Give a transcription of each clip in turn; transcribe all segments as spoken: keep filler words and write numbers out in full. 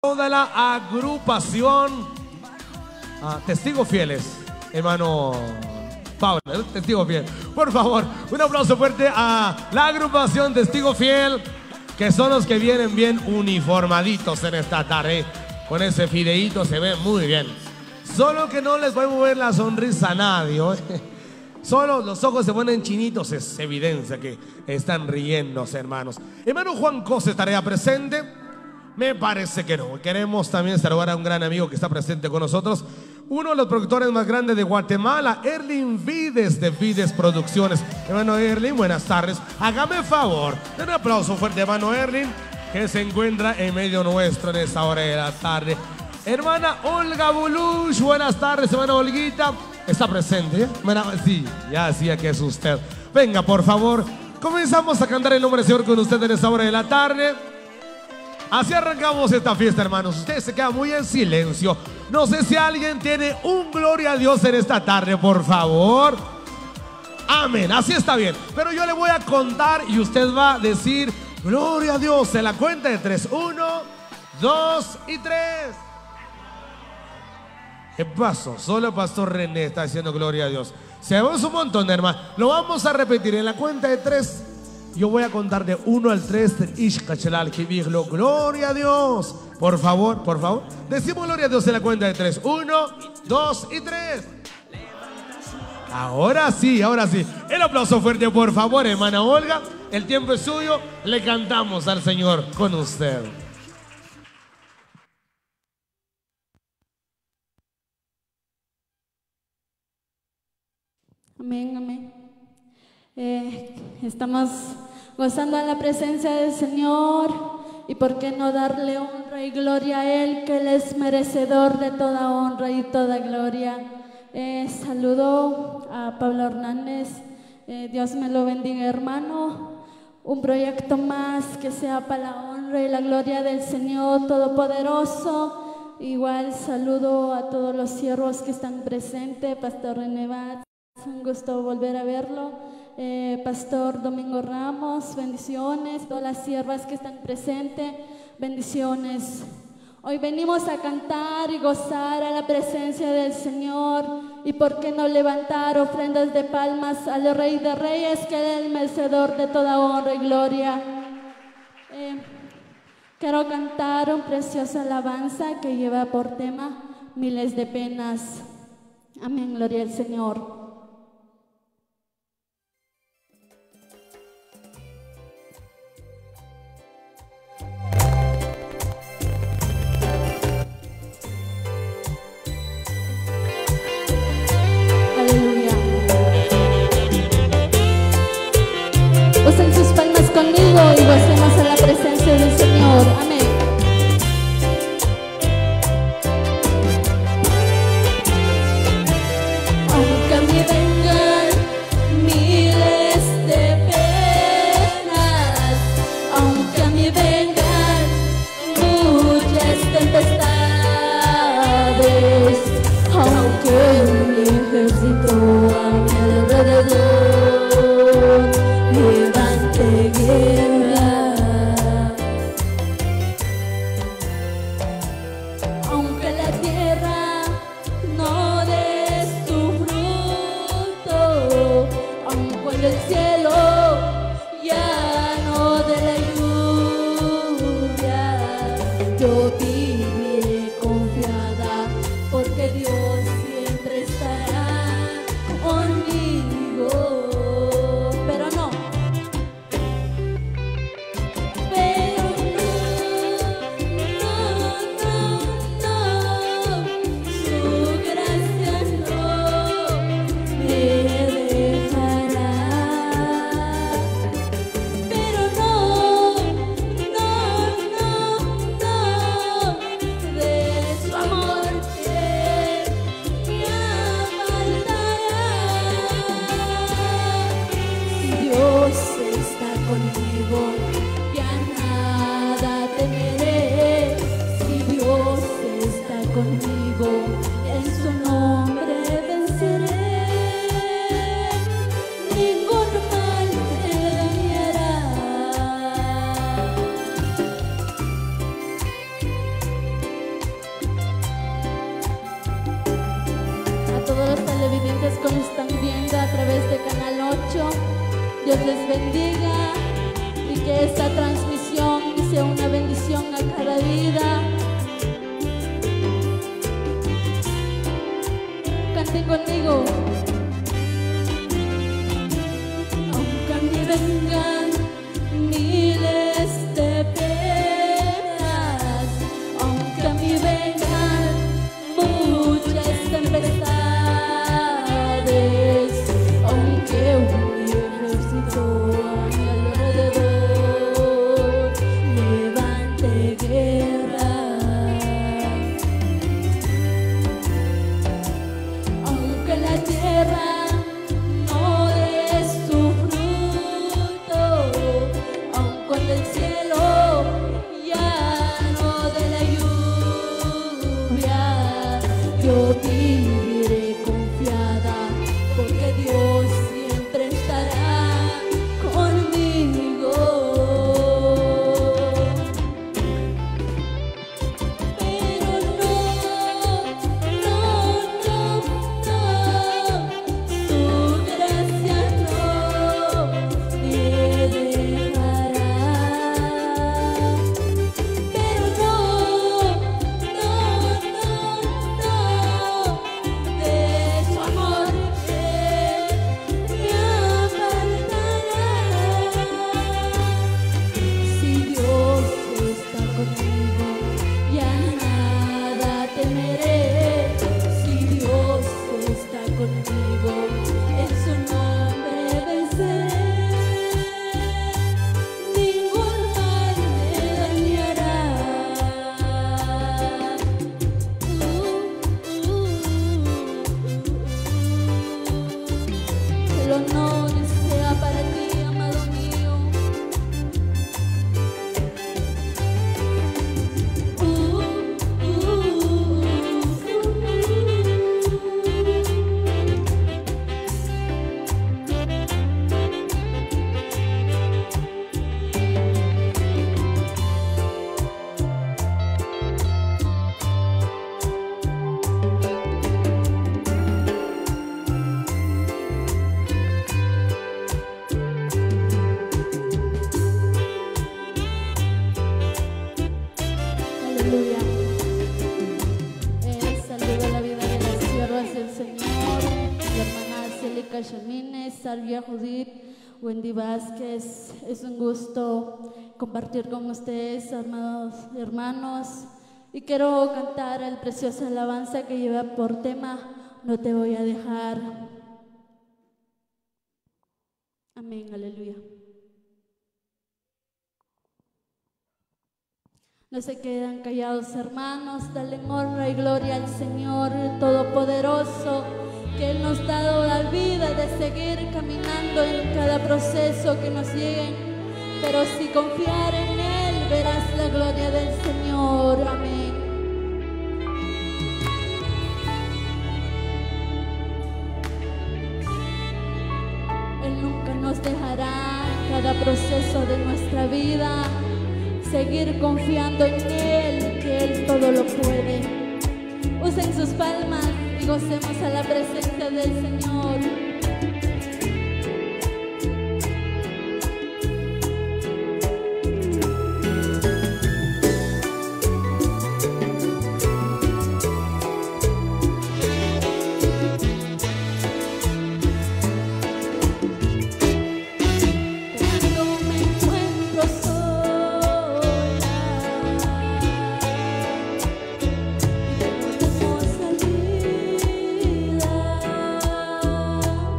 Toda la agrupación ah, Testigos Fieles, hermano Pablo, Testigo Fiel. Por favor, un aplauso fuerte a la agrupación Testigo Fiel, que son los que vienen bien uniformaditos en esta tarde. Con ese fideíto se ven muy bien. Solo que no les voy a mover la sonrisa a nadie, ¿eh? Solo los ojos se ponen chinitos, es evidencia que están riéndose, hermanos. Hermano Juan Cos, ¿estaría presente? Me parece que no. Queremos también saludar a un gran amigo que está presente con nosotros, uno de los productores más grandes de Guatemala, Erlin Vides de Vides Producciones. Hermano Erlin, buenas tardes. Hágame favor, un aplauso fuerte, hermano Erlin, que se encuentra en medio nuestro en esta hora de la tarde. Hermana Olga Bulush, buenas tardes, hermana Olguita. ¿Está presente? ¿Eh? Bueno, sí, ya decía que es usted. Venga, por favor, comenzamos a cantar el nombre del Señor con usted en esta hora de la tarde. Así arrancamos esta fiesta, hermanos. Usted se queda muy en silencio. No sé si alguien tiene un gloria a Dios en esta tarde, por favor. Amén, así está bien. Pero yo le voy a contar y usted va a decir gloria a Dios en la cuenta de tres. Uno, dos y tres. ¿Qué pasó? Solo el pastor René está diciendo gloria a Dios. Sabemos un montón, hermano. Lo vamos a repetir en la cuenta de tres. Yo voy a contar de uno al tres. Gloria a Dios. Por favor, por favor. Decimos gloria a Dios en la cuenta de tres. Uno, dos y tres. Ahora sí, ahora sí. El aplauso fuerte, por favor, hermana Olga. El tiempo es suyo. Le cantamos al Señor con usted. Amén, amén. Eh, estamos gozando en la presencia del Señor, y por qué no darle honra y gloria a Él, que Él es merecedor de toda honra y toda gloria. Eh, saludo a Pablo Hernández, eh, Dios me lo bendiga, hermano. Un proyecto más que sea para la honra y la gloria del Señor Todopoderoso. Igual saludo a todos los siervos que están presentes, Pastor René Batz, un gusto volver a verlo. Eh, Pastor Domingo Ramos, bendiciones. Todas las siervas que están presentes, bendiciones. Hoy venimos a cantar y gozar a la presencia del Señor. Y por qué no levantar ofrendas de palmas al Rey de Reyes, que es el merecedor de toda honra y gloria. Eh, quiero cantar una preciosa alabanza que lleva por tema miles de penas. Amén, gloria al Señor. Usen sus palmas conmigo y gocemos a la presencia del Señor. Amén. Aunque me vengan miles de penas, aunque me vengan muchas tempestades, aunque un ejército a mi alrededor levante guerra, aunque la tierra no dé su fruto, aun cuando el cielo ya no dé la lluvia, yo viviré oyentes que nos están viendo a través de Canal ocho. Dios les bendiga y que esta transmisión sea una bendición a cada vida. Canten conmigo. Aunque a mí vengan miles de penas, aunque a mí vengan muchas tempestades, aunque un ejército a mi alrededor levante guerra, aunque la tierra no dé su fruto, aun cuando el cielo ya no dé la lluvia, yo viviré confiada, porque Dios siempre estará conmigo. Pero no, no, no, no, su gracia no me dejará. Pero no, no, no, no, de su amor Él me apartará. Si Dios está conmigo, ya nada temeré. Si Dios está conmigo, en su nombre venceré. Ningún mal me dañará. Uh, uh, uh. El honor sea para ti, amado mío. Uh, uh, uh, uh. Aleluya. Eh, saludo a la vida de las siervas del Señor, la hermana Célica Chamines, Salvia Judith, Wendy Vázquez. Es un gusto compartir con ustedes, amados hermanos. Y quiero cantar el precioso alabanza que lleva por tema No te voy a dejar. Amén, aleluya. No se quedan callados, hermanos. Dale honra y gloria al Señor Todopoderoso, que Él nos ha dado la vida de seguir caminando en cada proceso que nos llegue. Pero si confiar en Él, verás la gloria del Señor. Amén. Él nunca nos dejará en cada proceso de nuestra vida. Seguir confiando en Él, que Él todo lo puede. Usen sus palmas y gocemos a la presencia del Señor. Cuando me encuentro sola y no tengo salida,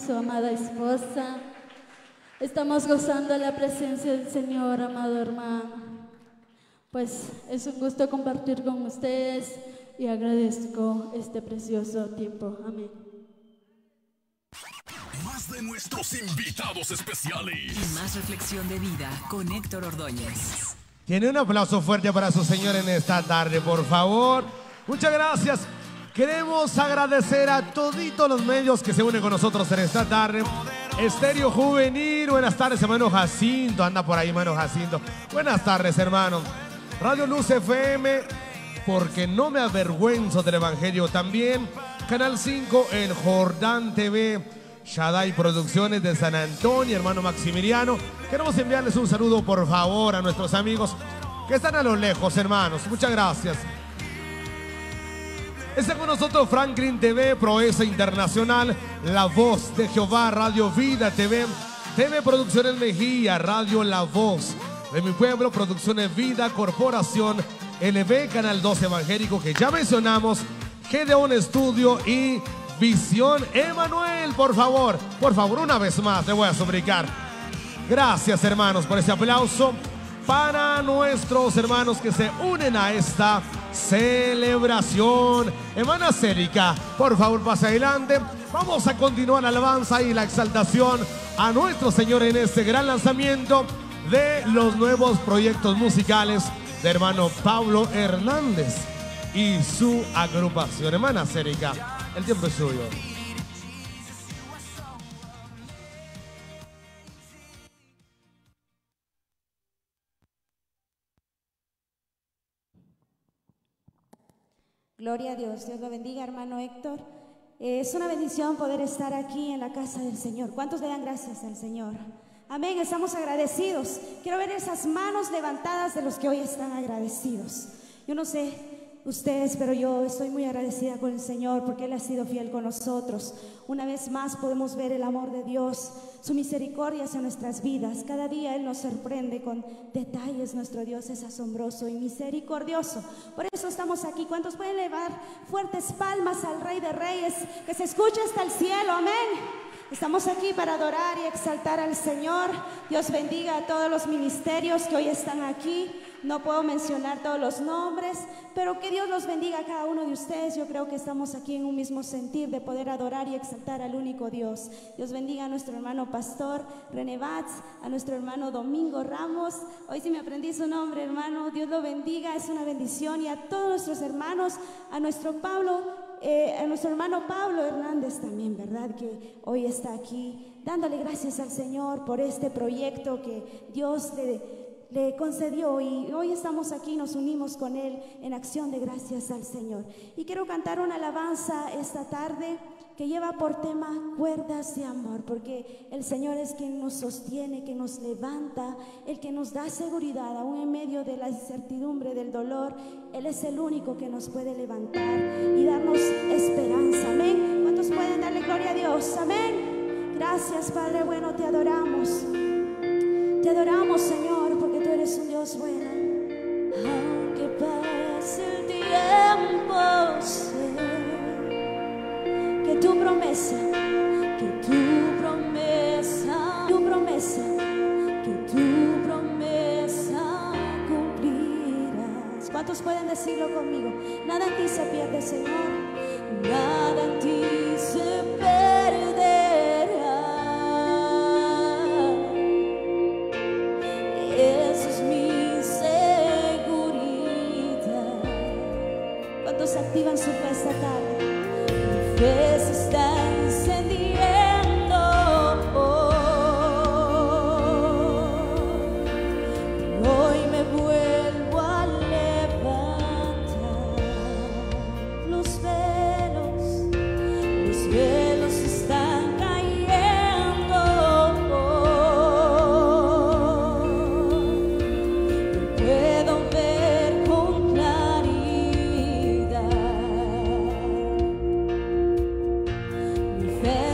su amada esposa. Estamos gozando la presencia del Señor, amado hermano. Pues es un gusto compartir con ustedes y agradezco este precioso tiempo. Amén. Más de nuestros invitados especiales. Y más reflexión de vida con Héctor Ordóñez. Tiene un aplauso fuerte para su Señor en esta tarde, por favor. Muchas gracias. Queremos agradecer a toditos los medios que se unen con nosotros en esta tarde. Estéreo Juvenil, buenas tardes, hermano Jacinto. Anda por ahí, hermano Jacinto. Buenas tardes, hermano. Radio Luz F M, porque no me avergüenzo del Evangelio. También Canal cinco en Jordán T V. Shaddai Producciones de San Antonio, hermano Maximiliano. Queremos enviarles un saludo, por favor, a nuestros amigos que están a lo lejos, hermanos. Muchas gracias. Está con nosotros Franklin T V, Proeza Internacional, La Voz de Jehová, Radio Vida T V, T V Producciones Mejía, Radio La Voz de mi pueblo, Producciones Vida, Corporación L B, Canal dos Evangélico, que ya mencionamos, Gedeón Estudio y Visión Emanuel. Por favor, por favor, una vez más, te voy a suplicar. Gracias, hermanos, por ese aplauso para nuestros hermanos que se unen a esta celebración. Hermana Célica, por favor, pase adelante. Vamos a continuar la alabanza y la exaltación a nuestro Señor en este gran lanzamiento de los nuevos proyectos musicales de hermano Pablo Hernández y su agrupación. Hermana Célica, el tiempo es suyo. Gloria a Dios, Dios lo bendiga, hermano Héctor. Eh, es una bendición poder estar aquí en la casa del Señor. ¿Cuántos le dan gracias al Señor? Amén, estamos agradecidos. Quiero ver esas manos levantadas de los que hoy están agradecidos. Yo no sé ustedes, pero yo estoy muy agradecida con el Señor porque Él ha sido fiel con nosotros. Una vez más podemos ver el amor de Dios, su misericordia hacia nuestras vidas. Cada día Él nos sorprende con detalles. Nuestro Dios es asombroso y misericordioso. Por eso estamos aquí. ¿Cuántos pueden elevar fuertes palmas al Rey de Reyes? Que se escuche hasta el cielo. Amén. Estamos aquí para adorar y exaltar al Señor. Dios bendiga a todos los ministerios que hoy están aquí. No puedo mencionar todos los nombres, pero que Dios los bendiga a cada uno de ustedes. Yo creo que estamos aquí en un mismo sentir de poder adorar y exaltar al único Dios. Dios bendiga a nuestro hermano pastor René Batz, a nuestro hermano Domingo Ramos. Hoy sí me aprendí su nombre, hermano. Dios lo bendiga, es una bendición. Y a todos nuestros hermanos, a nuestro Pablo Eh, a nuestro hermano Pablo Hernández también, ¿verdad? Que hoy está aquí dándole gracias al Señor por este proyecto que Dios le, le concedió, y hoy estamos aquí, nos unimos con Él en acción de gracias al Señor. Y quiero cantar una alabanza esta tarde que lleva por tema cuerdas de amor, porque el Señor es quien nos sostiene, que nos levanta, el que nos da seguridad aún en medio de la incertidumbre, del dolor. Él es el único que nos puede levantar y darnos esperanza. Amén. ¿Cuántos pueden darle gloria a Dios? Amén. Gracias, Padre bueno, te adoramos. Te adoramos, Señor, porque tú eres un Dios bueno. Aunque pase el tiempo, sé que tu promesa, que tu promesa, tu promesa, que tu promesa cumplirás. ¿Cuántos pueden decirlo conmigo? Nada en ti se pierde, Señor. Nada en ti se perderá. Esa es mi seguridad. ¿Cuántos activan su fe esta tarde? Mi fe se está encendiendo. Hoy me vuelvo a levantar. Los velos, los velos están cayendo. Puedo ver con claridad. Mi fe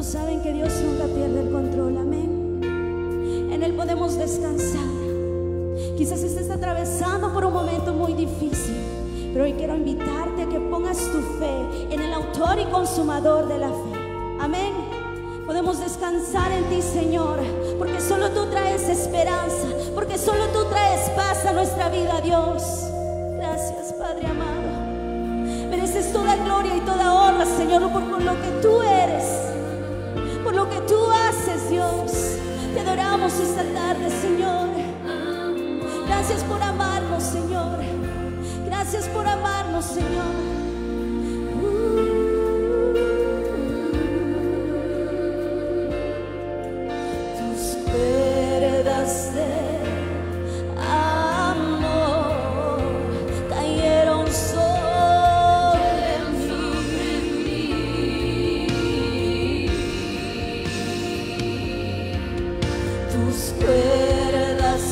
¿Cuántos saben que Dios nunca pierde el control? Amén. En Él podemos descansar. Quizás estés atravesando por un momento muy difícil, pero hoy quiero invitarte a que pongas tu fe en el autor y consumador de la fe. Amén. Podemos descansar en ti, Señor, porque solo tú traes esperanza, porque solo tú traes paz a nuestra vida, Dios. Gracias, Padre amado. Mereces toda gloria y toda honra, Señor, por, por lo que tú eres, por lo que tú haces, Dios. Te adoramos esta tarde, Señor. Gracias por amarnos, Señor. Gracias por amarnos, Señor. Tus veredas de amor cayeron sobre mí. Tus cuerdas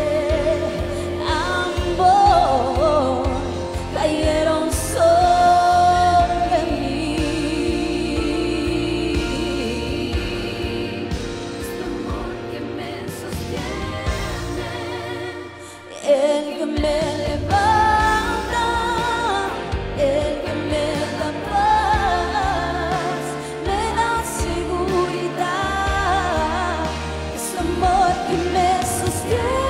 cayeron sobre mí. Tu amor que me sostiene, el que me levanta, el que me da paz, me da seguridad. Es tu amor que me sostiene.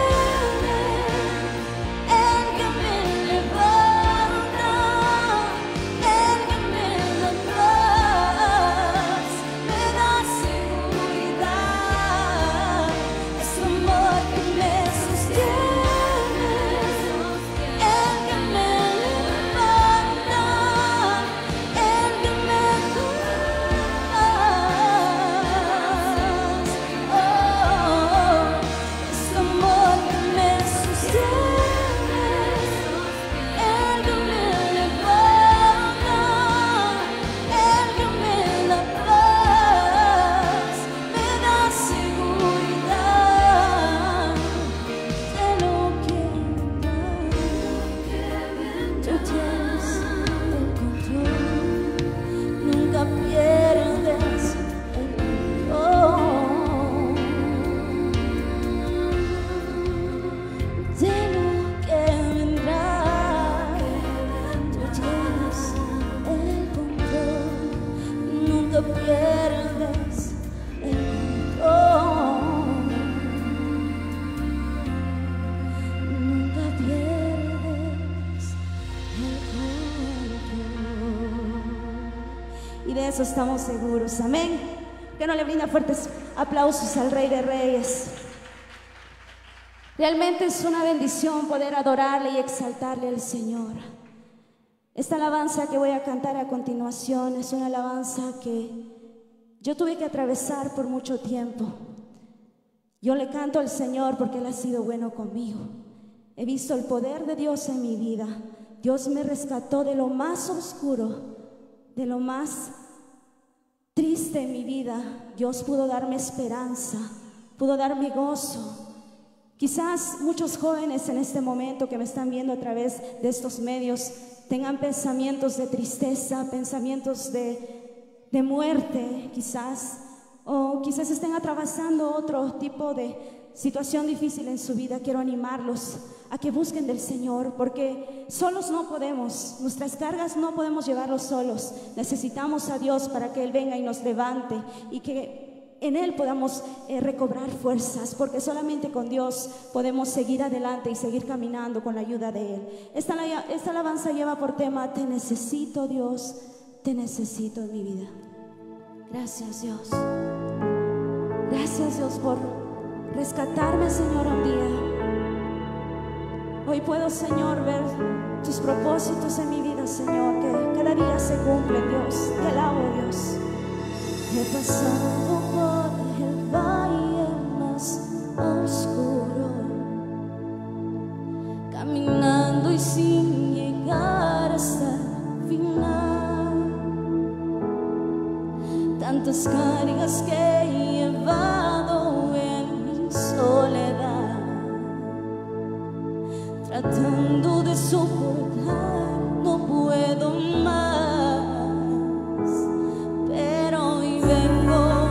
Y de eso estamos seguros, amén. Que no le brinda fuertes aplausos al Rey de Reyes. Realmente es una bendición poder adorarle y exaltarle al Señor. Esta alabanza que voy a cantar a continuación es una alabanza que yo tuve que atravesar por mucho tiempo. Yo le canto al Señor porque Él ha sido bueno conmigo. He visto el poder de Dios en mi vida. Dios me rescató de lo más oscuro, de lo más triste en mi vida. Dios pudo darme esperanza, pudo darme gozo. Quizás muchos jóvenes en este momento que me están viendo a través de estos medios tengan pensamientos de tristeza, pensamientos de, de muerte, quizás, o quizás estén atravesando otro tipo de situación difícil en su vida. Quiero animarlos a que busquen del Señor, porque solos no podemos, nuestras cargas no podemos llevarlos solos. Necesitamos a Dios para que Él venga y nos levante y que en Él podamos eh, recobrar fuerzas, porque solamente con Dios podemos seguir adelante y seguir caminando con la ayuda de Él. Esta, esta alabanza lleva por tema: te necesito, Dios, te necesito en mi vida. Gracias, Dios. Gracias, Dios, por rescatarme, Señor, un día. Hoy puedo, Señor, ver tus propósitos en mi vida, Señor, que cada día se cumplen, Dios. Te alabo, Dios. He pasado por el valle más oscuro, caminando y sin llegar hasta el final. Tantas cargas que he llevado en mi soledad, tratando de soportar, no puedo más, pero hoy vengo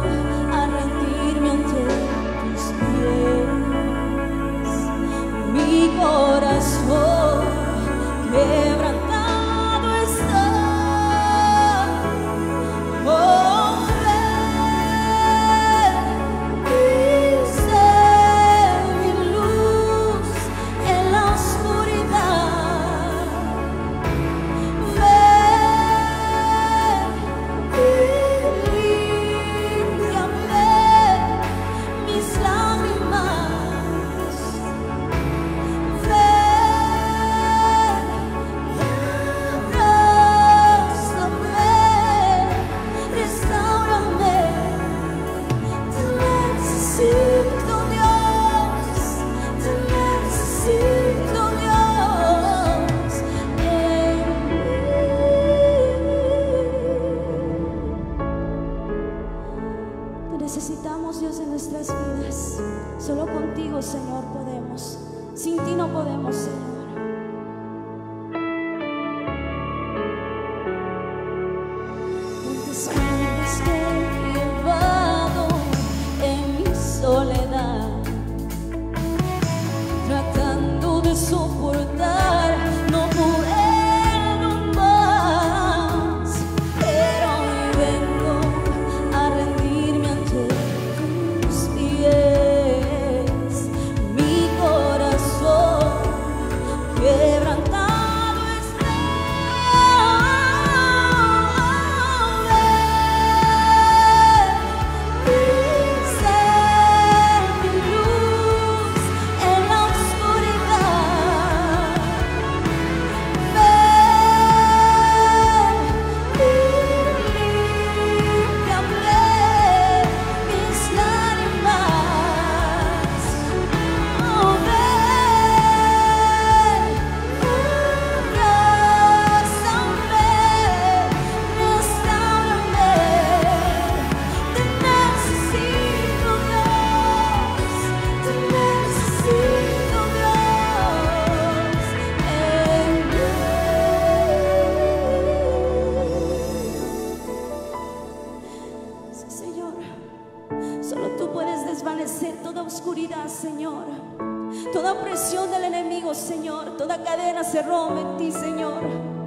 necesitamos, Dios, en nuestras vidas. Solo contigo, Señor, podemos. Sin ti no podemos, Señor. Tantas vidas que he llevado en mi soledad, tratando de soportar, no puedo más, pero hoy vengo a rendirme ante tus pies. Mi corazón quebrantado está. Ven, sé mi luz en la oscuridad. Toda oscuridad, Señor, toda opresión del enemigo, Señor, toda cadena se rompe en ti, Señor.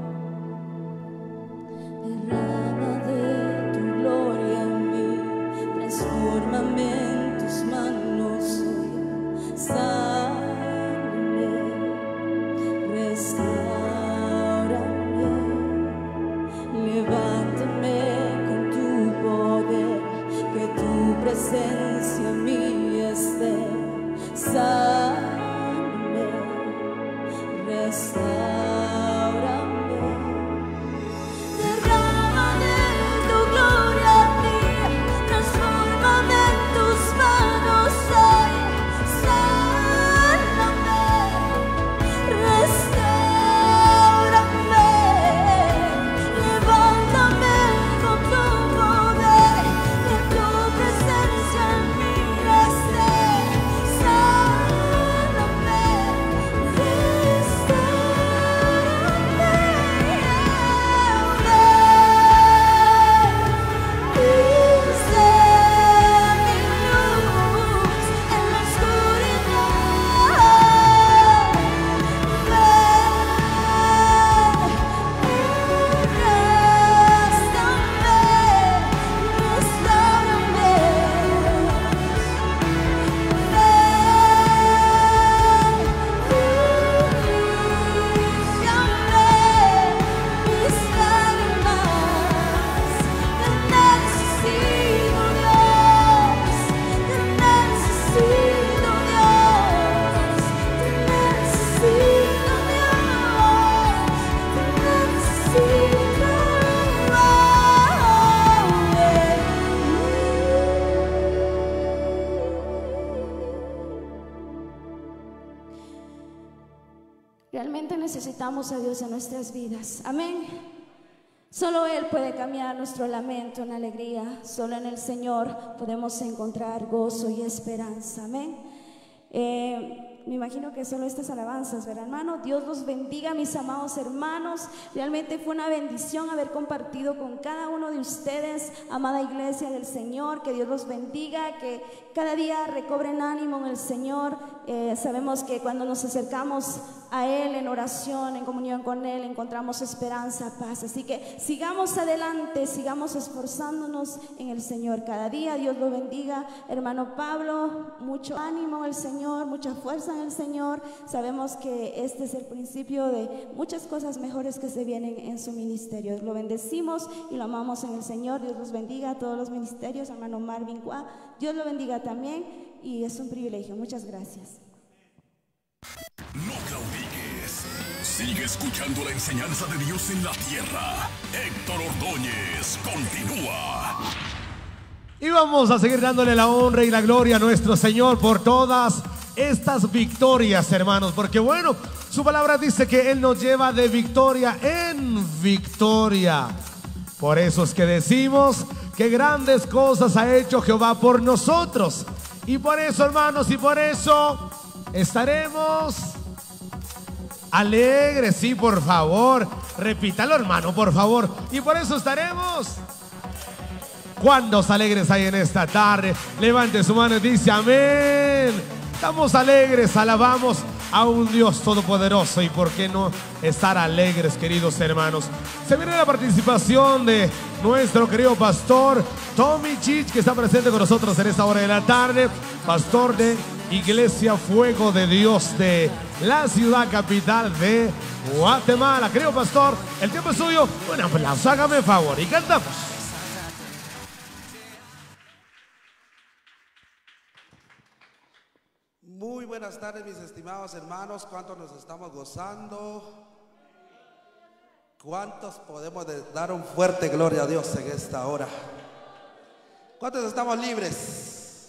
Derrama de tu gloria en mí, transfórmame en tus manos, sáname, restáurame, levántame con tu poder, que tu presencia en mí esté. Sáname, restáurame, derrama de tu gloria en mí, transfórmame en tus manos hoy. Sáname, restáurame, levántame con tu poder, que tu presencia en mí esté. Realmente necesitamos a Dios en nuestras vidas. Amén. Solo Él puede cambiar nuestro lamento en alegría. Solo en el Señor podemos encontrar gozo y esperanza. Amén. Eh, me imagino que solo estas alabanzas, ¿verdad, hermano? Dios los bendiga, mis amados hermanos. Realmente fue una bendición haber compartido con cada uno de ustedes, amada iglesia del Señor. Que Dios los bendiga, que cada día recobren ánimo en el Señor. Eh, sabemos que cuando nos acercamos a Él en oración, en comunión con Él, encontramos esperanza, paz. Así que sigamos adelante, sigamos esforzándonos en el Señor cada día. Dios lo bendiga, hermano Pablo. Mucho ánimo en el Señor, mucha fuerza en el Señor. Sabemos que este es el principio de muchas cosas mejores que se vienen en su ministerio. Lo bendecimos y lo amamos en el Señor. Dios los bendiga a todos los ministerios, hermano Marvin Cuá. Dios lo bendiga también y es un privilegio. Muchas gracias. No claudiques. Sigue escuchando la enseñanza de Dios en la tierra. Héctor Ordóñez continúa. Y vamos a seguir dándole la honra y la gloria a nuestro Señor por todas estas victorias, hermanos, porque bueno, su palabra dice que Él nos lleva de victoria en victoria. Por eso es que decimos que grandes cosas ha hecho Jehová por nosotros. Y por eso, hermanos, y por eso estaremos alegres, sí, por favor. Repítalo, hermano, por favor. Y por eso estaremos. ¿Cuántos alegres hay en esta tarde? Levante su mano y dice amén. Estamos alegres, alabamos a un Dios todopoderoso. Y por qué no estar alegres, queridos hermanos. Se viene la participación de nuestro querido pastor Tommy Chich, que está presente con nosotros en esta hora de la tarde. Pastor de Iglesia Fuego de Dios de la ciudad capital de Guatemala. Querido pastor, el tiempo es suyo. Un aplauso, hágame favor y cantamos. Muy buenas tardes, mis estimados hermanos. ¿Cuántos nos estamos gozando? ¿Cuántos podemos dar un fuerte gloria a Dios en esta hora? ¿Cuántos estamos libres?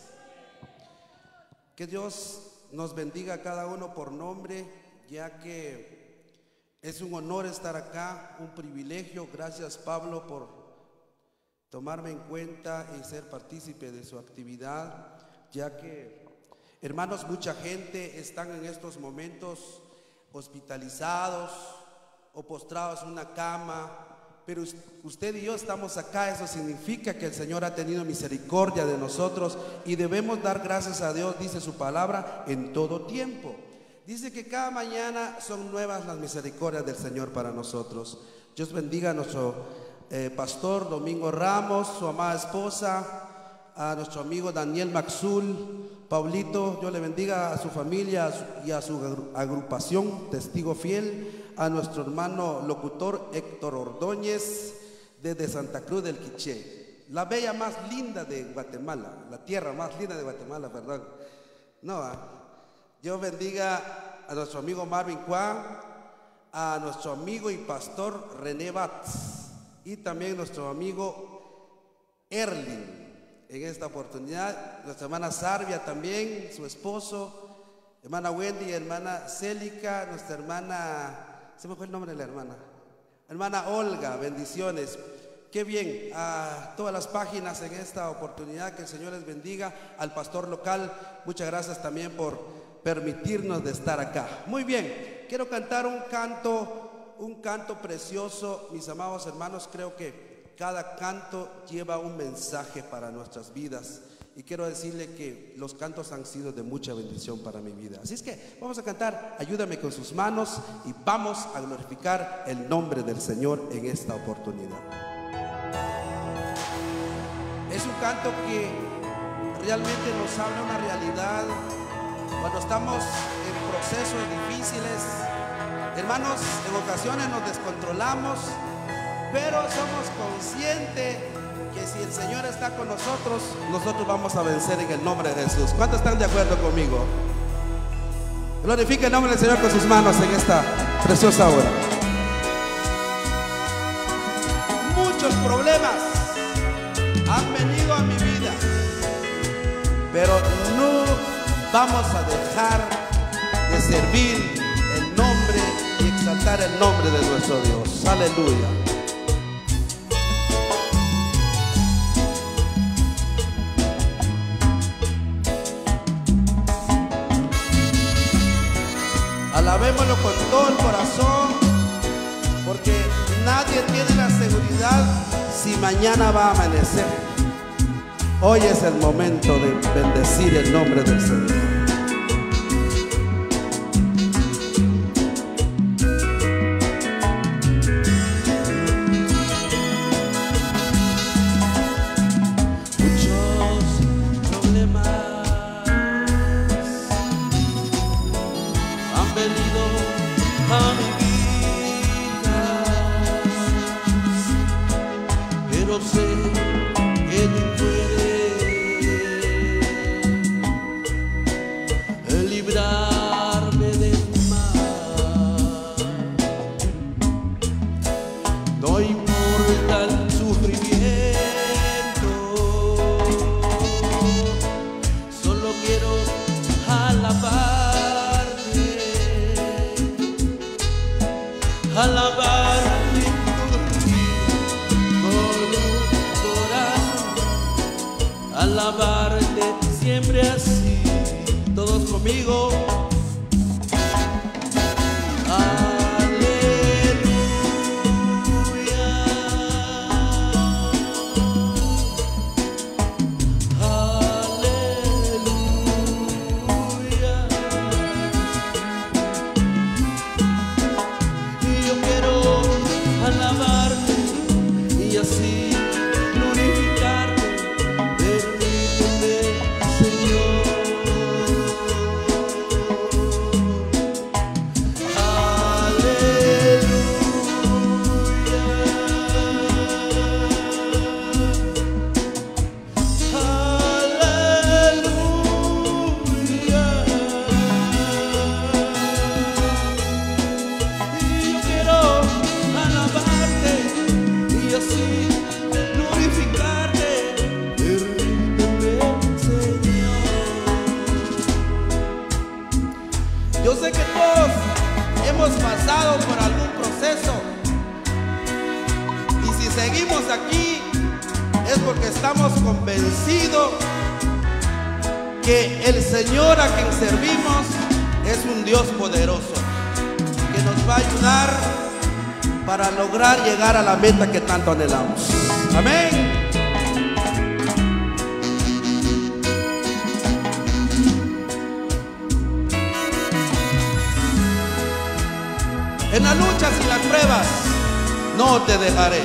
Que Dios nos bendiga a cada uno por nombre, ya que es un honor estar acá, un privilegio. Gracias, Pablo, por tomarme en cuenta y ser partícipe de su actividad, ya que, hermanos, mucha gente están en estos momentos hospitalizados o postrados en una cama, pero usted y yo estamos acá. Eso significa que el Señor ha tenido misericordia de nosotros y debemos dar gracias a Dios, dice su palabra, en todo tiempo. Dice que cada mañana son nuevas las misericordias del Señor para nosotros. Dios bendiga a nuestro eh, pastor Domingo Ramos, su amada esposa, a nuestro amigo Daniel Maxul, Paulito. Dios le bendiga a su familia y a su agrupación Testigo Fiel, a nuestro hermano locutor Héctor Ordóñez desde Santa Cruz del Quiché, la bella más linda de Guatemala, la tierra más linda de Guatemala, perdón. No, ¿eh? Dios bendiga a nuestro amigo Marvin Juan, a nuestro amigo y pastor René Batz y también nuestro amigo Erling. En esta oportunidad, nuestra hermana Sarvia también, su esposo, hermana Wendy, hermana Célica, nuestra hermana, se me fue el nombre de la hermana, hermana Olga, bendiciones. Qué bien, a todas las páginas en esta oportunidad, que el Señor les bendiga. Al pastor local, muchas gracias también por permitirnos de estar acá. Muy bien, quiero cantar un canto, un canto precioso, mis amados hermanos. Creo que cada canto lleva un mensaje para nuestras vidas y quiero decirle que los cantos han sido de mucha bendición para mi vida. Así es que vamos a cantar Ayúdame con sus manos y vamos a glorificar el nombre del Señor en esta oportunidad. Es un canto que realmente nos habla una realidad cuando estamos en procesos difíciles. Hermanos, en ocasiones nos descontrolamos, pero somos conscientes que si el Señor está con nosotros, nosotros vamos a vencer en el nombre de Jesús. ¿Cuántos están de acuerdo conmigo? Glorifique el nombre del Señor con sus manos en esta preciosa hora. Muchos problemas han venido a mi vida, pero no vamos a dejar de servir el nombre y exaltar el nombre de nuestro Dios. Aleluya. Alabémoslo con todo el corazón, porque nadie tiene la seguridad si mañana va a amanecer. Hoy es el momento de bendecir el nombre del Señor. alabarte siempre así. Todos conmigo. Llegar a la meta que tanto anhelamos. Amén. En las luchas y las pruebas no te dejaré.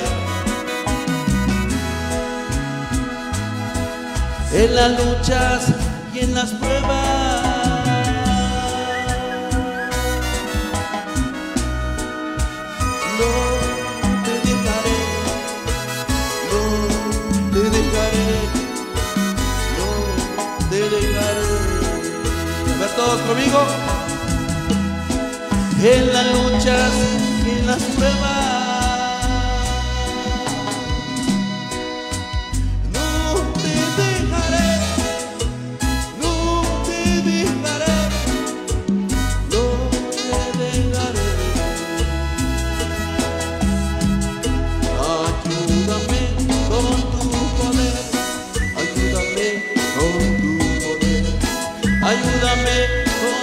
En las luchas y en las pruebas todos conmigo. En las luchas y en las pruebas no te dejaré, no te dejaré, no te dejaré. Ayúdame con tu poder, ayúdame con tu poder, ayúdame.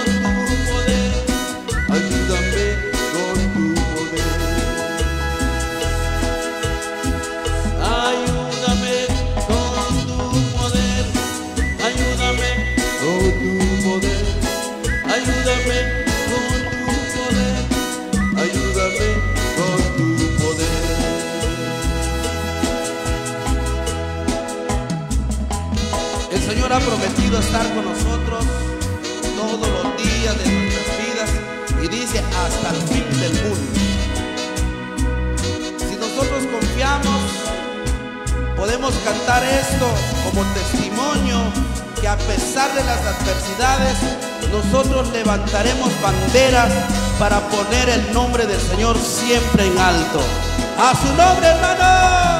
Ha prometido estar con nosotros todos los días de nuestras vidas y dice hasta el fin del mundo. Si nosotros confiamos, podemos cantar esto como testimonio que a pesar de las adversidades nosotros levantaremos banderas para poner el nombre del Señor siempre en alto. A su nombre, hermano.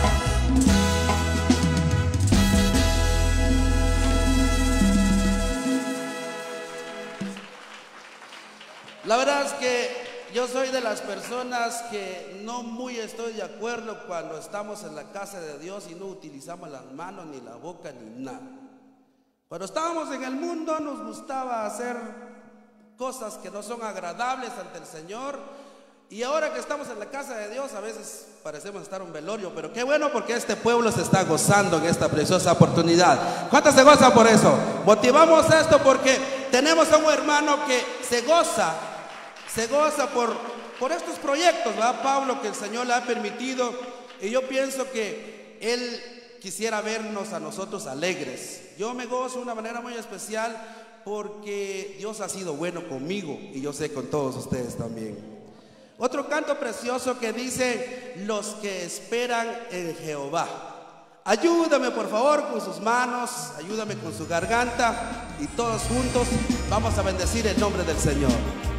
La verdad es que yo soy de las personas que no muy estoy de acuerdo cuando estamos en la casa de Dios y no utilizamos las manos, ni la boca, ni nada. Cuando estábamos en el mundo nos gustaba hacer cosas que no son agradables ante el Señor. Y ahora que estamos en la casa de Dios a veces parecemos estar en un velorio. Pero qué bueno porque este pueblo se está gozando en esta preciosa oportunidad. ¿Cuántos se gozan por eso? Motivamos esto porque tenemos a un hermano que se goza. Se goza por, por estos proyectos, ¿verdad, Pablo? Que el Señor le ha permitido. Y yo pienso que Él quisiera vernos a nosotros alegres. Yo me gozo de una manera muy especial porque Dios ha sido bueno conmigo y yo sé con todos ustedes también. Otro canto precioso que dice: los que esperan en Jehová. Ayúdame por favor con sus manos, ayúdame con su garganta y todos juntos vamos a bendecir el nombre del Señor.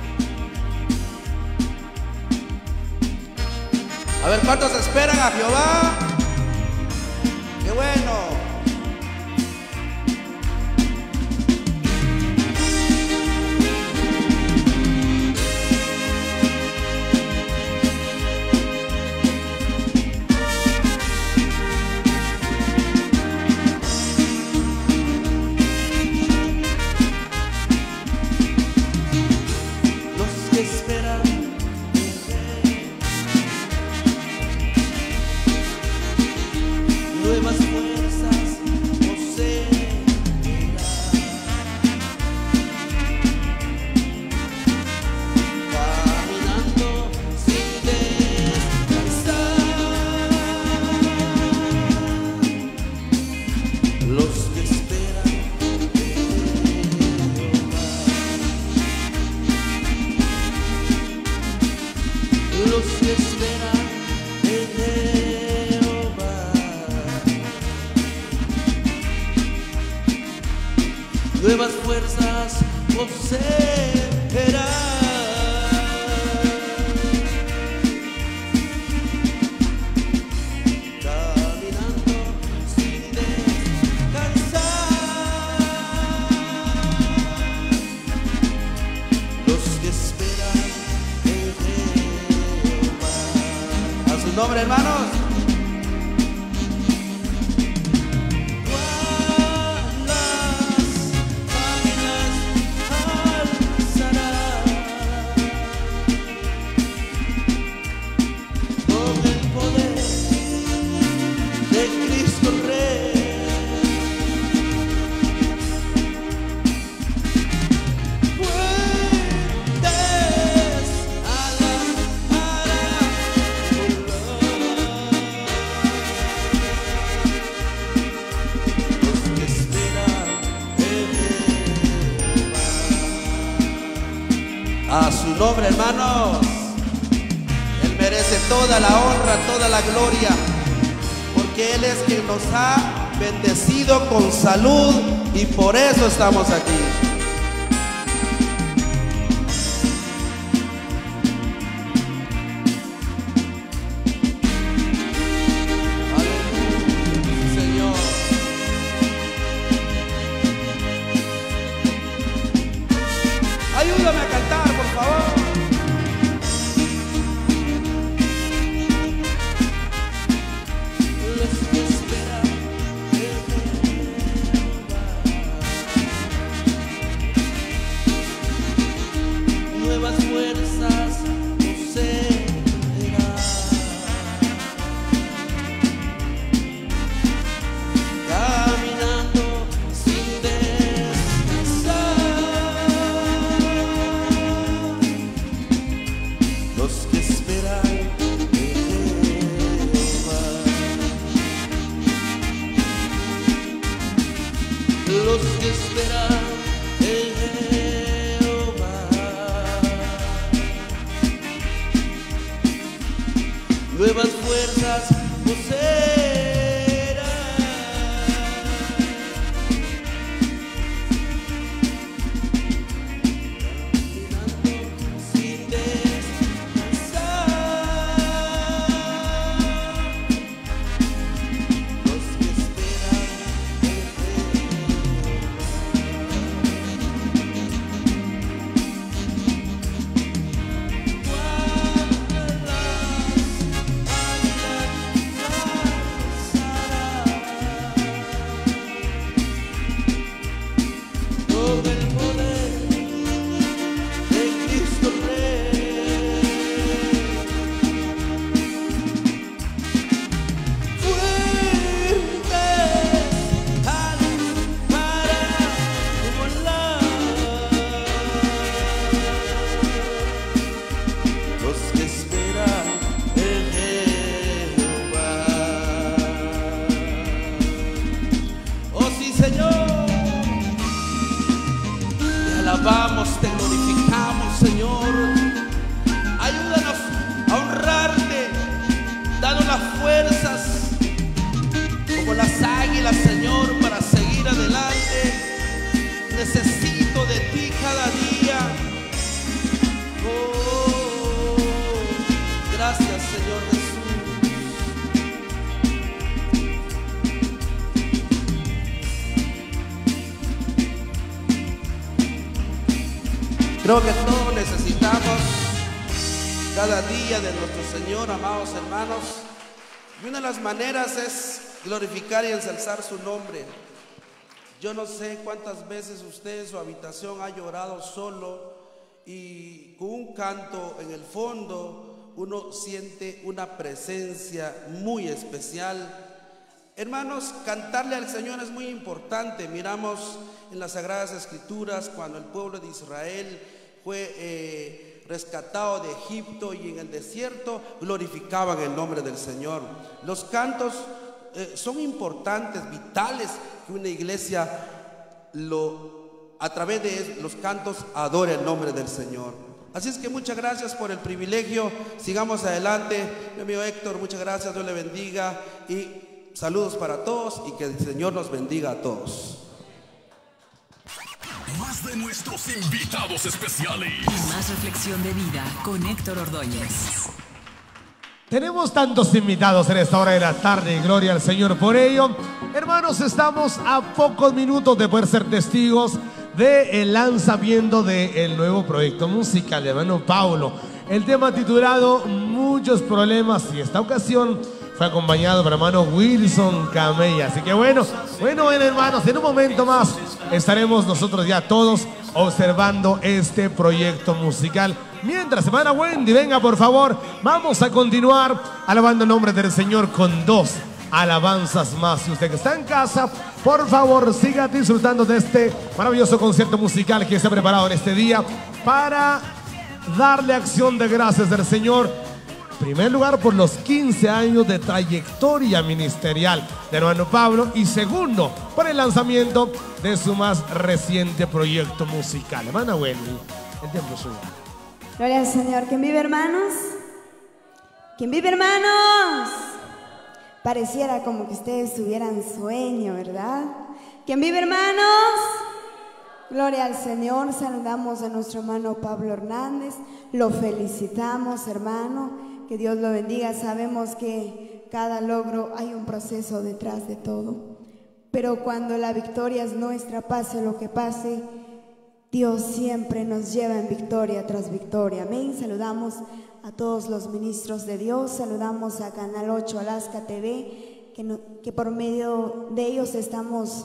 A ver, ¿cuántos esperan a Jehová? ¡Qué bueno! nuevas fuerzas poseerás. Caminando sin descansar, los que esperan en Jehová. A su nombre, hermanos. A su nombre, hermanos. Él merece toda la honra, toda la gloria, porque Él es quien nos ha bendecido con salud y por eso estamos aquí. Aleluya, Señor. Ayúdame a cantar, por favor. Los que esperan en Jehová, nuevas fuerzas poseerán. Caminando sin descansar, los que esperan en Jehová, los que esperan en Jehová, nuevas fuerzas poseerán. Caminando sin descansar, los que esperan en todo el poder de Cristo Rey. Fuertes alas para volar, los que esperan en Jehová. Oh sí, Señor. Te alabamos, te glorificamos, Señor. Ayúdanos a honrarte, danos las fuerzas como las águilas, Señor, para seguir adelante. Necesito de ti cada día. Oh, gracias, Señor Jesús. Creo que todos necesitamos cada día de nuestro Señor, amados hermanos. Y una de las maneras es glorificar y ensalzar su nombre. Yo no sé cuántas veces usted en su habitación ha llorado solo y con un canto en el fondo uno siente una presencia muy especial. Hermanos, cantarle al Señor es muy importante. Miramos en las Sagradas Escrituras cuando el pueblo de Israel fue eh, rescatado de Egipto y en el desierto glorificaban el nombre del Señor. Los cantos eh, son importantes, vitales, que una iglesia lo, a través de los cantos adore el nombre del Señor. Así es que muchas gracias por el privilegio. Sigamos adelante. Mi amigo Héctor, muchas gracias, Dios le bendiga y saludos para todos y que el Señor nos bendiga a todos. Más de nuestros invitados especiales. Y más reflexión de vida con Héctor Ordóñez. Tenemos tantos invitados en esta hora de la tarde, y gloria al Señor por ello. Hermanos, estamos a pocos minutos de poder ser testigos del lanzamiento del nuevo proyecto musical de hermano Pablo. El tema titulado Muchos Problemas, y esta ocasión fue acompañado por hermano Wilson Camella. Así que bueno, bueno, bueno hermanos, en un momento más estaremos nosotros ya todos observando este proyecto musical. Mientras, hermana Wendy, venga por favor, vamos a continuar alabando el nombre del Señor con dos alabanzas más. Si usted que está en casa, por favor, siga disfrutando de este maravilloso concierto musical que se ha preparado en este día para darle acción de gracias del Señor. En primer lugar, por los quince años de trayectoria ministerial de hermano Pablo, y segundo, por el lanzamiento de su más reciente proyecto musical. Hermana Wendy, el tiempo es suyo. Gloria al Señor. ¿Quién vive, hermanos? ¿Quién vive, hermanos? Pareciera como que ustedes tuvieran sueño, ¿verdad? ¿Quién vive, hermanos? Gloria al Señor. Saludamos a nuestro hermano Pablo Hernández. Lo felicitamos, hermano. Que Dios lo bendiga. Sabemos que cada logro hay un proceso detrás de todo. Pero cuando la victoria es nuestra, pase lo que pase, Dios siempre nos lleva en victoria tras victoria. Amén. Saludamos a todos los ministros de Dios. Saludamos a Canal ocho Alaska T V, que, no, que por medio de ellos estamos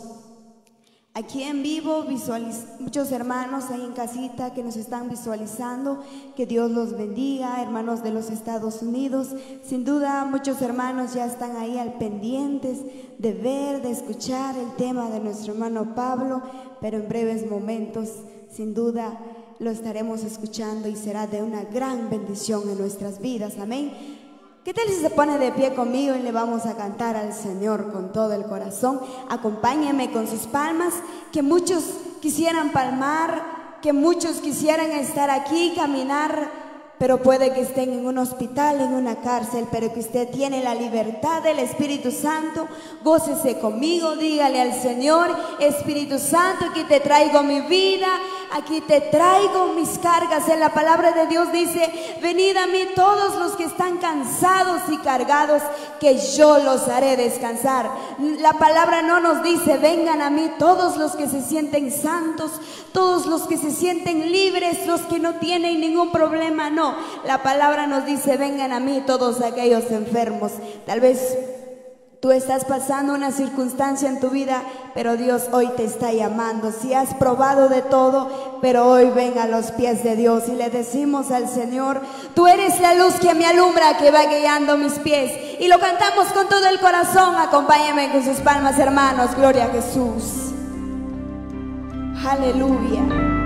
aquí en vivo. Muchos hermanos ahí en casita que nos están visualizando. Que Dios los bendiga. Hermanos de los Estados Unidos, sin duda muchos hermanos ya están ahí al pendientes de ver, de escuchar el tema de nuestro hermano Pablo. Pero en breves momentos, sin duda, lo estaremos escuchando y será de una gran bendición en nuestras vidas. Amén. ¿Qué tal si se pone de pie conmigo y le vamos a cantar al Señor con todo el corazón? Acompáñenme con sus palmas, que muchos quisieran palmar, que muchos quisieran estar aquí, caminar, pero puede que estén en un hospital, en una cárcel, pero que usted tiene la libertad del Espíritu Santo. Gócese conmigo, dígale al Señor: Espíritu Santo, aquí te traigo mi vida, aquí te traigo mis cargas. En la palabra de Dios dice: venid a mí todos los que están cansados y cargados, que yo los haré descansar. La palabra no nos dice: vengan a mí todos los que se sienten santos, todos los que se sienten libres, los que no tienen ningún problema. No, la palabra nos dice: vengan a mí todos aquellos enfermos. Tal vez tú estás pasando una circunstancia en tu vida, pero Dios hoy te está llamando. Si has probado de todo, pero hoy ven a los pies de Dios y le decimos al Señor: tú eres la luz que me alumbra, que va guiando mis pies. Y lo cantamos con todo el corazón. Acompáñenme con sus palmas, hermanos. Gloria a Jesús. Aleluya.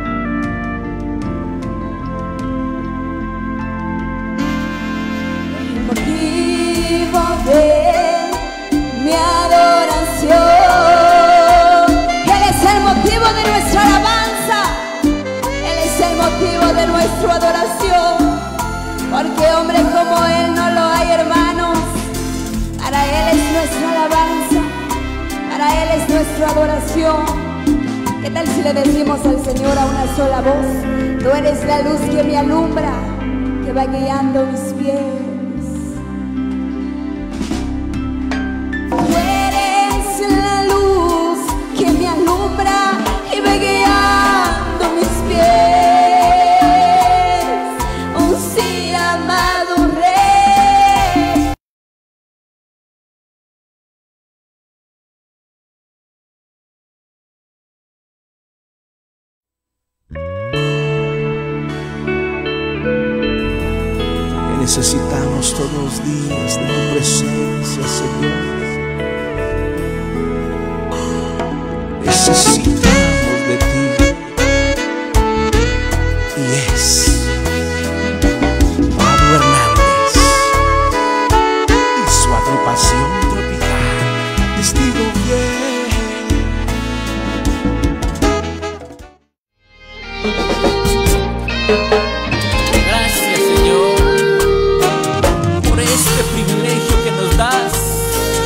El motivo de mi adoración, Él es el motivo de nuestra alabanza, Él es el motivo de nuestra adoración, porque hombre como Él no lo hay, hermanos. Para Él es nuestra alabanza, para Él es nuestra adoración. ¿Qué tal si le decimos al Señor a una sola voz: tú eres la luz que me alumbra, que va guiando mis pies? Tú eres la luz que me alumbra y va guiando mis pies. Oh sí, amado Rey. Necesitamos todos los días de tu presencia, Señor. Necesitamos de ti. Y es Pablo Hernández y su agrupación tropical, Testigo Fiel. Gracias, Señor, por este privilegio que nos das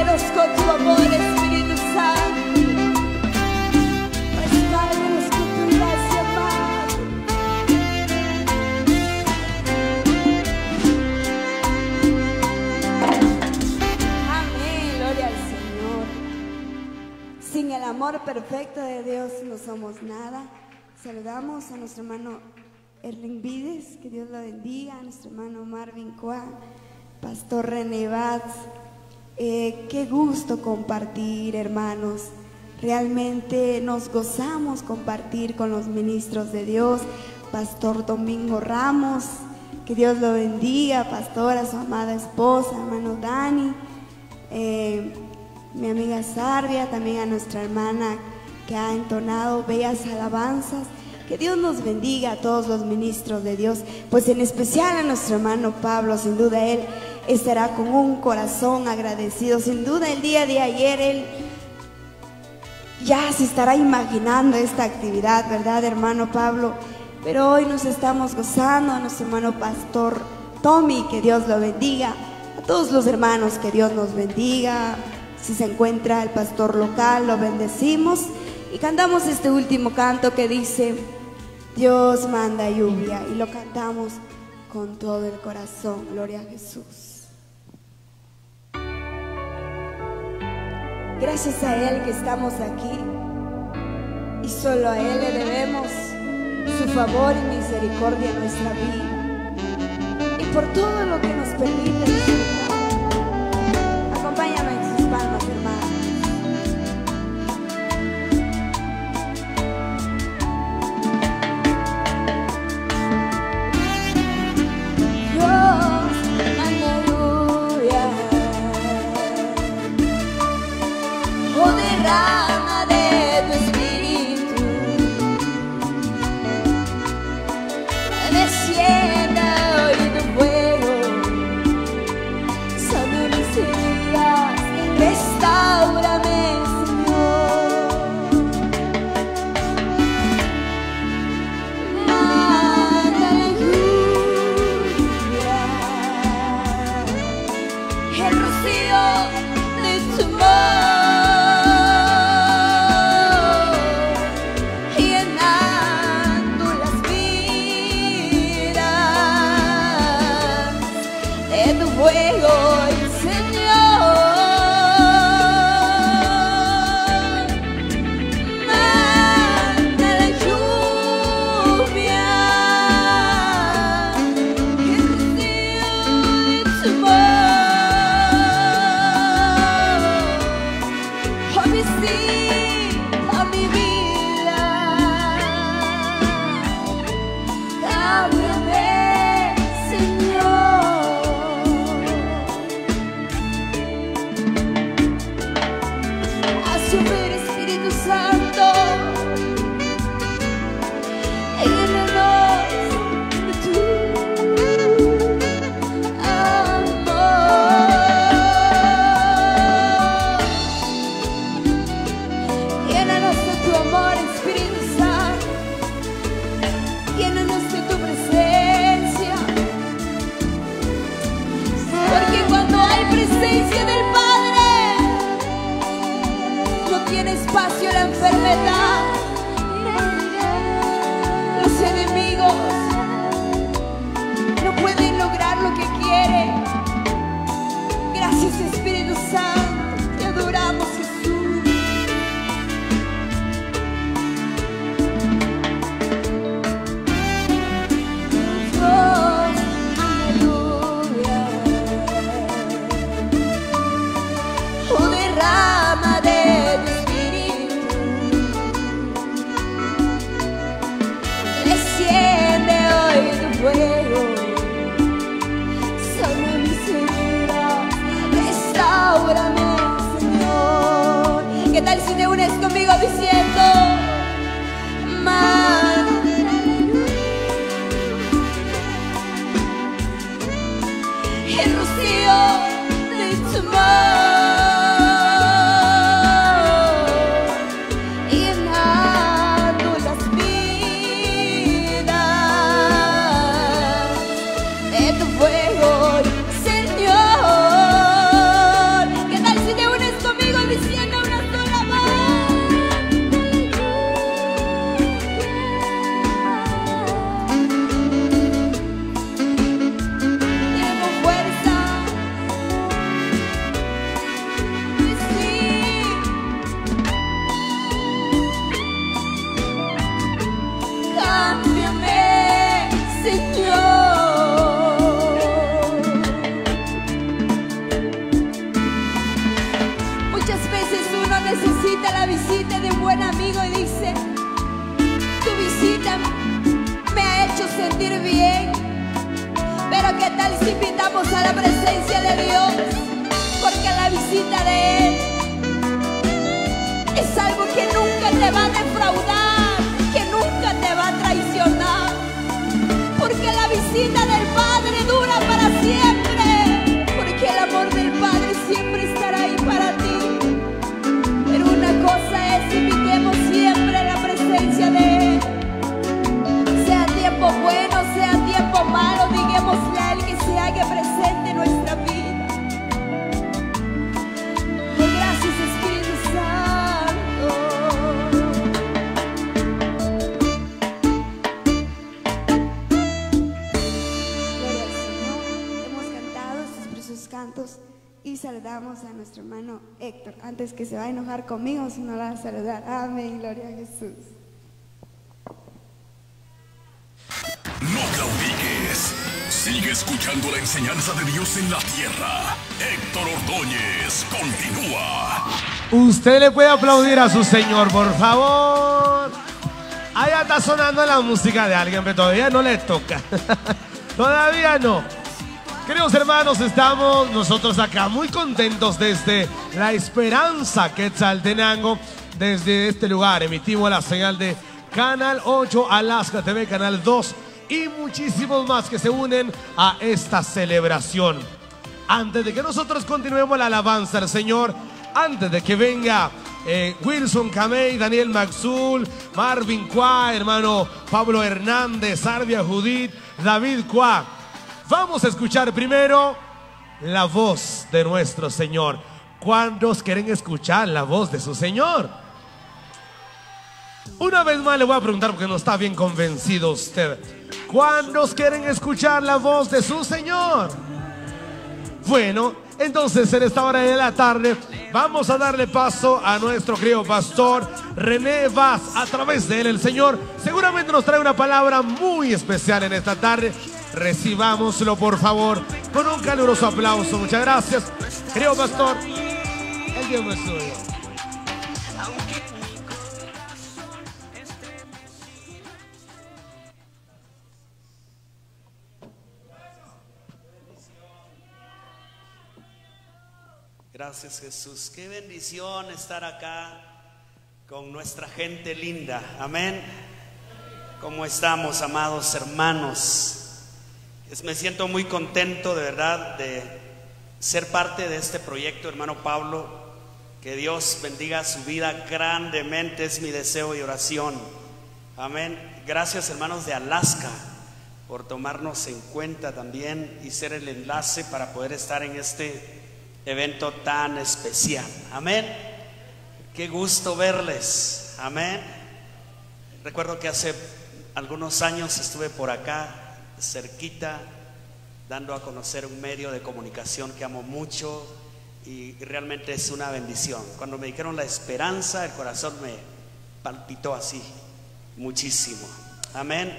Respáldanos con tu amor, Espíritu Santo. Respáldanos con tu gracia, Padre. Amén, gloria al Señor. Sin el amor perfecto de Dios no somos nada. Saludamos a nuestro hermano Erling Vides, que Dios lo bendiga, a nuestro hermano Marvin Juan, Pastor René Batz. Eh, qué gusto compartir, hermanos. Realmente nos gozamos compartir con los ministros de Dios. Pastor Domingo Ramos, que Dios lo bendiga, pastor, a su amada esposa, hermano Dani, eh, mi amiga Sarvia, también a nuestra hermana que ha entonado bellas alabanzas. Que Dios nos bendiga a todos los ministros de Dios, pues en especial a nuestro hermano Pablo. Sin duda él estará con un corazón agradecido. Sin duda el día de ayer él ya se estará imaginando esta actividad, ¿verdad, hermano Pablo? Pero hoy nos estamos gozando. A nuestro hermano Pastor Tommy, que Dios lo bendiga. A todos los hermanos, que Dios nos bendiga. Si se encuentra el pastor local, lo bendecimos. Y cantamos este último canto que dice: Dios manda lluvia, y lo cantamos con todo el corazón. Gloria a Jesús. Gracias a Él que estamos aquí, y solo a Él le debemos su favor y misericordia en nuestra vida, y por todo lo que nos permite disfrutar. Acompáñame en sus palmas, hermanos. Derrama de tu espíritu, descienda hoy tu fuego, sana mis heridas, restáurame, Señor. Manda la lluvia, el rocío de tu amor. Espacio la enfermedad, los enemigos no pueden lograr lo que quieren. Gracias, Espíritu Santo, te adoramos, Jesús. Dios, aleluya. Oh, derrama de tu espíritu, desciende hoy tu fuego, sana mis heridas, restáurame, Señor. ¿Qué tal si te unes conmigo diciendo: manda el rocío de tu amor? Fuego, Señor. ¿Qué tal si te unes necesita la visita de un buen amigo y dice: tu visita me ha hecho sentir bien. Pero qué tal si invitamos a la presencia de Dios, porque la visita de Él es algo que nunca te va a defraudar, que nunca te va a traicionar, porque la visita del Padre dura para siempre, porque el amor del Padre siempre estará ahí para ti. Pero una cosa es: invitemos siempre a la presencia de Él, sea tiempo bueno, sea tiempo malo, digámosle a Él que se haga presente en nuestra vida. Oh, gracias, Espíritu Santo. Gloria al Señor. Hemos cantado estos preciosos cantos y saludamos a nuestro hermano Héctor. Antes que se va a enojar conmigo, si no la va a saludar. Amén, gloria a Jesús. No claudiques. Sigue escuchando la enseñanza de Dios en la tierra. Héctor Ordóñez continúa. Usted le puede aplaudir a su Señor, por favor. Allá está sonando la música de alguien, pero todavía no le toca. Todavía no. Queridos hermanos, estamos nosotros acá muy contentos desde La Esperanza Quetzaltenango. Desde este lugar emitimos la señal de Canal ocho, Alaska T V, Canal dos y muchísimos más que se unen a esta celebración. Antes de que nosotros continuemos la alabanza al Señor, antes de que venga eh, Wilson Camey, Daniel Maxul, Marvin Cuá, hermano Pablo Hernández, Arvia Judith, David Cuá, vamos a escuchar primero la voz de nuestro Señor. ¿Cuántos quieren escuchar la voz de su Señor? Una vez más le voy a preguntar, porque no está bien convencido usted. ¿Cuántos quieren escuchar la voz de su Señor? Bueno, entonces en esta hora de la tarde vamos a darle paso a nuestro querido pastor René Vaz. A través de él el Señor seguramente nos trae una palabra muy especial en esta tarde. Recibámoslo por favor con un caluroso aplauso. Muchas gracias, querido pastor. El tiempo es suyo. Gracias, Jesús. Qué bendición estar acá con nuestra gente linda. Amén. ¿Cómo estamos, amados hermanos? Me siento muy contento, de verdad, de ser parte de este proyecto, hermano Pablo. Que Dios bendiga su vida grandemente, es mi deseo y oración. Amén. Gracias, hermanos de Alaska, por tomarnos en cuenta también y ser el enlace para poder estar en este evento tan especial. Amén. Qué gusto verles. Amén. Recuerdo que hace algunos años estuve por acá cerquita dando a conocer un medio de comunicación que amo mucho y realmente es una bendición. Cuando me dijeron La Esperanza, el corazón me palpitó así muchísimo. Amén.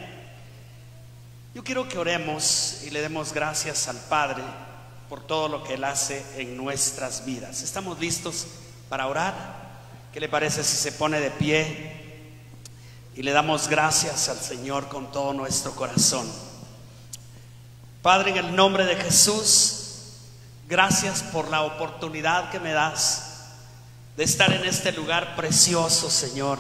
Yo quiero que oremos y le demos gracias al Padre por todo lo que Él hace en nuestras vidas. ¿Estamos listos para orar? ¿Qué le parece si se pone de pie y le damos gracias al Señor con todo nuestro corazón? Padre, en el nombre de Jesús, gracias por la oportunidad que me das de estar en este lugar precioso, Señor.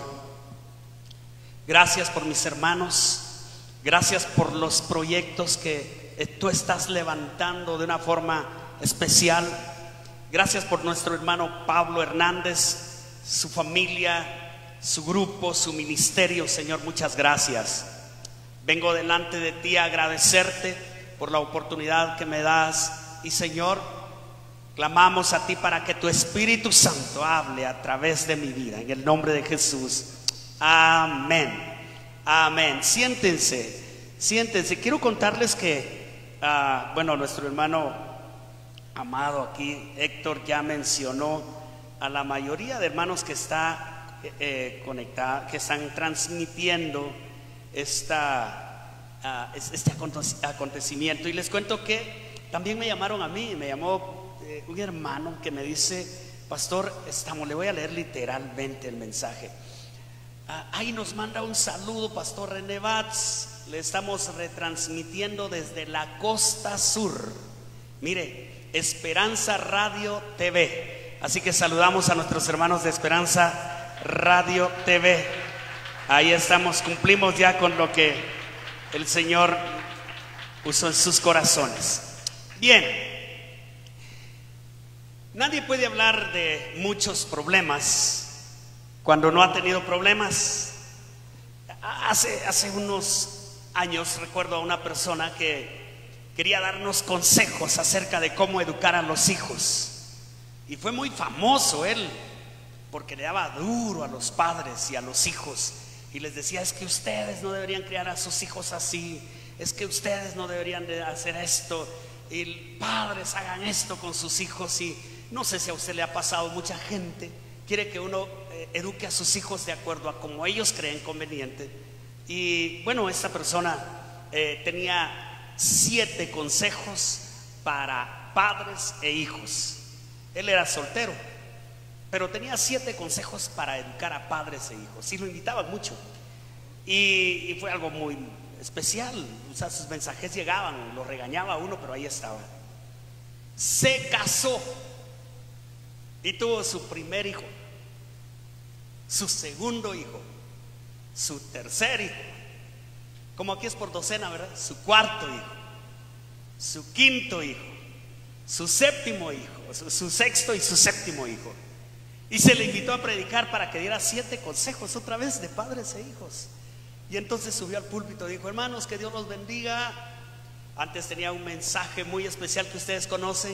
Gracias por mis hermanos, gracias por los proyectos que tú estás levantando de una forma especial. Gracias por nuestro hermano Pablo Hernández, su familia, su grupo, su ministerio, Señor, muchas gracias. Vengo delante de ti a agradecerte por la oportunidad que me das y, Señor, clamamos a ti para que tu Espíritu Santo hable a través de mi vida, en el nombre de Jesús. Amén. Amén. Siéntense, siéntense. Quiero contarles que Uh, bueno, nuestro hermano amado aquí, Héctor, ya mencionó a la mayoría de hermanos que está eh, conectada, que están transmitiendo esta, uh, este acontecimiento. Y les cuento que también me llamaron a mí, me llamó eh, un hermano que me dice: Pastor, estamos, le voy a leer literalmente el mensaje. Ah, ahí nos manda un saludo Pastor René Batz. Le estamos retransmitiendo desde la costa sur. Mire, Esperanza Radio T V. Así que saludamos a nuestros hermanos de Esperanza Radio T V. Ahí estamos, cumplimos ya con lo que el Señor puso en sus corazones. Bien, nadie puede hablar de muchos problemas cuando no ha tenido problemas. Hace, hace unos años recuerdo a una persona que quería darnos consejos acerca de cómo educar a los hijos, y fue muy famoso él porque le daba duro a los padres y a los hijos y les decía: es que ustedes no deberían criar a sus hijos así, es que ustedes no deberían de hacer esto, y padres hagan esto con sus hijos. Y no sé si a usted le ha pasado, mucha gente quiere que uno eh, eduque a sus hijos de acuerdo a como ellos creen conveniente. Y bueno, esta persona eh, tenía siete consejos para padres e hijos. Él era soltero, pero tenía siete consejos para educar a padres e hijos, y lo invitaban mucho. Y, y fue algo muy especial. O sea, sus mensajes llegaban, lo regañaba a uno, pero ahí estaba. Se casó y tuvo su primer hijo, su segundo hijo, su tercer hijo, como aquí es por docena, ¿verdad? Su cuarto hijo, su quinto hijo, su séptimo hijo, su, su sexto y su séptimo hijo. Y se le invitó a predicar para que diera siete consejos otra vez de padres e hijos. Y entonces subió al púlpito y dijo: hermanos, que Dios los bendiga. Antes tenía un mensaje muy especial que ustedes conocen: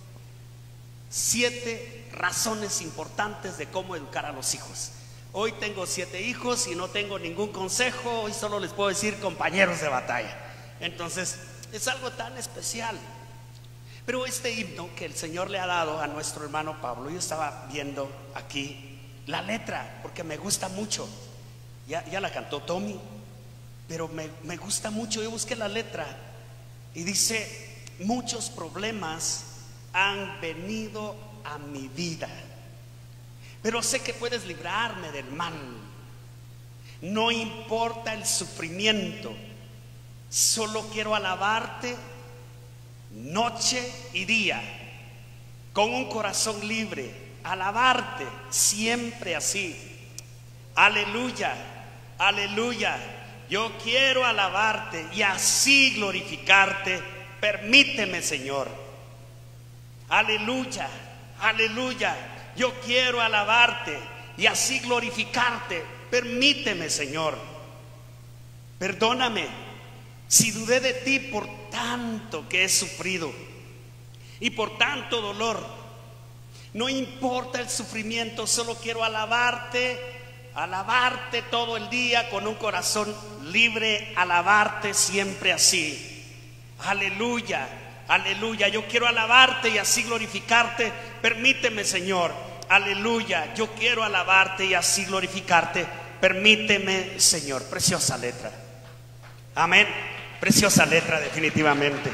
siete razones importantes de cómo educar a los hijos. Hoy tengo siete hijos y no tengo ningún consejo. Hoy solo les puedo decir compañeros de batalla. Entonces es algo tan especial. Pero este himno que el Señor le ha dado a nuestro hermano Pablo, yo estaba viendo aquí la letra porque me gusta mucho. Ya, ya la cantó Tommy, pero me, me gusta mucho. Yo busqué la letra y dice: muchos problemas han venido a mi vida, pero sé que puedes librarme del mal. No importa el sufrimiento, solo quiero alabarte noche y día, con un corazón libre, alabarte siempre así. Aleluya, aleluya, yo quiero alabarte y así glorificarte. Permíteme, Señor. Aleluya, aleluya, yo quiero alabarte y así glorificarte. Permíteme, Señor. Perdóname si dudé de ti por tanto que he sufrido y por tanto dolor. No importa el sufrimiento, solo quiero alabarte, alabarte todo el día con un corazón libre, alabarte siempre así. Aleluya, aleluya, yo quiero alabarte y así glorificarte. Permíteme, Señor. Aleluya, yo quiero alabarte y así glorificarte. Permíteme, Señor. Preciosa letra. Amén. Preciosa letra, definitivamente.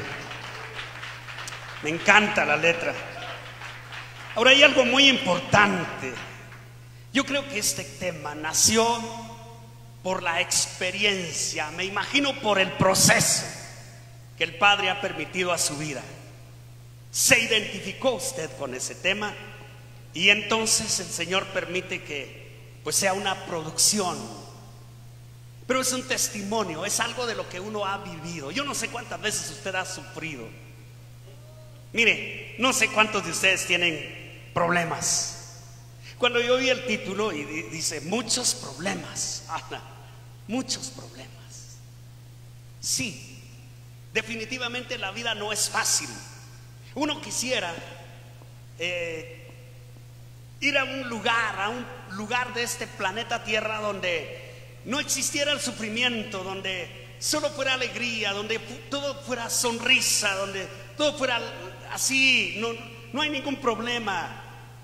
Me encanta la letra. Ahora hay algo muy importante. Yo creo que este tema nació por la experiencia, me imagino por el proceso que el Padre ha permitido a su vida. Se identificó usted con ese tema y entonces el Señor permite que pues sea una producción. Pero es un testimonio, es algo de lo que uno ha vivido. Yo no sé cuántas veces usted ha sufrido. Mire, no sé cuántos de ustedes tienen problemas. Cuando yo vi el título y dice muchos problemas, Ana, muchos problemas. Sí, definitivamente la vida no es fácil. Uno quisiera eh, ir a un lugar, a un lugar de este planeta Tierra donde no existiera el sufrimiento, donde solo fuera alegría, donde todo fuera sonrisa, donde todo fuera así, no, no hay ningún problema.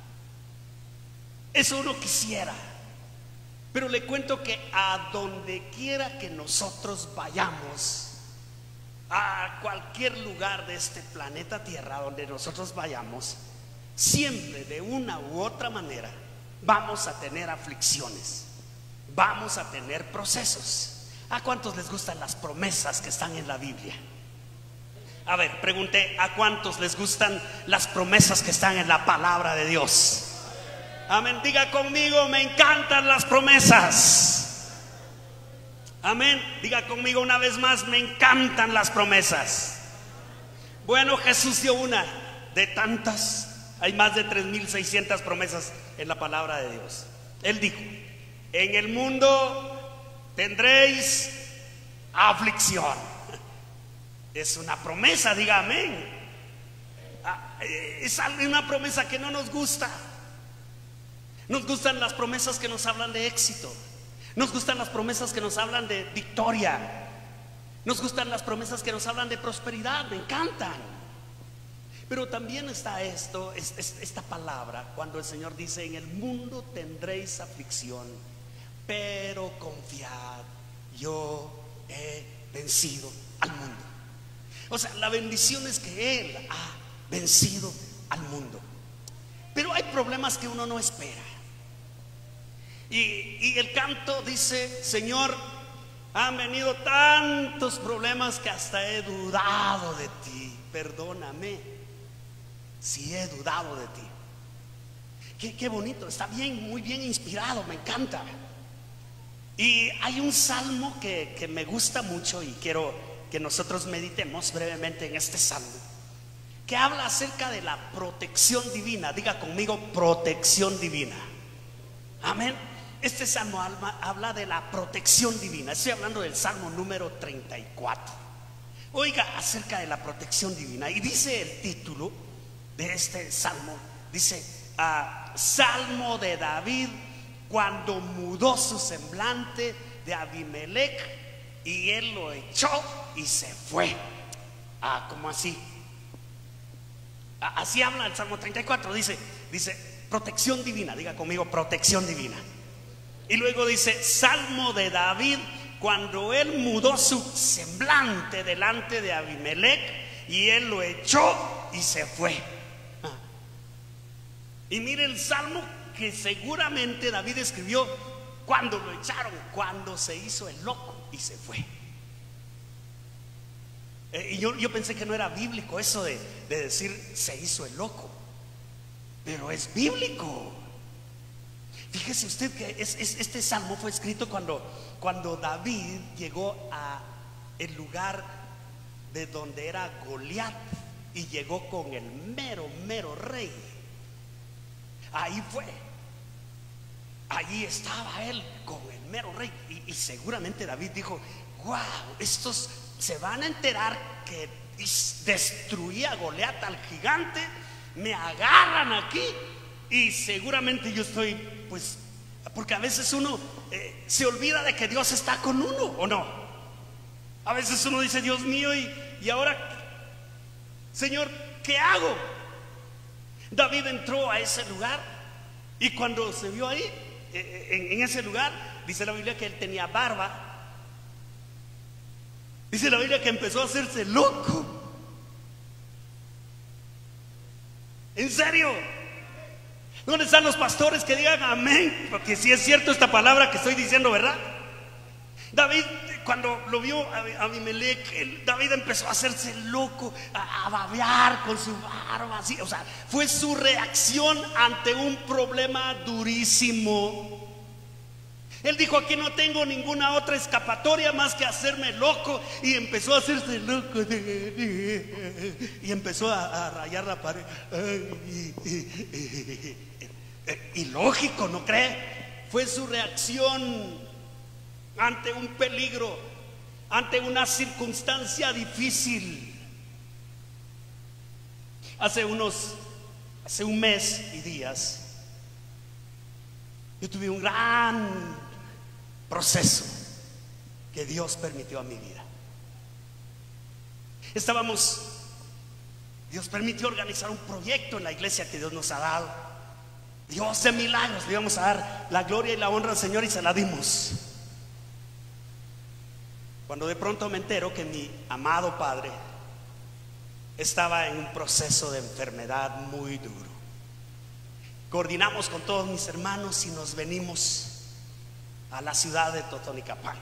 Eso uno quisiera. Pero le cuento que a donde quiera que nosotros vayamos, a cualquier lugar de este planeta Tierra donde nosotros vayamos, siempre de una u otra manera vamos a tener aflicciones, vamos a tener procesos. ¿A cuántos les gustan las promesas que están en la Biblia? A ver, pregunté, ¿a cuántos les gustan las promesas que están en la palabra de Dios? Amén, diga conmigo, me encantan las promesas. Amén, diga conmigo una vez más, me encantan las promesas. Bueno, Jesús dio una de tantas, hay más de tres mil seiscientas promesas en la palabra de Dios. Él dijo, en el mundo tendréis aflicción. Es una promesa, diga amén. Es una promesa que no nos gusta. Nos gustan las promesas que nos hablan de éxito. Nos gustan las promesas que nos hablan de victoria. Nos gustan las promesas que nos hablan de prosperidad, me encantan. Pero también está esto, esta palabra, cuando el Señor dice, en el mundo tendréis aflicción, pero confiad, yo he vencido al mundo. O sea, la bendición es que Él ha vencido al mundo. Pero hay problemas que uno no espera. Y, y el canto dice, Señor, han venido tantos problemas que hasta he dudado de ti. Perdóname si he dudado de ti. Qué, qué bonito, está bien, muy bien inspirado, me encanta. Y hay un salmo que, que me gusta mucho y quiero que nosotros meditemos brevemente en este salmo, que habla acerca de la protección divina. Diga conmigo, protección divina. Amén. Este salmo habla de la protección divina. Estoy hablando del salmo número treinta y cuatro. Oiga, acerca de la protección divina. Y dice el título de este salmo, dice, uh, Salmo de David cuando mudó su semblante de Abimelech y él lo echó y se fue. Ah, ¿cómo así? Ah, así habla el Salmo treinta y cuatro. Dice, dice, protección divina. Diga conmigo, protección divina. Y luego dice, Salmo de David cuando él mudó su semblante delante de Abimelech y él lo echó y se fue. Ah. Y mire el salmo que seguramente David escribió cuando lo echaron, cuando se hizo el loco y se fue. Eh, y yo, yo pensé que no era bíblico eso de, de decir se hizo el loco, pero es bíblico. Fíjese usted que es, es, este salmo fue escrito cuando, cuando David llegó a el lugar de donde era Goliat y llegó con el mero, mero rey. Ahí fue. Allí estaba él con el mero rey. Y, y seguramente David dijo, wow, estos se van a enterar que destruí a Goliat, al gigante, me agarran aquí y seguramente yo estoy, pues, porque a veces uno eh, se olvida de que Dios está con uno, ¿o no? A veces uno dice, Dios mío, y, y ahora, Señor, ¿qué hago? David entró a ese lugar y cuando se vio ahí, eh, en, en ese lugar, dice la Biblia que él tenía barba. Dice la Biblia que empezó a hacerse loco. ¿En serio? ¿Dónde están los pastores que digan amén? Porque si es cierto esta palabra que estoy diciendo, ¿verdad? David, cuando lo vio a Abimelech, David empezó a hacerse loco, a, a babear con su barba, así. O sea, fue su reacción ante un problema durísimo. Él dijo, aquí no tengo ninguna otra escapatoria más que hacerme loco. Y empezó a hacerse loco. Y empezó a, a rayar la pared. Y lógico, ¿no cree? Fue su reacción ante un peligro, ante una circunstancia difícil. Hace unos, hace un mes y días, yo tuve un gran proceso que Dios permitió a mi vida. Estábamos, Dios permitió organizar un proyecto en la iglesia que Dios nos ha dado. Dios de milagros, le íbamos a dar la gloria y la honra al Señor y se la dimos. Cuando de pronto me entero que mi amado padre estaba en un proceso de enfermedad muy duro. coordinamos con todos mis hermanos y nos venimos a la ciudad de Totonicapán.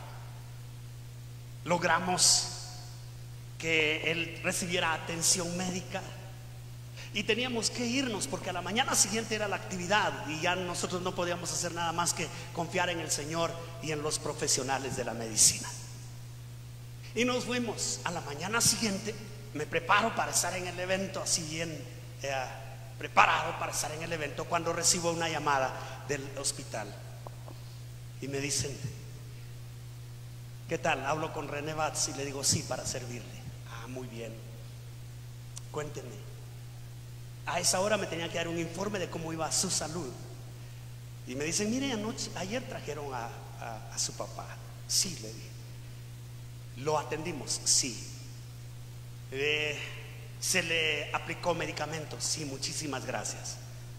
Logramos que él recibiera atención médica y teníamos que irnos porque a la mañana siguiente era la actividad y ya nosotros no podíamos hacer nada más que confiar en el Señor y en los profesionales de la medicina. Y nos fuimos. A la mañana siguiente me preparo para estar en el evento, así bien eh, preparado para estar en el evento, cuando recibo una llamada del hospital y me dicen: ¿qué tal? Hablo con René Batz y le digo: sí, para servirle. Ah, muy bien, cuénteme. A esa hora me tenía que dar un informe de cómo iba su salud y me dicen: mire, anoche, ayer trajeron a, a, a su papá. Sí, le dije. ¿Lo atendimos? Sí. Eh, ¿Se le aplicó medicamentos? Sí, muchísimas gracias.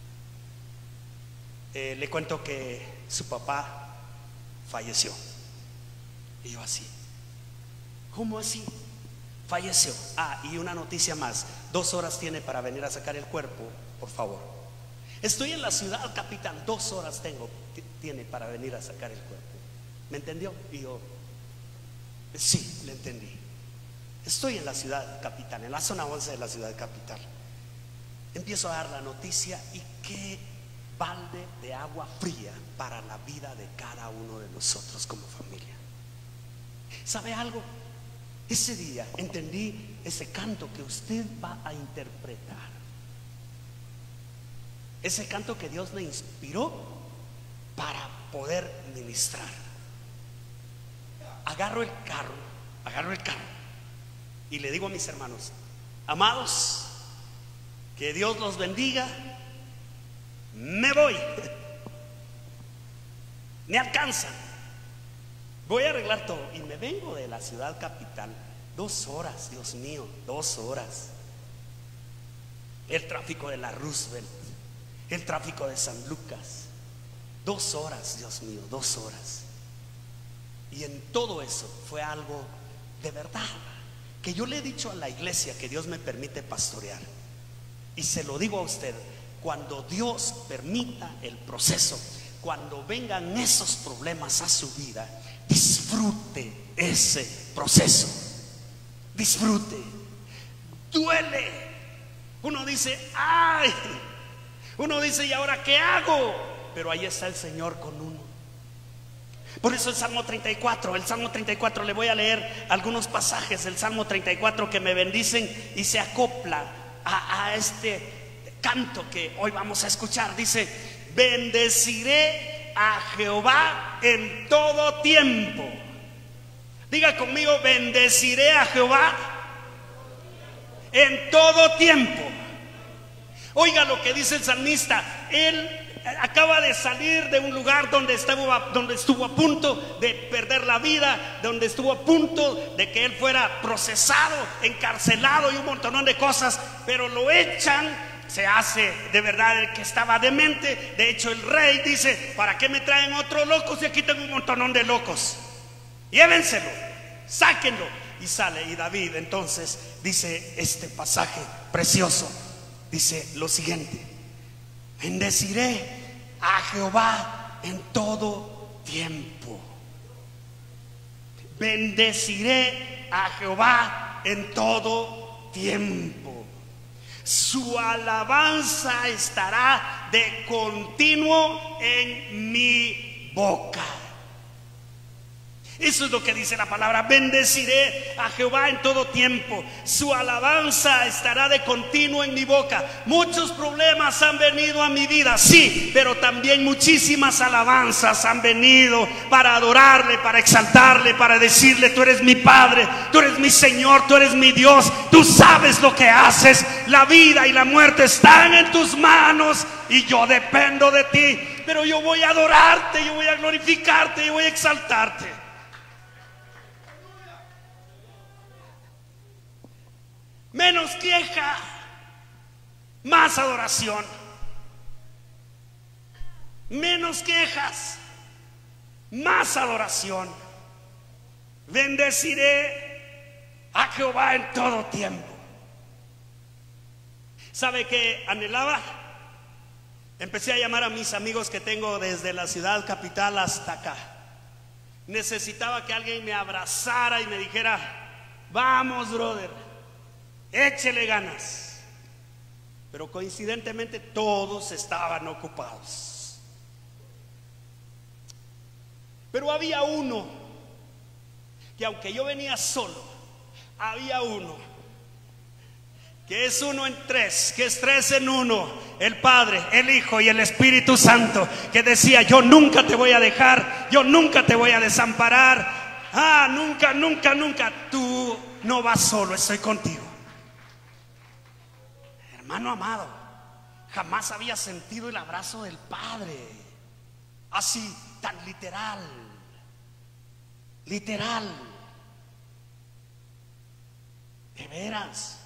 Eh, le cuento que su papá falleció. Y yo así: ¿cómo así? Falleció. Ah, y una noticia más: dos horas tiene para venir a sacar el cuerpo, por favor. Estoy en la ciudad capital, dos horas tengo, tiene para venir a sacar el cuerpo. ¿Me entendió? Y yo: sí, le entendí. Estoy en la ciudad capital, en la zona once de la ciudad capital. Empiezo a dar la noticia y qué balde de agua fría para la vida de cada uno de nosotros como familia. ¿Sabe algo? Ese día entendí ese canto que usted va a interpretar, ese canto que Dios le inspiró para poder ministrar. Agarro el carro, agarro el carro y le digo a mis hermanos: amados, que Dios los bendiga, me voy, me alcanzan, voy a arreglar todo. Y me vengo de la ciudad capital, dos horas, Dios mío, dos horas. El tráfico de la Roosevelt, el tráfico de San Lucas, dos horas, Dios mío, dos horas. Y en todo eso fue algo de verdad que yo le he dicho a la iglesia que Dios me permite pastorear. Y se lo digo a usted: cuando Dios permita el proceso, cuando vengan esos problemas a su vida, disfrute ese proceso, disfrute. Duele. Uno dice: ay, uno dice: ¿y ahora qué hago? Pero ahí está el Señor con uno. Por eso el Salmo treinta y cuatro, el Salmo treinta y cuatro, le voy a leer algunos pasajes del Salmo treinta y cuatro que me bendicen y se acopla a, a este canto que hoy vamos a escuchar. Dice: bendeciré a Jehová en todo tiempo. Diga conmigo: bendeciré a Jehová en todo tiempo. Oiga lo que dice el salmista. Él acaba de salir de un lugar donde estuvo, a, donde estuvo a punto de perder la vida, donde estuvo a punto de que él fuera procesado, encarcelado y un montón de cosas, pero lo echan. Se hace de verdad el que estaba demente. De hecho, el rey dice: ¿para qué me traen otros locos si aquí tengo un montón de locos? Llévenselo, sáquenlo. Y sale. Y David entonces dice este pasaje precioso, dice lo siguiente: bendeciré a Jehová en todo tiempo. Bendeciré a Jehová en todo tiempo. Su alabanza estará de continuo en mi boca. Eso es lo que dice la palabra: bendeciré a Jehová en todo tiempo, su alabanza estará de continuo en mi boca. Muchos problemas han venido a mi vida, sí, pero también muchísimas alabanzas han venido para adorarle, para exaltarle, para decirle: tú eres mi Padre, tú eres mi Señor, tú eres mi Dios, tú sabes lo que haces, la vida y la muerte están en tus manos y yo dependo de ti, pero yo voy a adorarte, yo voy a glorificarte, yo voy a exaltarte. Menos queja, más adoración. Menos quejas, más adoración. Bendeciré a Jehová en todo tiempo. ¿Sabe qué anhelaba? empecé a llamar a mis amigos que tengo desde la ciudad capital hasta acá. Necesitaba que alguien me abrazara y me dijera: vamos, brother, échele ganas. Pero coincidentemente todos estaban ocupados. Pero había uno que, aunque yo venía solo, había uno que es uno en tres, que es tres en uno, el Padre, el Hijo y el Espíritu Santo, que decía: yo nunca te voy a dejar, yo nunca te voy a desamparar. Ah, nunca, nunca, nunca. Tú no vas solo, estoy contigo. Hermano amado, jamás había sentido el abrazo del Padre así, tan literal. Literal. De veras.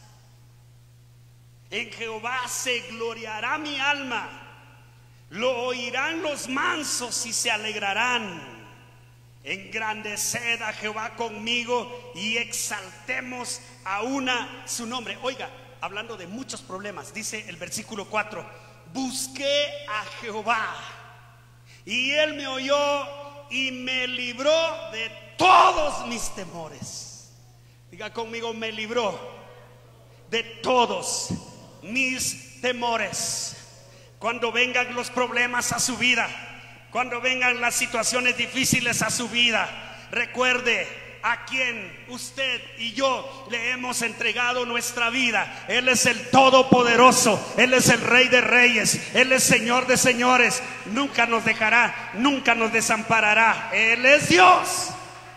En Jehová se gloriará mi alma, lo oirán los mansos y se alegrarán. Engrandeced a Jehová conmigo y exaltemos a una su nombre. Oiga, hablando de muchos problemas, dice el versículo cuatro: busqué a Jehová y él me oyó y me libró de todos mis temores. Diga conmigo: me libró de todos mis temores. Cuando vengan los problemas a su vida, cuando vengan las situaciones difíciles a su vida, recuerde a quien usted y yo le hemos entregado nuestra vida. Él es el Todopoderoso, Él es el Rey de Reyes, Él es Señor de Señores. Nunca nos dejará, nunca nos desamparará. Él es Dios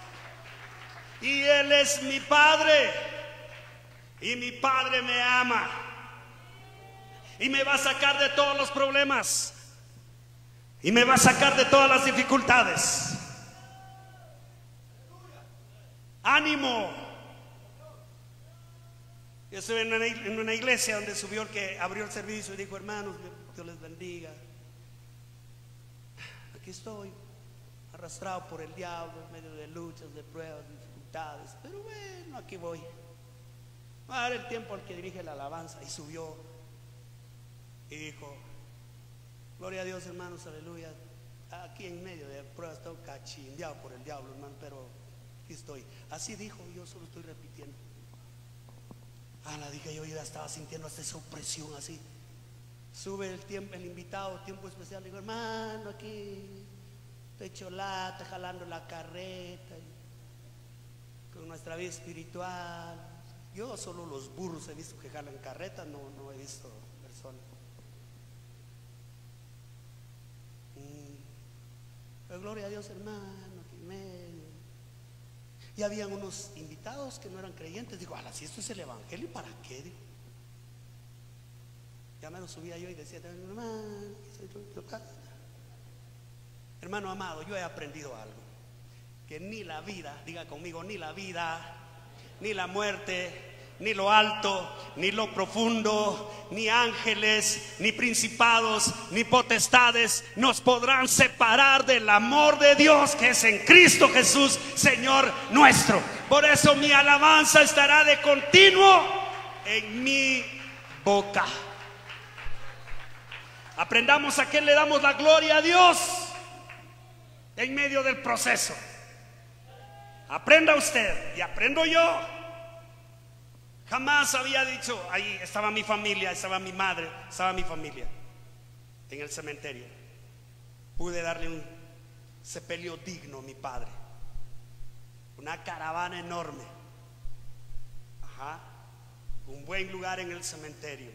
y Él es mi Padre, y mi Padre me ama y me va a sacar de todos los problemas y me va a sacar de todas las dificultades. ¡Ánimo! Yo estuve en una, en una iglesia donde subió el que abrió el servicio y dijo: hermanos, Dios les bendiga. Aquí estoy, arrastrado por el diablo en medio de luchas, de pruebas, de dificultades, pero bueno, aquí voy. Va a dar el tiempo al que dirige la alabanza. Y subió y dijo: gloria a Dios, hermanos, aleluya. Aquí en medio de pruebas estoy cachindeado por el diablo, hermano, pero aquí estoy. Así dijo, yo solo estoy repitiendo. Ah, la dije yo, ya estaba sintiendo hasta esa opresión así. Sube el tiempo, el invitado, tiempo especial. Digo: hermano, aquí estoy cholata, jalando la carreta con nuestra vida espiritual. Yo solo los burros he visto que jalan carreta, no, no he visto personas. Mm. Pero gloria a Dios, hermano, que medio. Y habían unos invitados que no eran creyentes. Digo: ala, si esto es el evangelio, ¿para qué? Digo. Ya me lo subía yo y decía: hermano, hermano amado, yo he aprendido algo, que ni la vida, diga conmigo, ni la vida, ni la muerte, ni lo alto, ni lo profundo, ni ángeles, ni principados, ni potestades nos podrán separar del amor de Dios que es en Cristo Jesús, Señor nuestro. Por eso mi alabanza estará de continuo en mi boca. Aprendamos a qué le damos la gloria a Dios en medio del proceso. Aprenda usted y aprendo yo. Jamás había dicho: ahí estaba mi familia, estaba mi madre, estaba mi familia en el cementerio. Pude darle un sepelio digno a mi padre. Una caravana enorme. Ajá. Un buen lugar en el cementerio.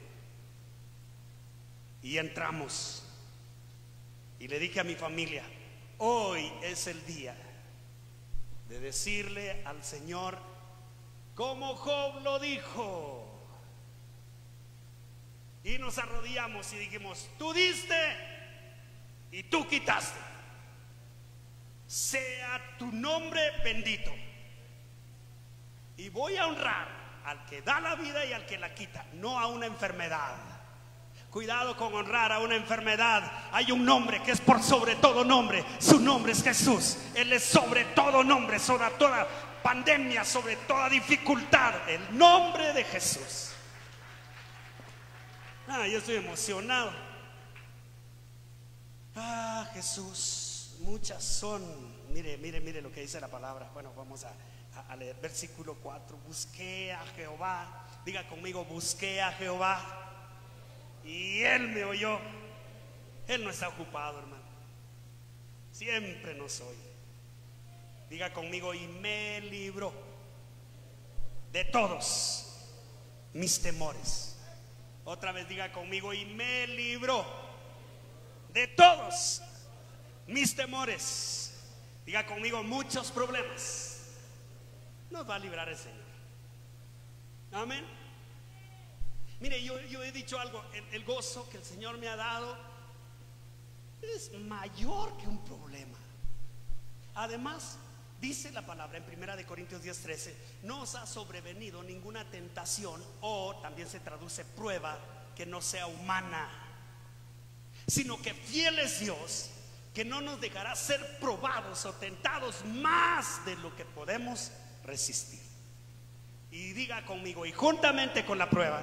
Y entramos. Y le dije a mi familia: hoy es el día de decirle al Señor, como Job lo dijo. Y nos arrodillamos y dijimos: tú diste y tú quitaste, sea tu nombre bendito. Y voy a honrar al que da la vida y al que la quita, no a una enfermedad. Cuidado con honrar a una enfermedad. Hay un nombre que es por sobre todo nombre. Su nombre es Jesús. Él es sobre todo nombre, sobre toda pandemia, sobre toda dificultad. El nombre de Jesús. Ah, yo estoy emocionado. Jesús. Muchas son. Mire, mire, mire lo que dice la palabra. Bueno, vamos a, a, a leer versículo cuatro. Busqué a Jehová. Diga conmigo, busqué a Jehová y Él me oyó. Él no está ocupado, hermano. Siempre nos oye. Diga conmigo, y me libró de todos mis temores. Otra vez diga conmigo, y me libró de todos mis temores. Diga conmigo, muchos problemas nos va a librar el Señor. Amén. Mire, yo, yo he dicho algo, el, el gozo que el Señor me ha dado es mayor que un problema. Además, dice la palabra en primera de Corintios diez trece, no os ha sobrevenido ninguna tentación, o también se traduce prueba, que no sea humana, sino que fiel es Dios, que no nos dejará ser probados o tentados más de lo que podemos resistir. Y diga conmigo, y juntamente con la prueba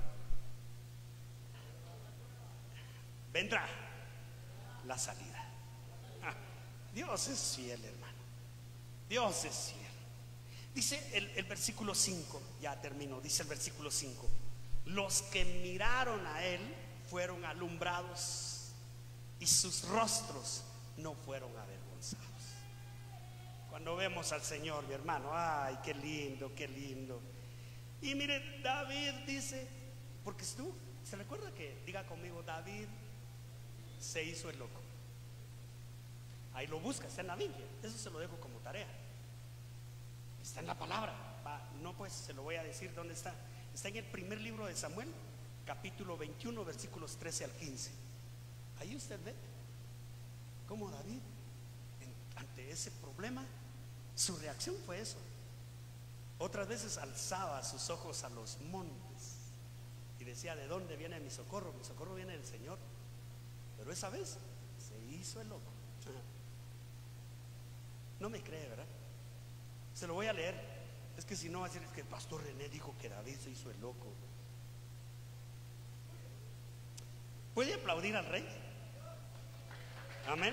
vendrá la salida. Ah, Dios es fiel, hermano. Dios es fiel. Dice el, el versículo cinco, ya termino, dice el versículo cinco, los que miraron a Él fueron alumbrados y sus rostros no fueron avergonzados. Cuando vemos al Señor, mi hermano, ay, qué lindo, qué lindo. Y mire, David dice, porque tú, ¿se recuerda que, diga conmigo, David se hizo el loco? Ahí lo busca, está en la Biblia. Eso se lo dejo como tarea. Está en la palabra. Va, no, pues se lo voy a decir dónde está. Está en el primer libro de Samuel, capítulo veintiuno, versículos trece al quince. Ahí usted ve cómo David, en, ante ese problema, su reacción fue eso. Otras veces alzaba sus ojos a los montes y decía, ¿de dónde viene mi socorro? Mi socorro viene del Señor. Pero esa vez se hizo el loco. No me cree, ¿verdad? Se lo voy a leer. Es que si no va a decir, es que el pastor René dijo que David se hizo el loco. ¿Puede aplaudir al rey? Amén.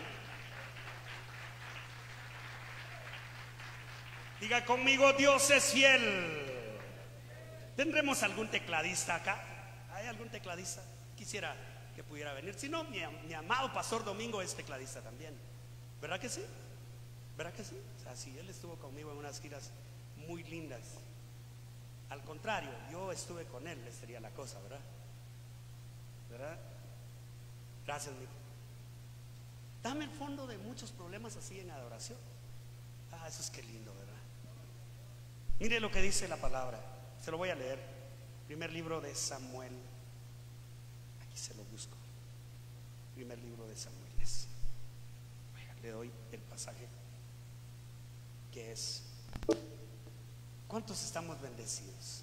Diga conmigo, Dios es fiel. ¿Tendremos algún tecladista acá? ¿Hay algún tecladista? Quisiera que pudiera venir. Si no, mi, mi amado pastor Domingo es tecladista también. ¿Verdad que sí? ¿Verdad que sí? O sea, sí, él estuvo conmigo en unas giras muy lindas. Al contrario, yo estuve con él, esa sería la cosa, ¿verdad? ¿Verdad? Gracias, mijo. Dame el fondo de muchos problemas así en adoración. Ah, eso es que lindo, ¿verdad? Mire lo que dice la palabra. Se lo voy a leer. Primer libro de Samuel. Aquí se lo busco. Primer libro de Samuel es. Le doy el pasaje que es. ¿Cuántos estamos bendecidos?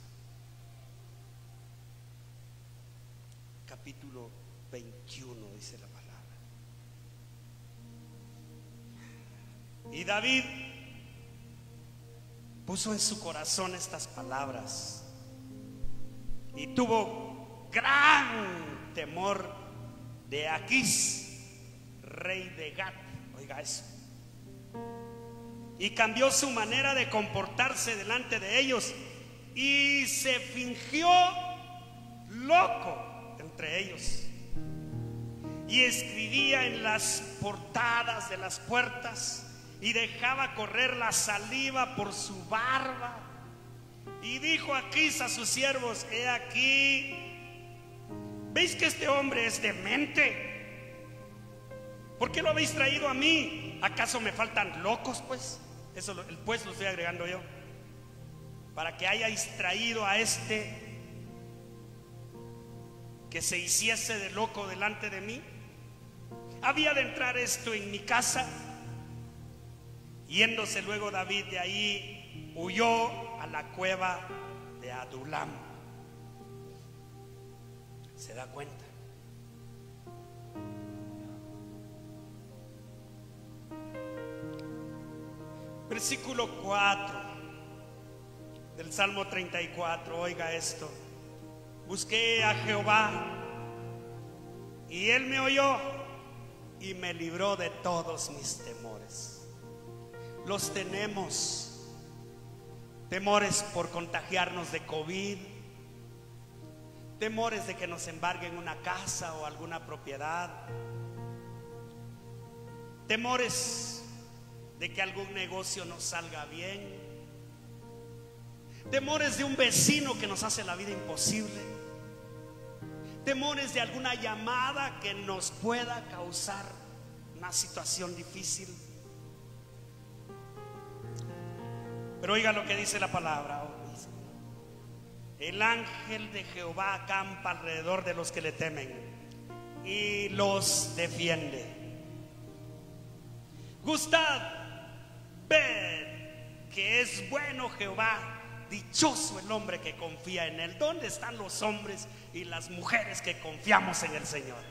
Capítulo veintiuno dice la palabra. Y David puso en su corazón estas palabras y tuvo gran temor de Aquís, rey de Gat. Oiga eso. Y cambió su manera de comportarse delante de ellos y se fingió loco entre ellos. Y escribía en las portadas de las puertas y dejaba correr la saliva por su barba. Y dijo Aquís a sus siervos: he aquí, ¿veis que este hombre es demente? ¿Por qué lo habéis traído a mí? ¿Acaso me faltan locos, pues? Eso lo, el pues lo estoy agregando yo. Para que hayáis traído a este que se hiciese de loco delante de mí. ¿Había de entrar esto en mi casa? Yéndose luego David de ahí, huyó a la cueva de Adulam. ¿Se da cuenta? Versículo cuatro del Salmo treinta y cuatro. Oiga esto: busqué a Jehová y él me oyó y me libró de todos mis temores. Los tenemos. Temores por contagiarnos de COVID, temores de que nos embarguen una casa o alguna propiedad, temores de que algún negocio nos salga bien, temores de un vecino que nos hace la vida imposible, temores de alguna llamada que nos pueda causar una situación difícil. Pero oiga lo que dice la palabra: el ángel de Jehová acampa alrededor de los que le temen y los defiende. Gustad, ved que es bueno Jehová, dichoso el hombre que confía en él. ¿Dónde están los hombres y las mujeres que confiamos en el Señor?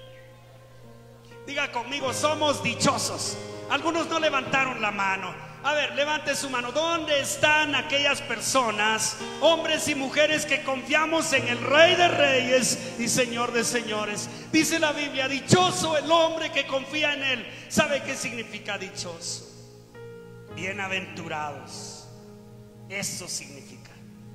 Diga conmigo: somos dichosos. Algunos no levantaron la mano. A ver, levante su mano. ¿Dónde están aquellas personas, hombres y mujeres, que confiamos en el Rey de Reyes y Señor de Señores? Dice la Biblia: dichoso el hombre que confía en él. ¿Sabe qué significa dichoso? Bienaventurados. Eso significa.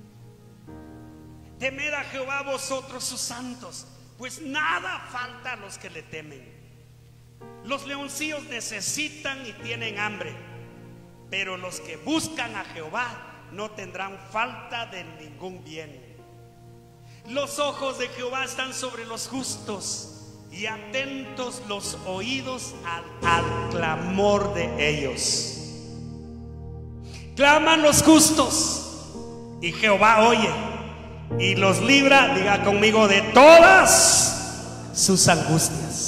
Temed a Jehová vosotros sus santos, pues nada falta a los que le temen. Los leoncillos necesitan y tienen hambre, pero los que buscan a Jehová no tendrán falta de ningún bien. Los ojos de Jehová están sobre los justos y atentos los oídos al, al clamor de ellos. Claman los justos y Jehová oye y los libra, diga conmigo, de todas sus angustias.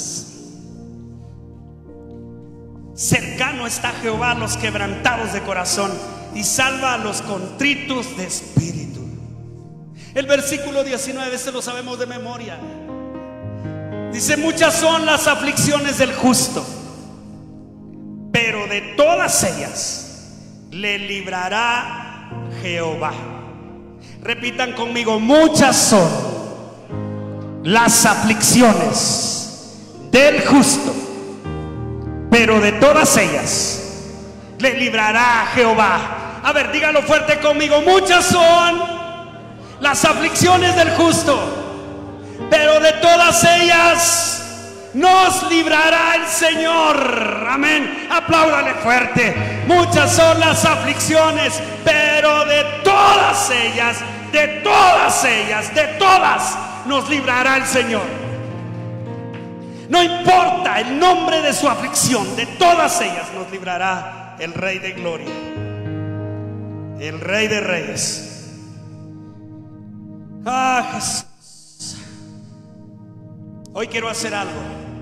Cercano está Jehová a los quebrantados de corazón y salva a los contritos de espíritu. El versículo diecinueve, este lo sabemos de memoria. Dice: muchas son las aflicciones del justo, pero de todas ellas le librará Jehová. Repitan conmigo: muchas son las aflicciones del justo, pero de todas ellas le librará Jehová. A ver, dígalo fuerte conmigo: muchas son las aflicciones del justo, pero de todas ellas nos librará el Señor. Amén. Apláudale fuerte. Muchas son las aflicciones, pero de todas ellas, de todas ellas, de todas nos librará el Señor. No importa el nombre de su aflicción, de todas ellas nos librará el Rey de Gloria, el Rey de Reyes. Ah, Jesús. Hoy quiero hacer algo.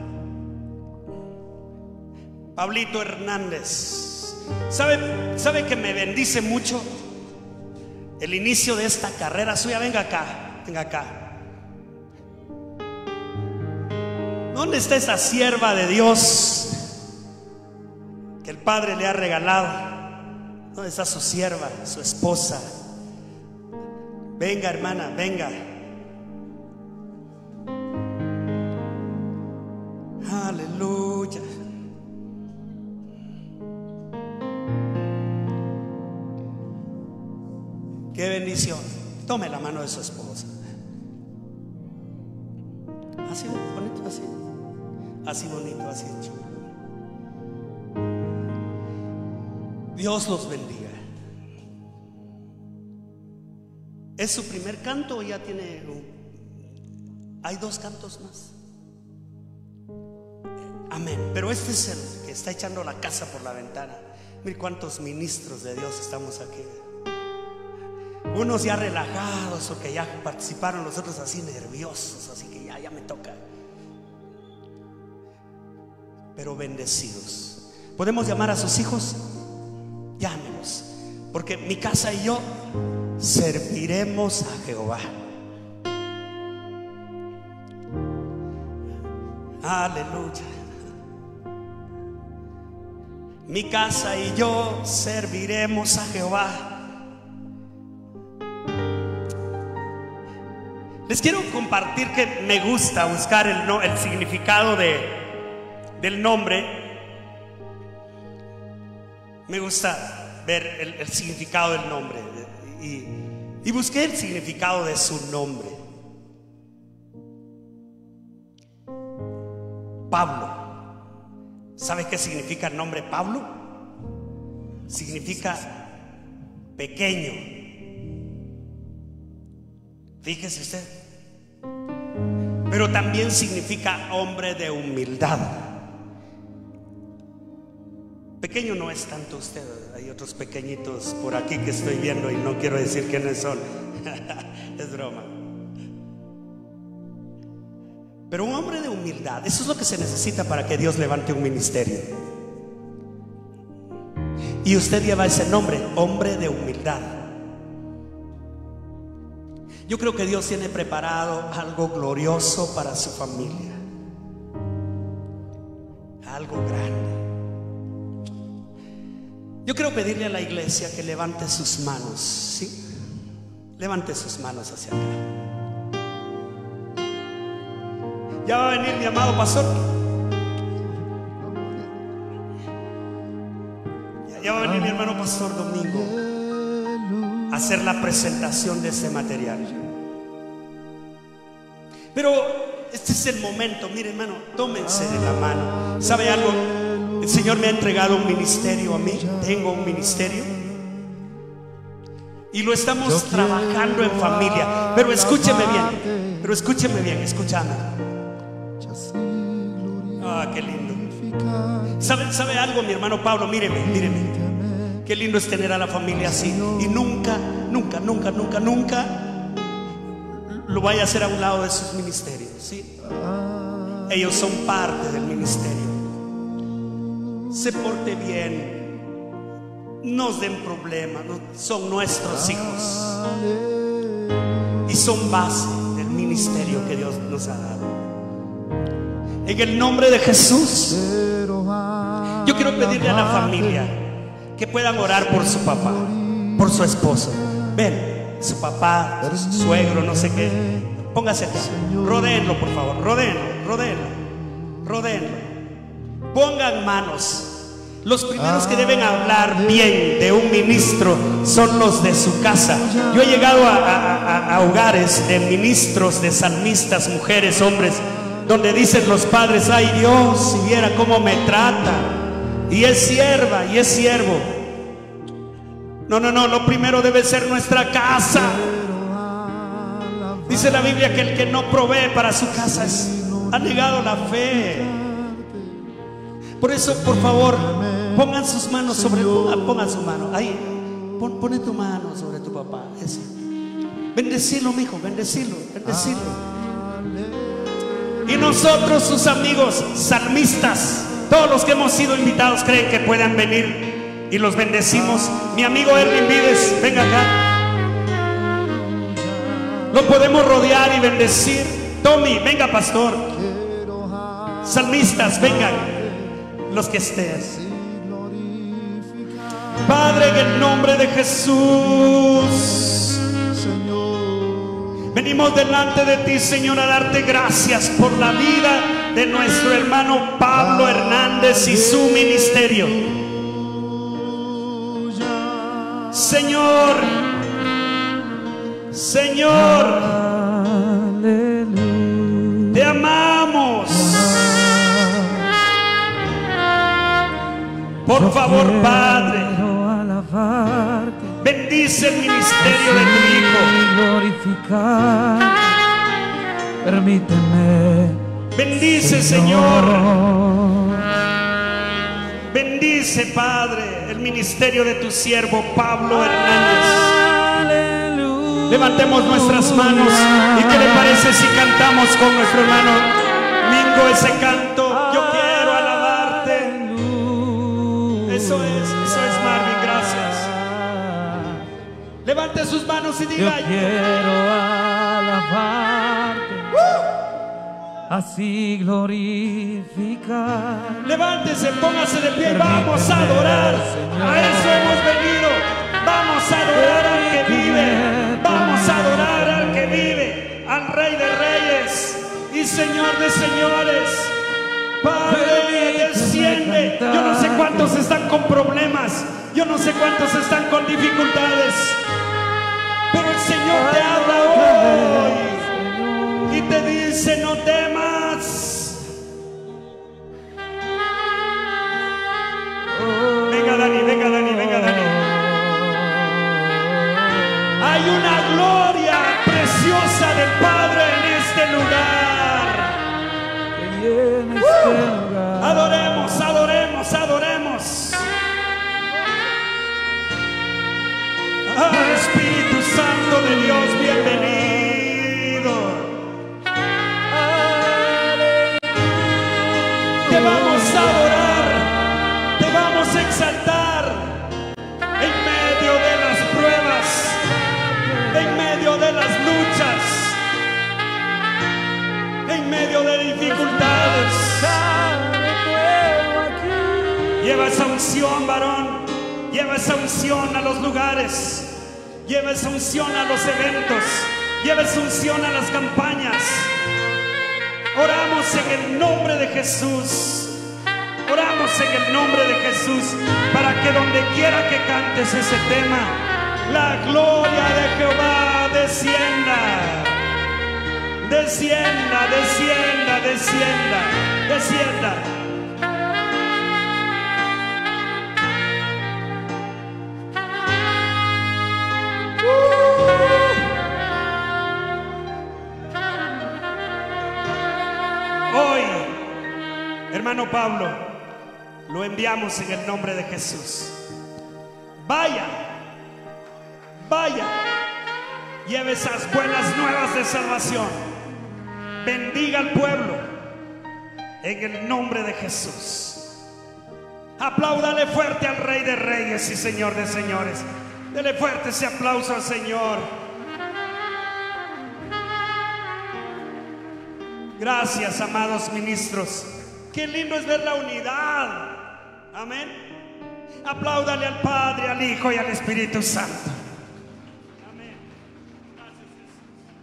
Pablito Hernández, ¿sabe, sabe que me bendice mucho el inicio de esta carrera suya? Venga acá, venga acá. ¿Dónde está esa sierva de Dios que el Padre le ha regalado? ¿Dónde está su sierva, su esposa? Venga, hermana, venga. Aleluya. Qué bendición. Tome la mano de su esposa. Así bonito, así. Así bonito, así chulo. Dios los bendiga. ¿Es su primer canto o ya tiene un... hay dos cantos más? Amén. Pero este es el que está echando la casa por la ventana. Mire cuántos ministros de Dios estamos aquí. Unos ya relajados porque ya participaron, los otros así nerviosos, así que ya, ya me toca. Pero bendecidos. ¿Podemos llamar a sus hijos? Llámenos, porque mi casa y yo serviremos a Jehová. Aleluya. Mi casa y yo serviremos a Jehová. Les quiero compartir que me gusta buscar el, no, el significado de, del nombre, me gusta ver el, el significado del nombre y, y busqué el significado de su nombre. Pablo. ¿Sabe qué significa el nombre Pablo? Significa pequeño. Fíjese usted. Pero también significa hombre de humildad. Pequeño no es tanto usted. Hay otros pequeñitos por aquí que estoy viendo y no quiero decir quiénes son. Es broma. Pero un hombre de humildad, eso es lo que se necesita para que Dios levante un ministerio. Y usted lleva ese nombre, hombre de humildad. Yo creo que Dios tiene preparado algo glorioso para su familia. Algo grande. Yo quiero pedirle a la iglesia que levante sus manos, ¿sí? Levante sus manos hacia acá. Ya va a venir mi amado pastor. Ya, ya va a venir mi hermano pastor Domingo a hacer la presentación de ese material. Pero este es el momento. Mire, hermano, tómense de la mano. ¿Sabe algo? El Señor me ha entregado un ministerio a mí. Tengo un ministerio y lo estamos trabajando en familia. Pero escúcheme bien. Pero escúcheme bien, escúchame. Ah, qué lindo. ¿Sabe, ¿Sabe algo, mi hermano Pablo? Míreme, míreme. Qué lindo es tener a la familia así. Y nunca, nunca, nunca, nunca, nunca lo vaya a hacer a un lado de sus ministerios, ¿sí? Ellos son parte del ministerio. Se porte bien, nos den problemas, son nuestros hijos y son base del ministerio que Dios nos ha dado. En el nombre de Jesús, yo quiero pedirle a la familia que puedan orar por su papá, por su esposo. Ven, su papá, su suegro, no sé qué. Póngase acá, rodéenlo por favor, rodéenlo, rodéenlo, rodéenlo. Pongan manos. Los primeros que deben hablar bien de un ministro son los de su casa. Yo he llegado a, a, a hogares de ministros, de salmistas, mujeres, hombres, donde dicen los padres: ay Dios, si viera cómo me trata, y es sierva, y es siervo. No, no, no, lo primero debe ser nuestra casa. Dice la Biblia que el que no provee para su casa es, ha negado la fe. Por eso, por favor, pongan sus manos sobre, pongan, pongan su mano, ahí, pon, pone tu mano sobre tu papá. Eso. Bendecilo, mijo, bendecilo, bendecilo. Y nosotros, sus amigos salmistas, todos los que hemos sido invitados, creen que puedan venir y los bendecimos. Mi amigo Erwin Vides, venga acá. Lo podemos rodear y bendecir. Tommy, venga pastor. Salmistas, vengan. Los que estén. Padre, en el nombre de Jesús, venimos delante de ti, Señor, a darte gracias por la vida de nuestro hermano Pablo Hernández y su ministerio. Señor, Señor, te amamos. Por favor, Padre, bendice el ministerio de tu Hijo. Glorificar, permíteme. Bendice, Señor. Bendice, Padre, el ministerio de tu siervo Pablo Hernández. Aleluya. Levantemos nuestras manos. ¿Y qué le parece si cantamos con nuestro hermano Mingo ese canto? Yo quiero alabarte. Eso es, eso es, Marvin, gracias. Levante sus manos y diga: yo quiero alabarte, uh. así glorificar. Levántese, póngase de pie, vamos a adorar. A eso hemos venido. Vamos a adorar al que vive. Vamos a adorar al que vive, al Rey de Reyes y Señor de señores. Padre, están con problemas, yo no sé cuántos están con dificultades, pero el Señor te habla hoy y te dice: no temas. Venga Dani, venga Dani, venga Dani. Hay una gloria preciosa del Padre en este lugar. Adoremos, adoremos, adoremos. Ah, Espíritu Santo de Dios, bienvenido. Te vamos a adorar, te vamos a exaltar en medio de las pruebas, en medio de las luchas, en medio de dificultades. Lleva esa unción, varón. Lleva esa unción a los lugares. Lleva esa unción a los eventos. Lleva esa unción a las campañas. Oramos en el nombre de Jesús. Oramos en el nombre de Jesús para que donde quiera que cantes ese tema, la gloria de Jehová descienda. Descienda, descienda, descienda, descienda. Hoy, hermano Pablo, lo enviamos en el nombre de Jesús. Vaya, vaya, lleve esas buenas nuevas de salvación. Bendiga al pueblo en el nombre de Jesús. Apláudale fuerte al Rey de Reyes y Señor de Señores. Dele fuerte ese aplauso al Señor. Gracias, amados ministros. Qué lindo es ver la unidad. Amén. Apláudale al Padre, al Hijo y al Espíritu Santo. Amén. Gracias, Jesús.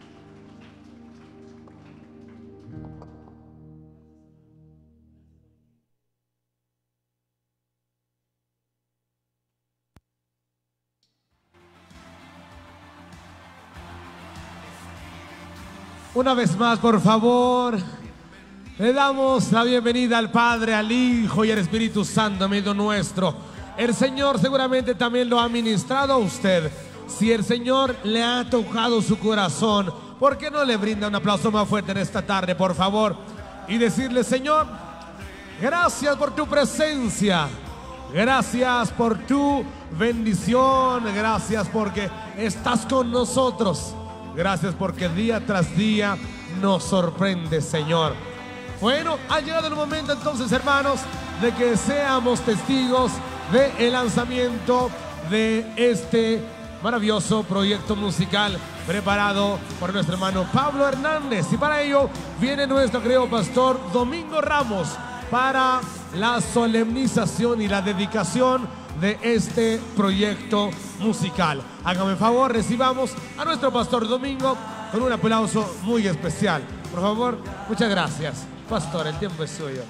Una vez más, por favor, le damos la bienvenida al Padre, al Hijo y al Espíritu Santo en medio nuestro. El Señor seguramente también lo ha ministrado a usted. Si el Señor le ha tocado su corazón, ¿por qué no le brinda un aplauso más fuerte en esta tarde, por favor? Y decirle: Señor, gracias por tu presencia. Gracias por tu bendición. Gracias porque estás con nosotros. Gracias porque día tras día nos sorprende, Señor. Bueno, ha llegado el momento entonces, hermanos, de que seamos testigos del lanzamiento de este maravilloso proyecto musical preparado por nuestro hermano Pablo Hernández. Y para ello viene nuestro querido pastor Domingo Ramos para la solemnización y la dedicación de este proyecto musical. Hágame favor, recibamos a nuestro pastor Domingo con un aplauso muy especial. Por favor, muchas gracias. Pastor, el tiempo es suyo.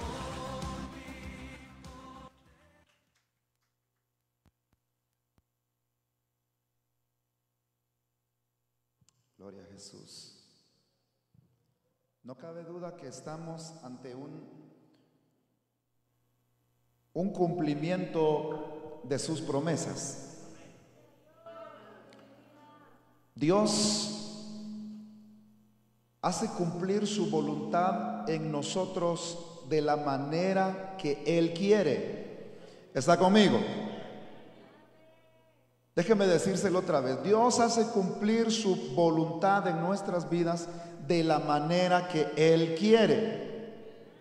Gloria a Jesús. No cabe duda que estamos ante un, un cumplimiento de sus promesas. Dios hace cumplir su voluntad en nosotros de la manera que Él quiere. ¿Está conmigo? Déjeme decírselo otra vez. Dios hace cumplir su voluntad en nuestras vidas de la manera que Él quiere.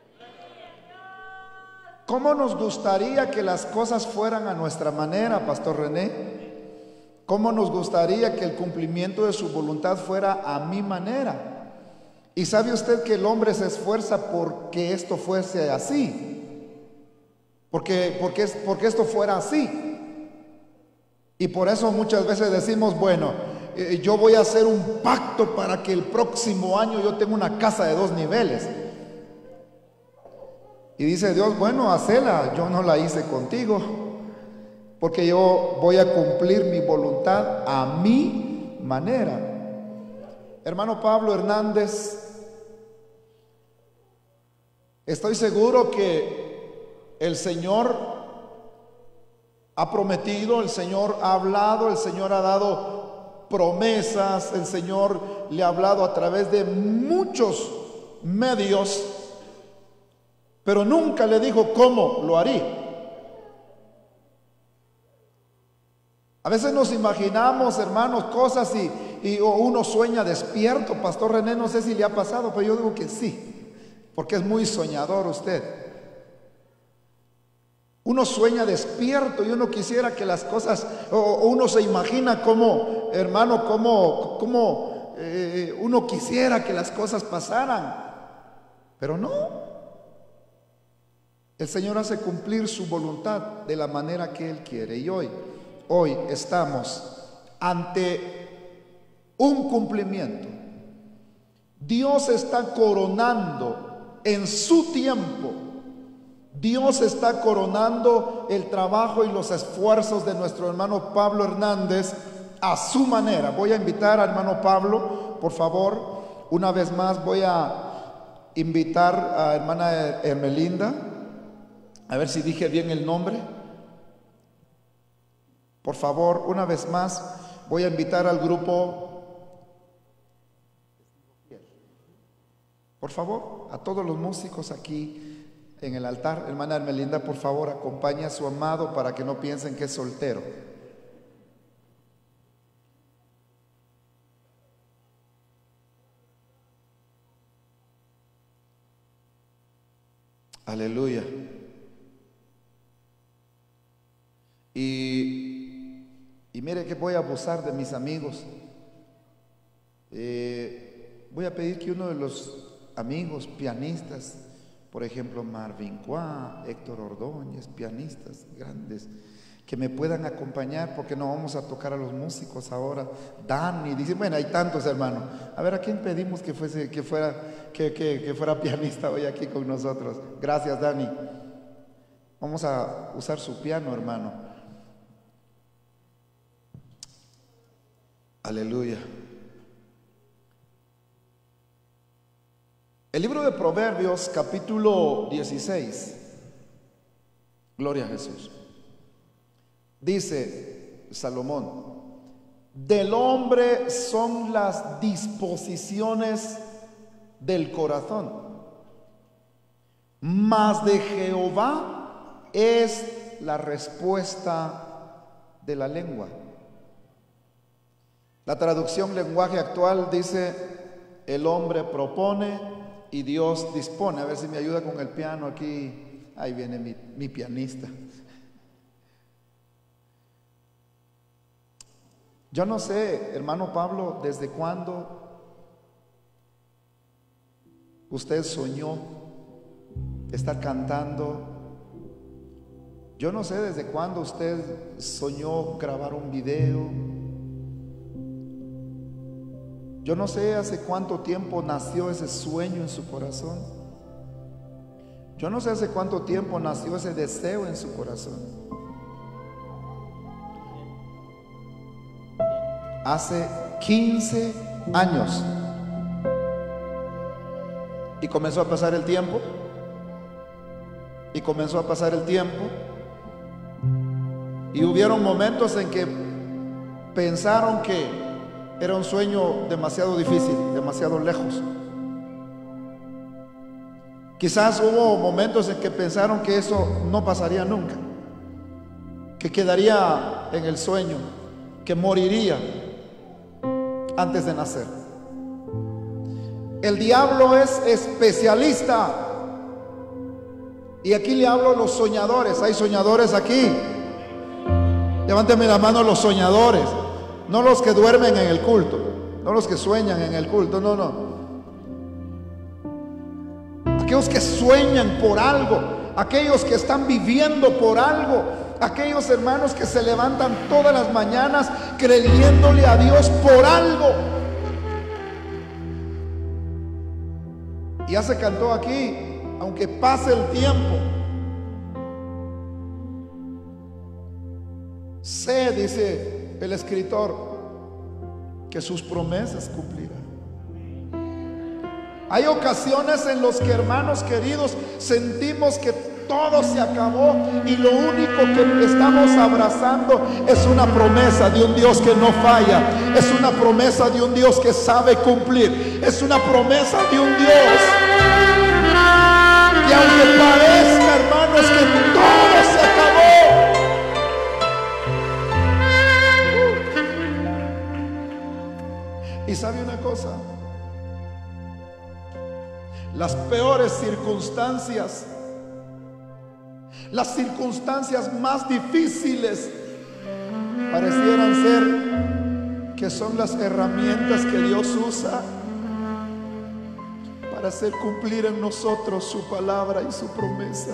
¿Cómo nos gustaría que las cosas fueran a nuestra manera, Pastor René? ¿Cómo nos gustaría que el cumplimiento de su voluntad fuera a mi manera? Y sabe usted que el hombre se esfuerza porque esto fuese así, porque, porque, porque esto fuera así. Y por eso muchas veces decimos, bueno, eh, yo voy a hacer un pacto para que el próximo año yo tenga una casa de dos niveles. Y dice Dios, bueno, hacela, yo no la hice contigo, porque yo voy a cumplir mi voluntad a mi manera. Hermano Pablo Hernández, estoy seguro que el Señor ha prometido, el Señor ha hablado, el Señor ha dado promesas, el Señor le ha hablado a través de muchos medios, pero nunca le dijo cómo lo haría. A veces nos imaginamos, hermanos, cosas y, y o uno sueña despierto. Pastor René, no sé si le ha pasado, pero yo digo que sí, porque es muy soñador usted. Uno sueña despierto y uno quisiera que las cosas, o, o uno se imagina como, hermano, como, como eh, uno quisiera que las cosas pasaran, pero no. El Señor hace cumplir su voluntad de la manera que Él quiere. Y hoy, hoy estamos ante un cumplimiento. Dios está coronando en su tiempo. Dios está coronando el trabajo y los esfuerzos de nuestro hermano Pablo Hernández a su manera. Voy a invitar al hermano Pablo, por favor, una vez más voy a invitar a hermana Hermelinda. A ver si dije bien el nombre. Por favor, una vez más, voy a invitar al grupo. Por favor, a todos los músicos aquí en el altar. Hermana Hermelinda, por favor, acompañe a su amado para que no piensen que es soltero. Aleluya. Y, y mire que voy a abusar de mis amigos. Eh, voy a pedir que uno de los amigos pianistas, por ejemplo Marvin Cuá, Héctor Ordóñez, pianistas grandes, que me puedan acompañar, porque no vamos a tocar a los músicos ahora. Dani, dice, bueno, hay tantos hermanos. A ver, ¿a quién pedimos que fuese, que fuera, que, que, que fuera pianista hoy aquí con nosotros? Gracias, Dani. Vamos a usar su piano, hermano. Aleluya. El libro de Proverbios, capítulo dieciséis. Gloria a Jesús. Dice Salomón: del hombre son las disposiciones del corazón, mas de Jehová es la respuesta de la lengua. La traducción lenguaje actual dice: el hombre propone y Dios dispone. A ver si me ayuda con el piano aquí. Ahí viene mi, mi pianista. Yo no sé, hermano Pablo, desde cuándo usted soñó estar cantando. Yo no sé desde cuándo usted soñó grabar un video. Yo no sé hace cuánto tiempo nació ese sueño en su corazón. Yo no sé hace cuánto tiempo nació ese deseo en su corazón. Hace quince años. Y comenzó a pasar el tiempo. Y comenzó a pasar el tiempo. Y hubieron momentos en que pensaron que era un sueño demasiado difícil, demasiado lejos. Quizás hubo momentos en que pensaron que eso no pasaría nunca, que quedaría en el sueño, que moriría antes de nacer. El diablo es especialista. Y aquí le hablo a los soñadores. Hay soñadores aquí. Levánteme la mano los soñadores. No los que duermen en el culto, no los que sueñan en el culto, no, no. Aquellos que sueñan por algo, aquellos que están viviendo por algo, aquellos hermanos que se levantan todas las mañanas creyéndole a Dios por algo. Y ya se cantó aquí, aunque pase el tiempo, sé, dice el escritor, que sus promesas cumplirán. Hay ocasiones en las que, hermanos queridos, sentimos que todo se acabó y lo único que estamos abrazando es una promesa de un Dios que no falla, es una promesa de un Dios que sabe cumplir, es una promesa de un Dios que, aunque parezca, hermanos, que todo se acabó. Y sabe una cosa, las peores circunstancias, las circunstancias más difíciles, parecieran ser que son las herramientas que Dios usa para hacer cumplir en nosotros su palabra y su promesa.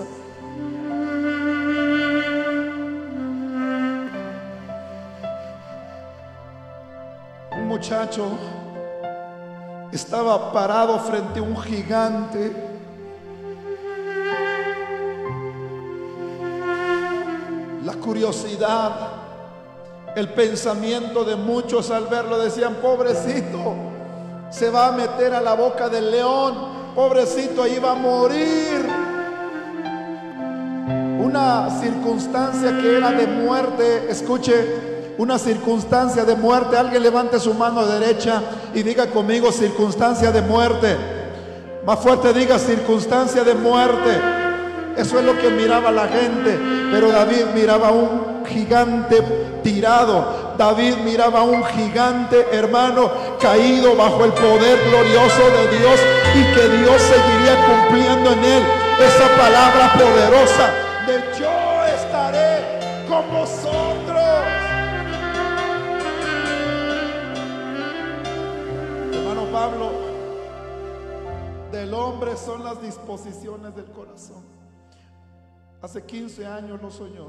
Un muchacho estaba parado frente a un gigante. La curiosidad, el pensamiento de muchos al verlo decían: pobrecito, se va a meter a la boca del león, pobrecito, ahí va a morir. Una circunstancia que era de muerte, escuche, una circunstancia de muerte. Alguien levante su mano derecha y diga conmigo: circunstancia de muerte. Más fuerte diga: circunstancia de muerte. Eso es lo que miraba la gente. Pero David miraba a un gigante tirado. David miraba a un gigante, hermano, caído bajo el poder glorioso de Dios, y que Dios seguiría cumpliendo en él esa palabra poderosa de: yo estaré con vosotros. Hermano Pablo, del hombre son las disposiciones del corazón. Hace quince años lo soñó.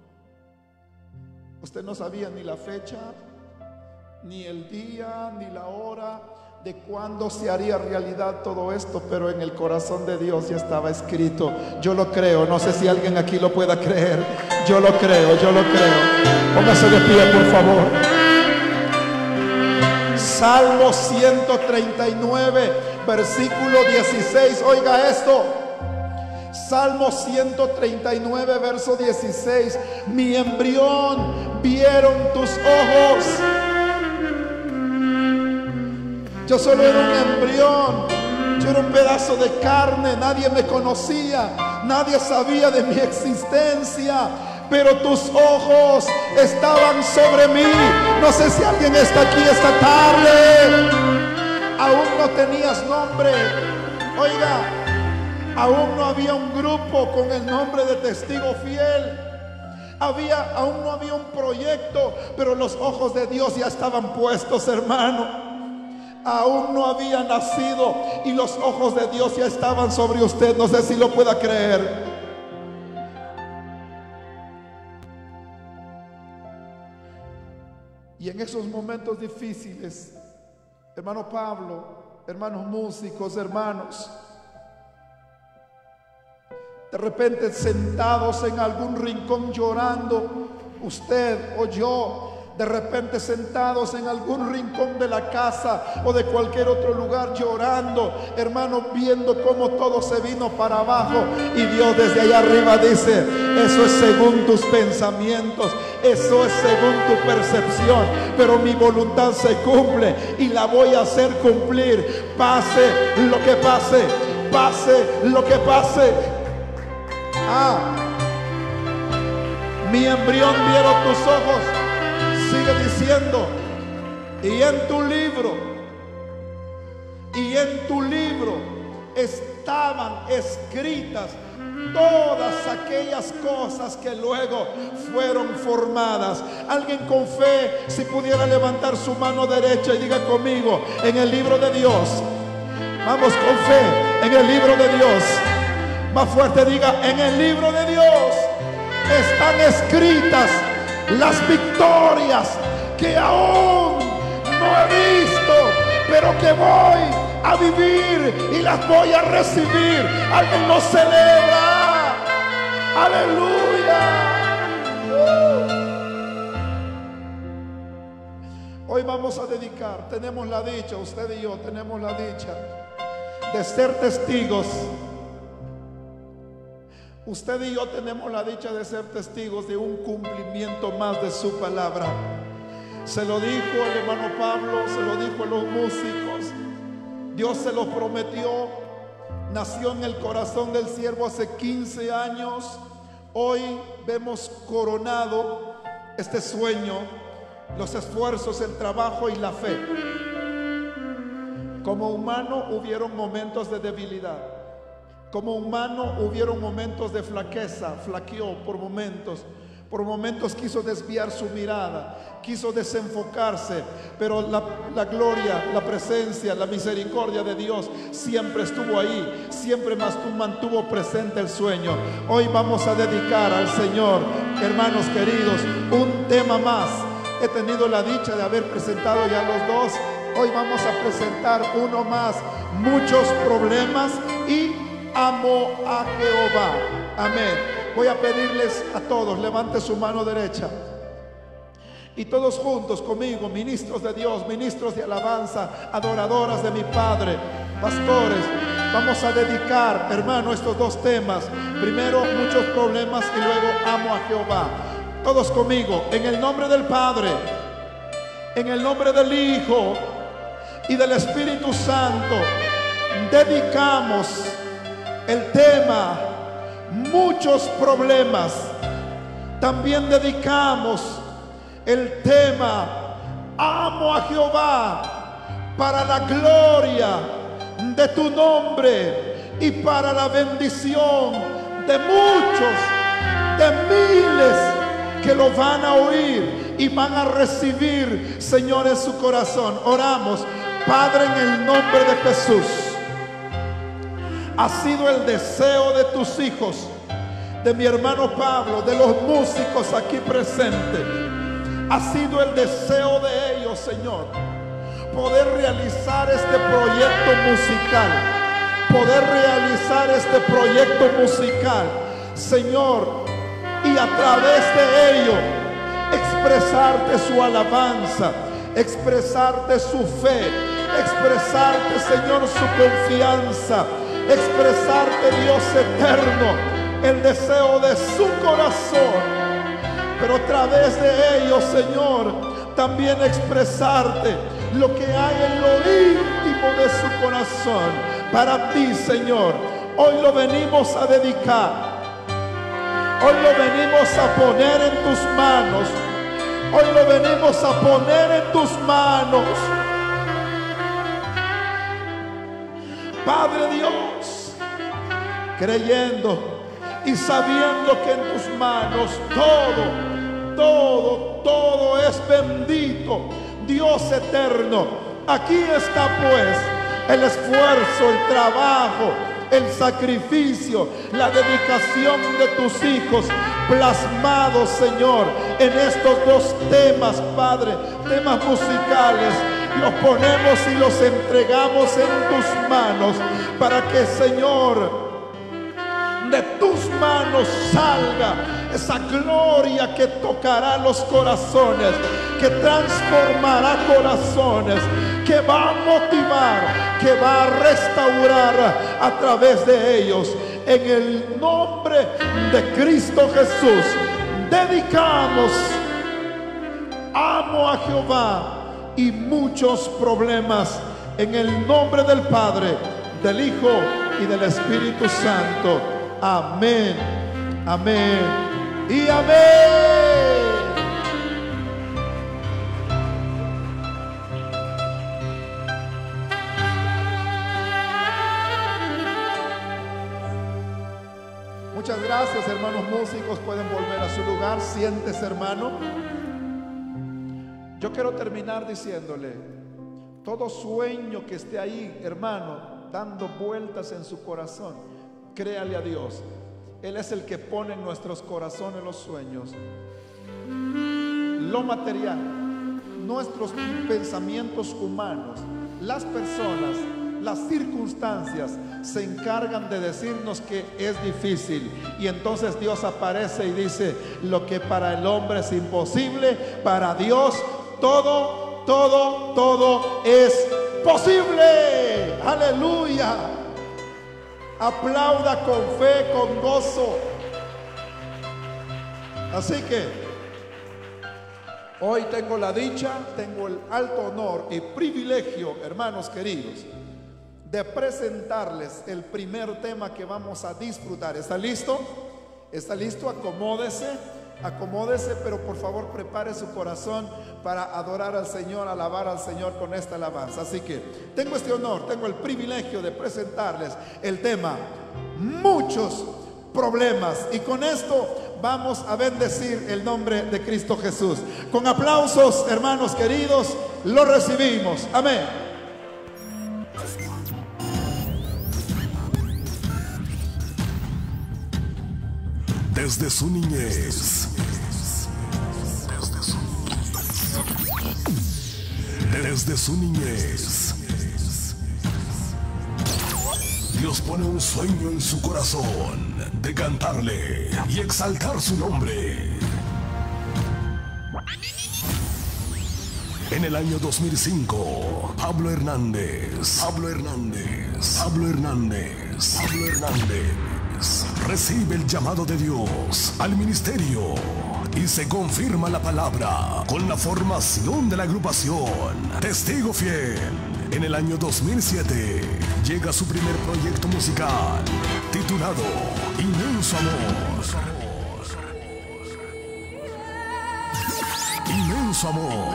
Usted no sabía ni la fecha, ni el día, ni la hora de cuándo se haría realidad todo esto, pero en el corazón de Dios ya estaba escrito. Yo lo creo. No sé si alguien aquí lo pueda creer. Yo lo creo, yo lo creo. Póngase de pie, por favor. Salmo ciento treinta y nueve, versículo dieciséis. Oiga esto. Salmo ciento treinta y nueve, verso dieciséis. Mi embrión vieron tus ojos. Yo solo era un embrión, yo era un pedazo de carne, nadie me conocía, nadie sabía de mi existencia, pero tus ojos estaban sobre mí. No sé si alguien está aquí esta tarde. Aún no tenías nombre. Oiga, aún no había un grupo con el nombre de Testigo Fiel. Había, aún no había un proyecto, pero los ojos de Dios ya estaban puestos, hermano. Aún no había nacido y los ojos de Dios ya estaban sobre usted. No sé si lo pueda creer. Y en esos momentos difíciles, hermano Pablo, hermanos músicos, hermanos, de repente sentados en algún rincón llorando, usted o yo, de repente sentados en algún rincón de la casa o de cualquier otro lugar llorando, hermano, viendo cómo todo se vino para abajo, y Dios desde allá arriba dice: eso es según tus pensamientos, eso es según tu percepción, pero mi voluntad se cumple y la voy a hacer cumplir, pase lo que pase, pase lo que pase. Ah, mi embrión vieron tus ojos. Sigue diciendo: y en tu libro, y en tu libro estaban escritas todas aquellas cosas que luego fueron formadas. Alguien con fe, si pudiera levantar su mano derecha y diga conmigo: en el libro de Dios. Vamos, con fe, en el libro de Dios. Más fuerte diga: en el libro de Dios están escritas las victorias que aún no he visto, pero que voy a vivir y las voy a recibir. Alguien lo celebra. Aleluya. Uh. Hoy vamos a dedicar, tenemos la dicha, usted y yo tenemos la dicha de ser testigos. Usted y yo tenemos la dicha de ser testigos de un cumplimiento más de su palabra. Se lo dijo el hermano Pablo, se lo dijo a los músicos. Dios se lo prometió. Nació en el corazón del siervo hace quince años. Hoy vemos coronado este sueño, los esfuerzos, el trabajo y la fe. Como humano hubieron momentos de debilidad. Como humano hubieron momentos de flaqueza, flaqueó por momentos. Por momentos quiso desviar su mirada, quiso desenfocarse, pero la, la gloria, la presencia, la misericordia de Dios siempre estuvo ahí, siempre más mantuvo presente el sueño. Hoy vamos a dedicar al Señor, hermanos queridos, un tema más. He tenido la dicha de haber presentado ya los dos. Hoy vamos a presentar uno más. Muchos problemas y amo a Jehová. Amén. Voy a pedirles a todos, levante su mano derecha y todos juntos conmigo, ministros de Dios, ministros de alabanza, adoradoras de mi Padre, pastores, vamos a dedicar, hermano, estos dos temas. Primero, muchos problemas, y luego amo a Jehová. Todos conmigo, en el nombre del Padre, en el nombre del Hijo y del Espíritu Santo, dedicamos el tema muchos problemas. También dedicamos el tema amo a Jehová, para la gloria de tu nombre y para la bendición de muchos, de miles que lo van a oír y van a recibir, Señor, en su corazón. Oramos. Padre, en el nombre de Jesús, ha sido el deseo de tus hijos, de mi hermano Pablo, de los músicos aquí presentes. Ha sido el deseo de ellos, Señor, poder realizar este proyecto musical, poder realizar este proyecto musical, Señor, y a través de ello expresarte su alabanza, expresarte su fe, expresarte, Señor, su confianza, expresarte, Dios eterno, el deseo de su corazón. Pero a través de ellos, Señor, también expresarte lo que hay en lo íntimo de su corazón para ti, Señor. Hoy lo venimos a dedicar, hoy lo venimos a poner en tus manos, hoy lo venimos a poner en tus manos. Padre Dios, creyendo y sabiendo que en tus manos todo, todo, todo es bendito, Dios eterno. Aquí está pues el esfuerzo, el trabajo, el sacrificio, la dedicación de tus hijos plasmados, Señor, en estos dos temas, Padre, temas musicales. Los ponemos y los entregamos en tus manos para que, Señor, de tus manos salga esa gloria que tocará los corazones, que transformará corazones, que va a motivar, que va a restaurar a través de ellos. En el nombre de Cristo Jesús, dedicamos amo a Jehová y muchos problemas, en el nombre del Padre, del Hijo y del Espíritu Santo. Amén, amén y amén. Muchas gracias, hermanos músicos. Pueden volver a su lugar. Siéntese, hermano. Yo quiero terminar diciéndole, todo sueño que esté ahí, hermano, dando vueltas en su corazón, créale a Dios. Él es el que pone en nuestros corazones los sueños. Lo material, nuestros pensamientos humanos, las personas las circunstancias se encargan de decirnos que es difícil. Y entonces Dios aparece y dice: lo que para el hombre es imposible, para Dios todo, todo, todo es posible. Aleluya. Aplauda con fe, con gozo. Así que hoy tengo la dicha, tengo el alto honor y privilegio, hermanos queridos, de presentarles el primer tema que vamos a disfrutar. ¿Está listo? ¿Está listo? Acomódese, acomódese, pero por favor prepare su corazón para adorar al Señor, alabar al Señor con esta alabanza. Así que tengo este honor, tengo el privilegio de presentarles el tema muchos problemas, y con esto vamos a bendecir el nombre de Cristo Jesús. Con aplausos, hermanos queridos, lo recibimos. Amén. Desde su niñez, desde su niñez, Dios pone un sueño en su corazón de cantarle y exaltar su nombre. En el año dos mil cinco, Pablo Hernández, Pablo Hernández, Pablo Hernández, Pablo Hernández recibe el llamado de Dios al ministerio y se confirma la palabra con la formación de la agrupación Testigo Fiel. En el año dos mil siete llega su primer proyecto musical titulado Inmenso Amor. Inmenso Amor.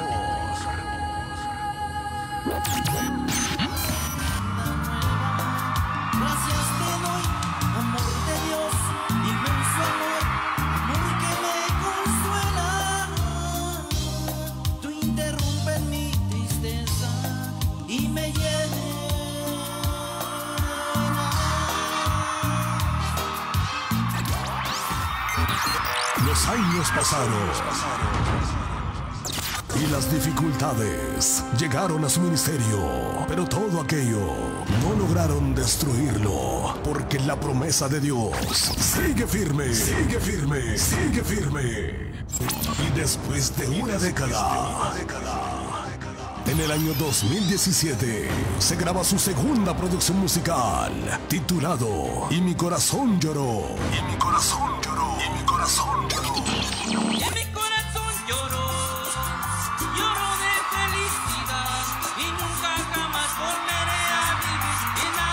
Gracias te doy, amor de Dios, inmenso amor, amor que me consuela. Tú interrumpes mi tristeza y me llenas. Los años pasaron y las dificultades llegaron a su ministerio, pero todo aquello no lograron destruirlo, porque la promesa de Dios sigue firme, sigue firme, sigue firme. Y después de una década, en el año dos mil diecisiete, se graba su segunda producción musical, titulado Y mi corazón lloró. Y mi corazón lloró. Y mi corazón lloró. Y mi corazón lloró, lloró de felicidad y nunca jamás volveré a vivir en la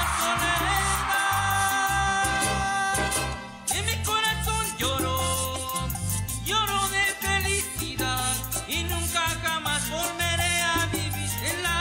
soledad. Y mi corazón lloró, lloró de felicidad y nunca jamás volveré a vivir en la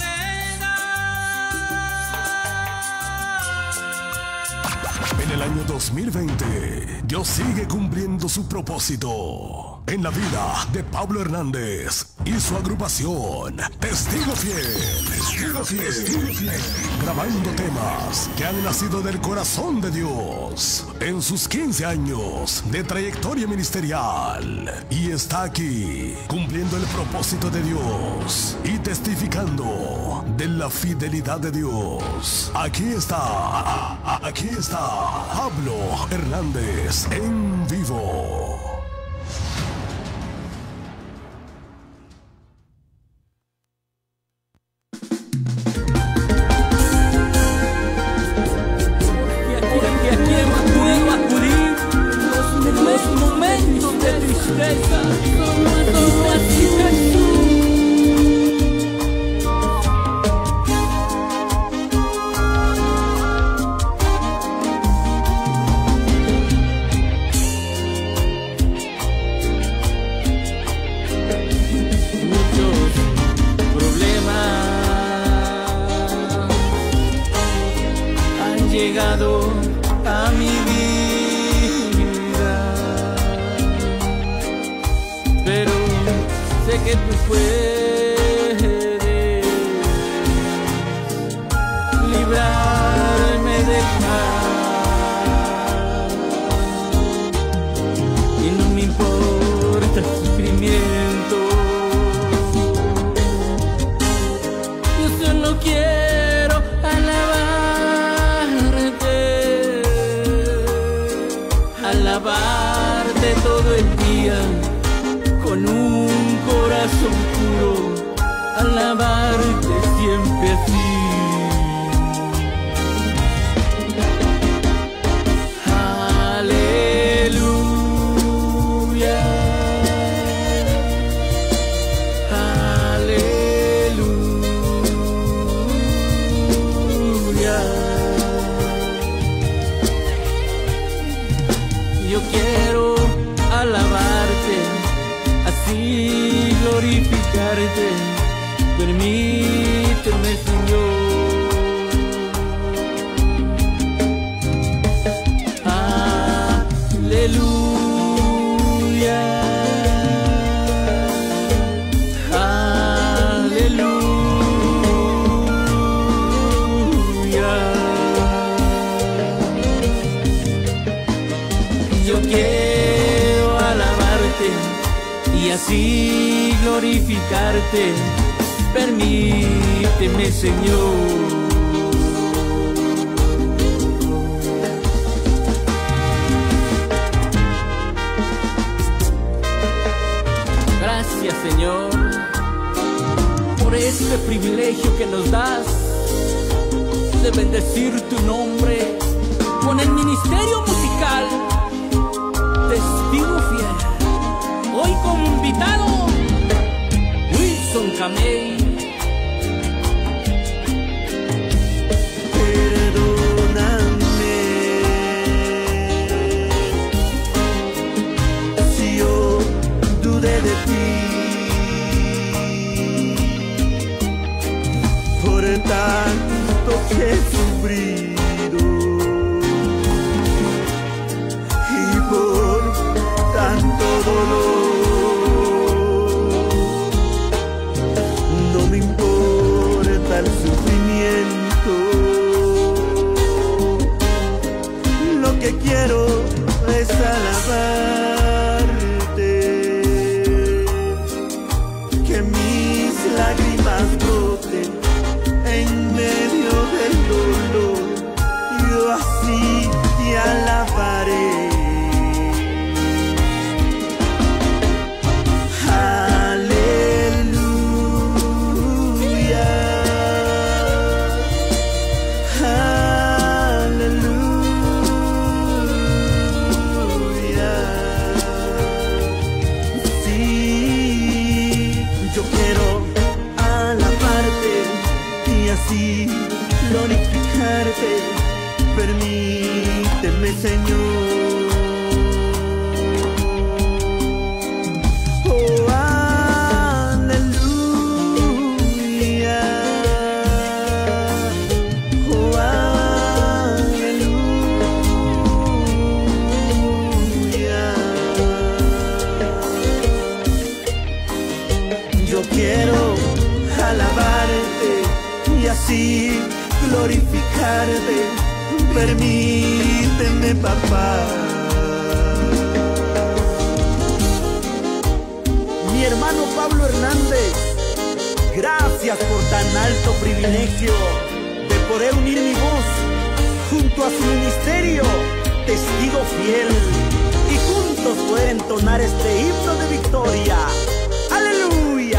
soledad. En el año dos mil veinte, Dios sigue cumpliendo su propósito en la vida de Pablo Hernández y su agrupación Testigo Fiel. Testigo Fiel. Testigo Fiel. Grabando temas que han nacido del corazón de Dios en sus quince años de trayectoria ministerial. Y está aquí cumpliendo el propósito de Dios y testificando de la fidelidad de Dios. Aquí está, aquí está Pablo Hernández en vivo. Llegado a mi vida, pero sé que tú puedes librarme de mal, y no me importa el sufrimiento. Yo solo quiero alabarte todo el día, con un corazón puro, alabarte siempre así. Aleluya, aleluya. Yo quiero alabarte, así glorificarte, permíteme, Señor. Aleluya, aleluya. Yo quiero alabarte y así glorificarte, permíteme, Señor. Gracias, Señor, por este privilegio que nos das de bendecir tu nombre con el ministerio musical Testigo Fiel. Hoy como invitado, Wilson Camey. Perdóname si yo dudé de ti, por tanto que he sufrido y por tanto dolor. No me importa el sufrimiento, lo que quiero es alabarte, que mis lágrimas broten en medio del dolor. Yo así te alabaré. Aleluya, aleluya. Sí, yo quiero alabarte y así glorificarte, permíteme, Señor. Oh, aleluya, oh, aleluya. Yo quiero alabarte y así glorificarte, permíteme, papá. Mi hermano Pablo Hernández, gracias por tan alto privilegio de poder unir mi voz junto a su ministerio Testigo Fiel y juntos poder entonar este himno de victoria. ¡Aleluya!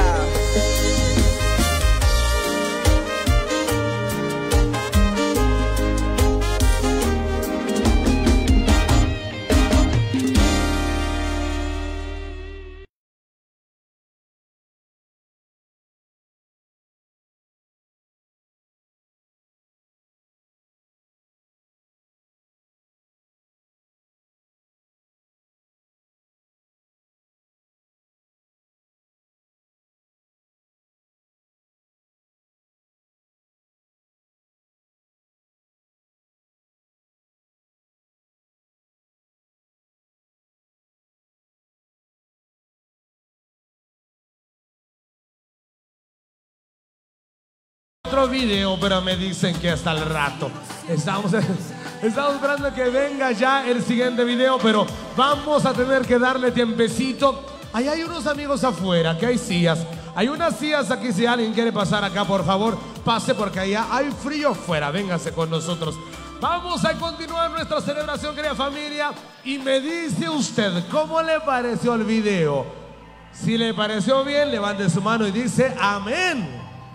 Otro video, pero me dicen que hasta el rato. Estamos, estamos esperando que venga ya el siguiente video, pero vamos a tener que darle tiempecito. Ahí hay unos amigos afuera, que hay sillas. Hay unas sillas aquí, si alguien quiere pasar acá, por favor, pase porque allá hay frío afuera. Véngase con nosotros. Vamos a continuar nuestra celebración, querida familia. Y me dice usted, ¿cómo le pareció el video? Si le pareció bien, levante su mano y dice amén.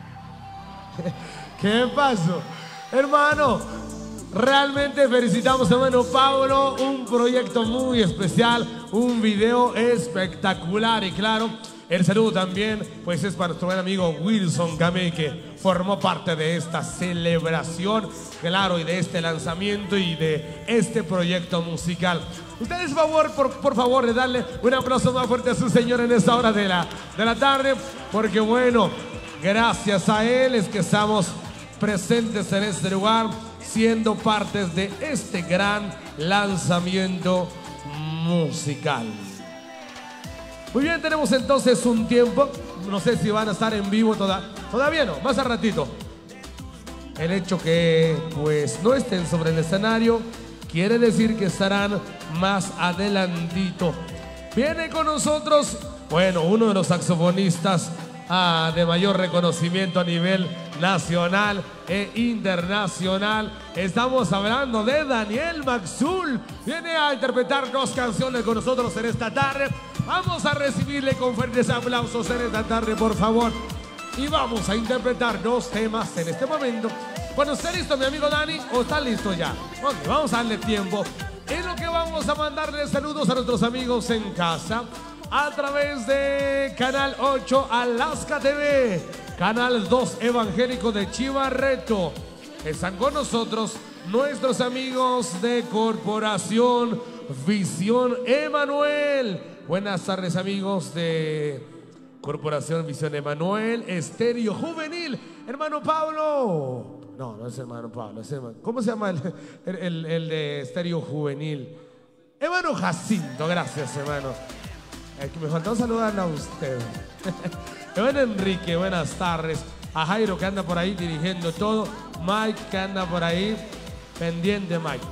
¿Qué pasó? Hermano, realmente felicitamos a hermano Pablo, un proyecto muy especial, un video espectacular. Y claro, el saludo también pues es para nuestro buen amigo Wilson Gamay, que formó parte de esta celebración, claro, y de este lanzamiento y de este proyecto musical. Ustedes, favor, por, por favor, de darle un aplauso más fuerte a su señor en esta hora de la, de la tarde, porque bueno, gracias a él es que estamos presentes en este lugar, siendo partes de este gran lanzamiento musical. Muy bien, tenemos entonces un tiempo, no sé si van a estar en vivo toda, todavía no, más a ratito. El hecho que pues no estén sobre el escenario quiere decir que estarán más adelantito. Viene con nosotros, bueno, uno de los saxofonistas ah, de mayor reconocimiento a nivel nacional e internacional. Estamos hablando de Daniel Maxul. Viene a interpretar dos canciones con nosotros en esta tarde. Vamos a recibirle con fuertes aplausos en esta tarde, por favor. Y vamos a interpretar dos temas en este momento. Bueno, ¿está listo, mi amigo Dani? ¿O está listo ya? Ok, vamos a darle tiempo. En lo que vamos a mandarle saludos a nuestros amigos en casa a través de Canal ocho Alaska T V, Canal dos Evangélico de Chivarreto. Están con nosotros nuestros amigos de Corporación Visión Emanuel. Buenas tardes, amigos de Corporación Visión Emanuel. Estéreo Juvenil. Hermano Pablo. No, no es hermano Pablo, es hermano. ¿Cómo se llama el, el, el de Estéreo Juvenil? Hermano Jacinto, gracias, hermano. Aquí me faltó saludar a usted. Hermano Enrique, buenas tardes. A Jairo, que anda por ahí dirigiendo todo. Mike, que anda por ahí pendiente, Mike.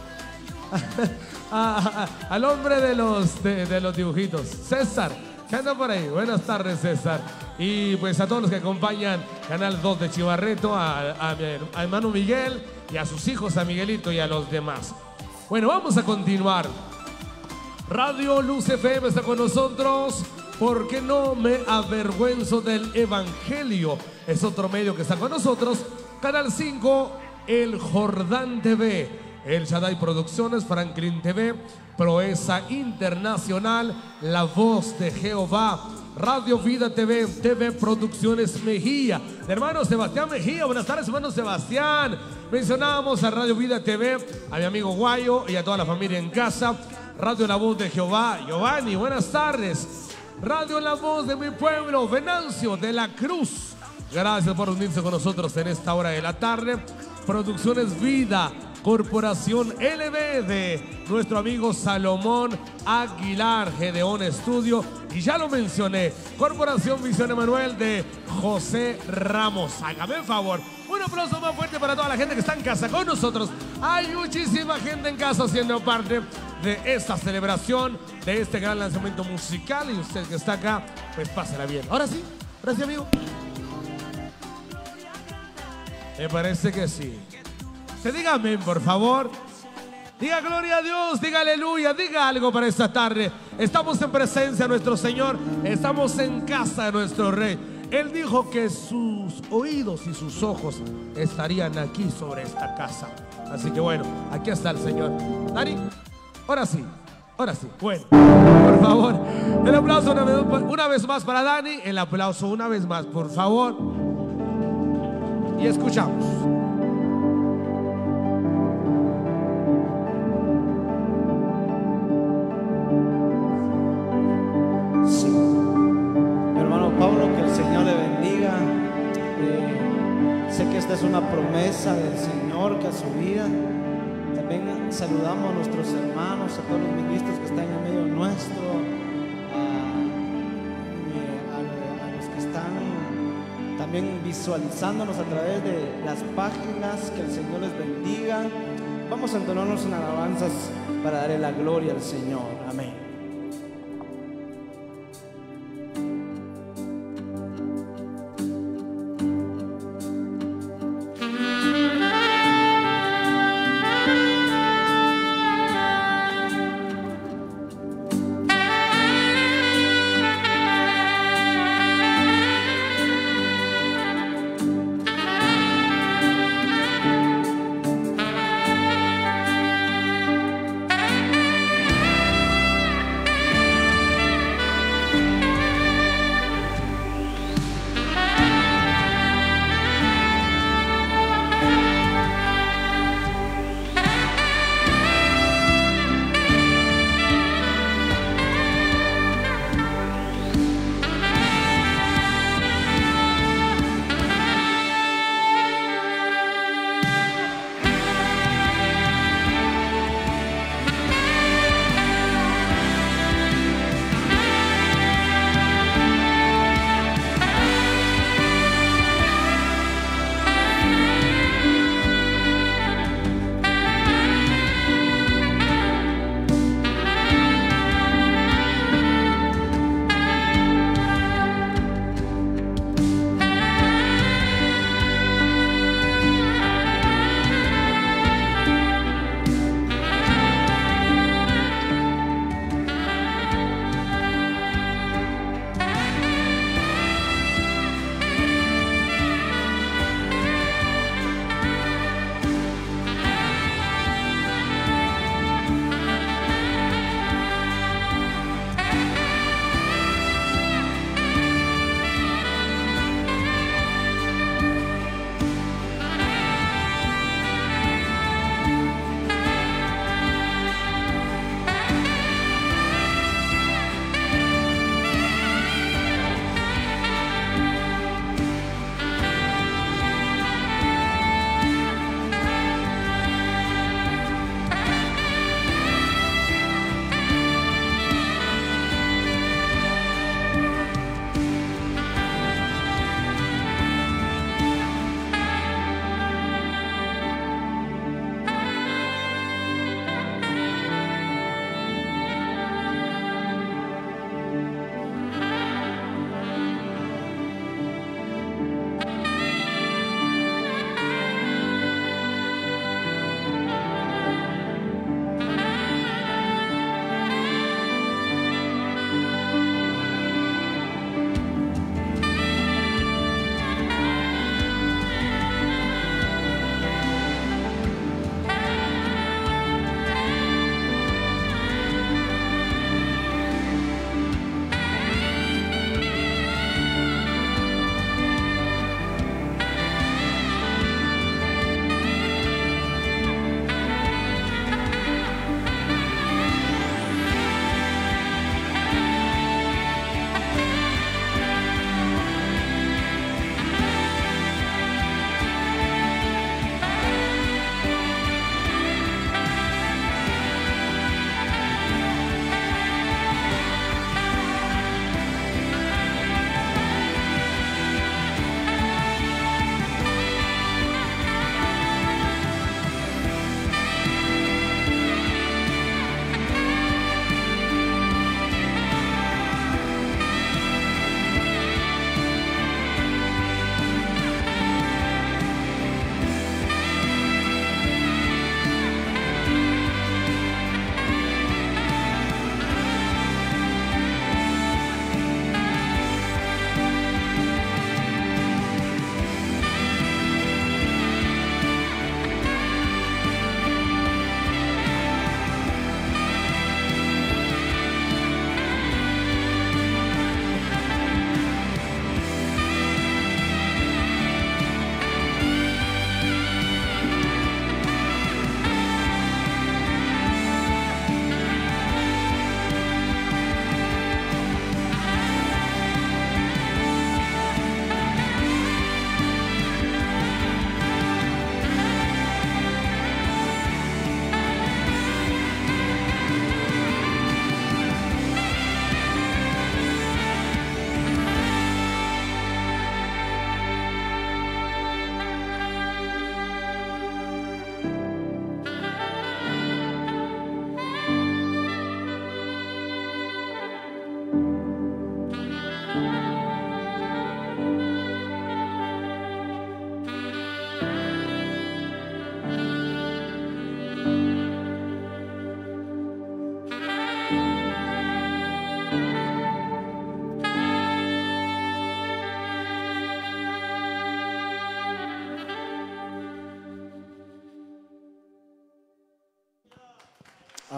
a, a, al hombre de los, de, de los dibujitos, César, que anda por ahí. Buenas tardes, César. Y pues a todos los que acompañan Canal dos de Chivarreto, a, a, a hermano Miguel y a sus hijos, a Miguelito y a los demás. Bueno, vamos a continuar. Radio Luz F M está con nosotros. ¿Por qué no me avergüenzo del Evangelio? Es otro medio que está con nosotros. Canal cinco, El Jordán T V, El Shaddai Producciones, Franklin T V, Proeza Internacional, La Voz de Jehová, Radio Vida T V, T V Producciones Mejía, de hermano Sebastián Mejía. Buenas tardes, hermano Sebastián. Mencionábamos a Radio Vida T V, a mi amigo Guayo y a toda la familia en casa. Radio La Voz de Jehová, Giovanni, buenas tardes. Radio La Voz de mi pueblo, Venancio de la Cruz. Gracias por unirse con nosotros en esta hora de la tarde. Producciones Vida, Corporación L B de nuestro amigo Salomón Aguilar, Gedeón Estudio. Y ya lo mencioné, Corporación Visión Emanuel de José Ramos. Hágame el favor, un aplauso más fuerte para toda la gente que está en casa con nosotros. Hay muchísima gente en casa siendo parte de esta celebración, de este gran lanzamiento musical. Y usted que está acá, pues pásela bien. Ahora sí, ahora sí, amigo. Me parece que sí. Se diga amén, por favor. Diga gloria a Dios, diga aleluya, diga algo para esta tarde. Estamos en presencia de nuestro Señor, estamos en casa de nuestro Rey. Él dijo que sus oídos y sus ojos estarían aquí sobre esta casa. Así que bueno, aquí está el Señor. Dani, ahora sí, ahora sí. Bueno, por favor, el aplauso una vez, una vez más para Dani. El aplauso una vez más, por favor. Y escuchamos. Sí. Hermano Pablo, que el Señor le bendiga. Eh, sé que esta es una promesa del Señor que a su vida. También saludamos a nuestros hermanos, a todos los ministros que están en medio nuestro, a, a, a los que están también visualizándonos a través de las páginas. Que el Señor les bendiga. Vamos a entonarnos en alabanzas para darle la gloria al Señor. Amén.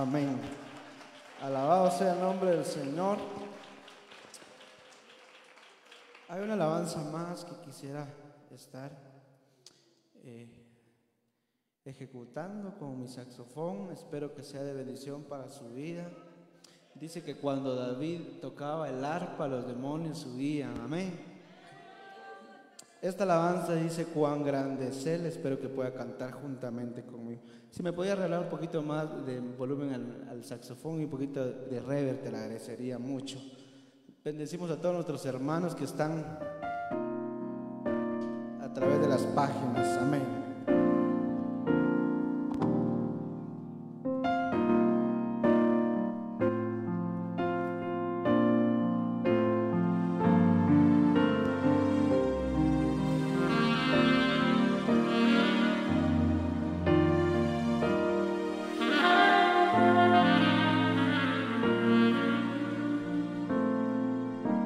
Amén. Alabado sea el nombre del Señor. Hay una alabanza más que quisiera estar eh, ejecutando con mi saxofón. Espero que sea de bendición para su vida. Dice que cuando David tocaba el arpa, los demonios huían. Amén. Esta alabanza dice: cuán grande es Él. Espero que pueda cantar juntamente conmigo. Si me podía regalar un poquito más de volumen al, al saxofón y un poquito de reverb, te lo agradecería mucho. Bendecimos a todos nuestros hermanos que están a través de las páginas. Amén.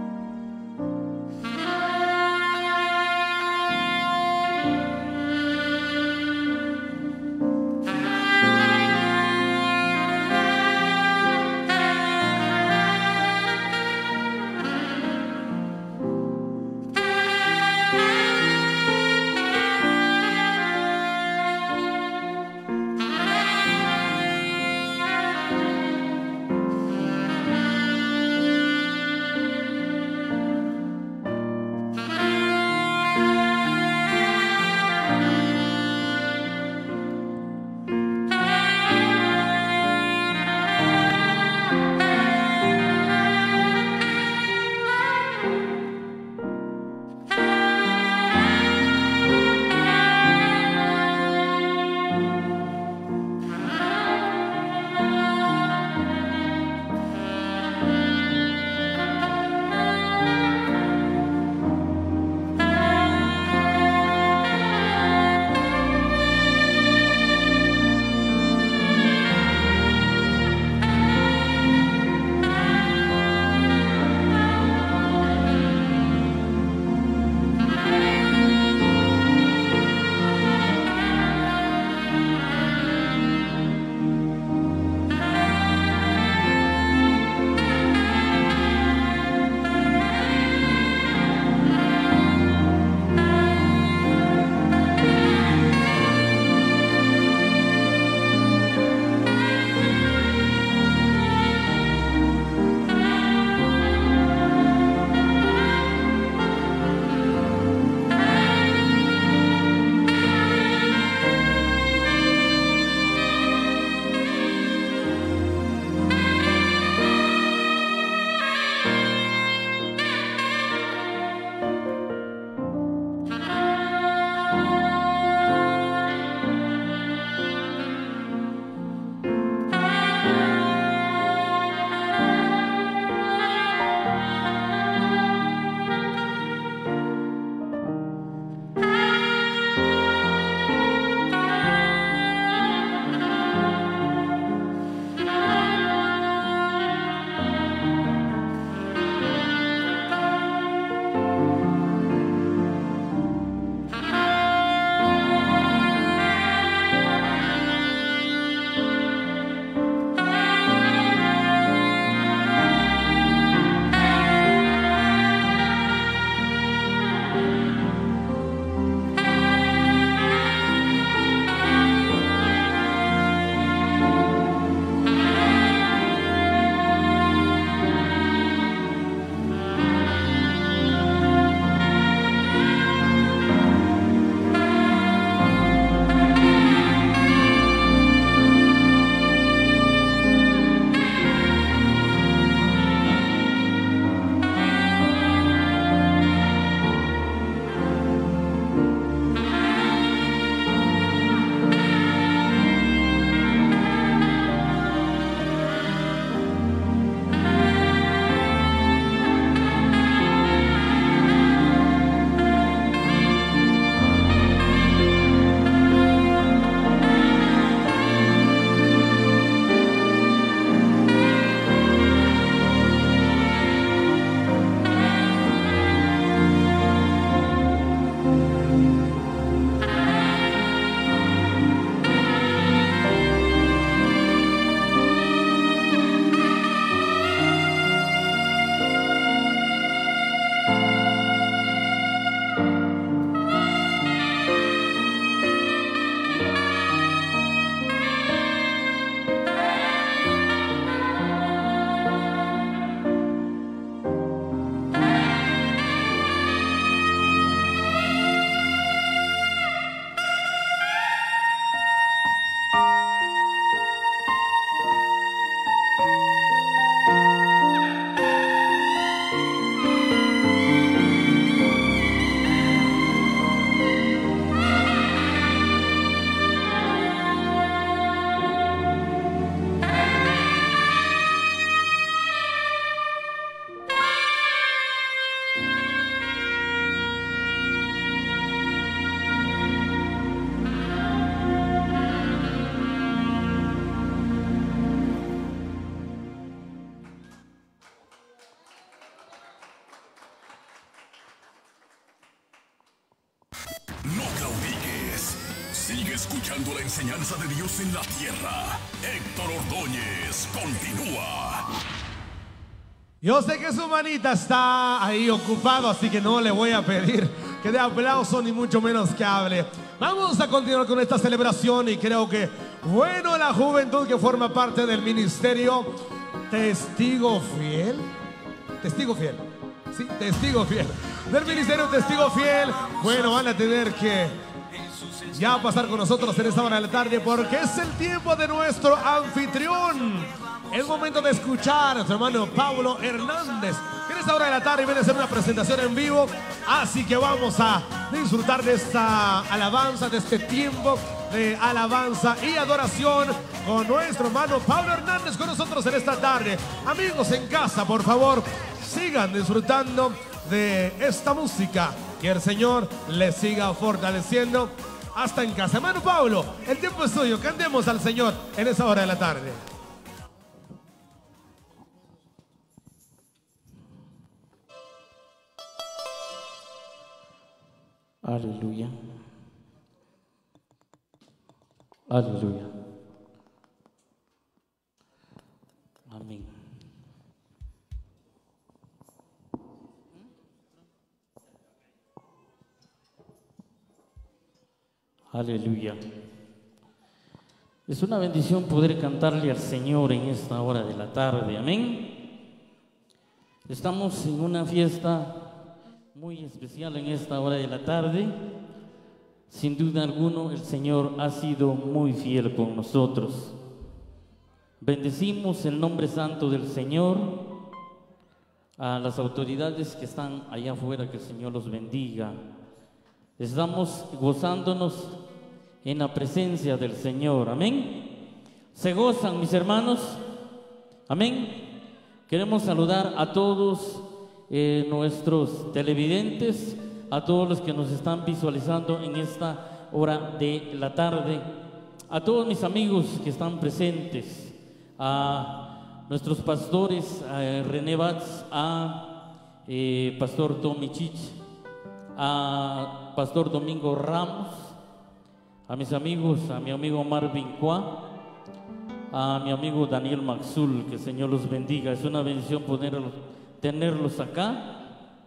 Thank you. Sigue escuchando la enseñanza de Dios en la tierra. Héctor Ordóñez continúa. Yo sé que su manita está ahí ocupado, así que no le voy a pedir que dé aplauso ni mucho menos que hable. Vamos a continuar con esta celebración y creo que, bueno, la juventud que forma parte del ministerio Testigo Fiel. Testigo Fiel. Sí, Testigo Fiel. Del ministerio Testigo Fiel. Bueno, van a tener que ya pasar con nosotros en esta hora de la tarde porque es el tiempo de nuestro anfitrión. Es momento de escuchar a nuestro hermano Pablo Hernández. En esta hora de la tarde viene a hacer una presentación en vivo. Así que vamos a disfrutar de esta alabanza, de este tiempo de alabanza y adoración con nuestro hermano Pablo Hernández con nosotros en esta tarde. Amigos en casa, por favor, sigan disfrutando de esta música. Que el Señor les siga fortaleciendo hasta en casa. Hermano Pablo, el tiempo es suyo. Cantemos al Señor en esa hora de la tarde. Aleluya. Aleluya. Amén. Aleluya. Es una bendición poder cantarle al Señor en esta hora de la tarde. Amén. Estamos en una fiesta muy especial en esta hora de la tarde. Sin duda alguna, el Señor ha sido muy fiel con nosotros. Bendecimos el nombre santo del Señor. A las autoridades que están allá afuera, que el Señor los bendiga. Estamos gozándonos en la presencia del Señor. Amén. ¿Se gozan, mis hermanos? Amén. Queremos saludar a todos eh, nuestros televidentes, a todos los que nos están visualizando en esta hora de la tarde, a todos mis amigos que están presentes, a nuestros pastores, a René Batz, a eh, Pastor Tommy Chich, a Pastor Domingo Ramos, a mis amigos, a mi amigo Marvin Cuá, a mi amigo Daniel Maxul, que el Señor los bendiga. Es una bendición poderlos, tenerlos acá.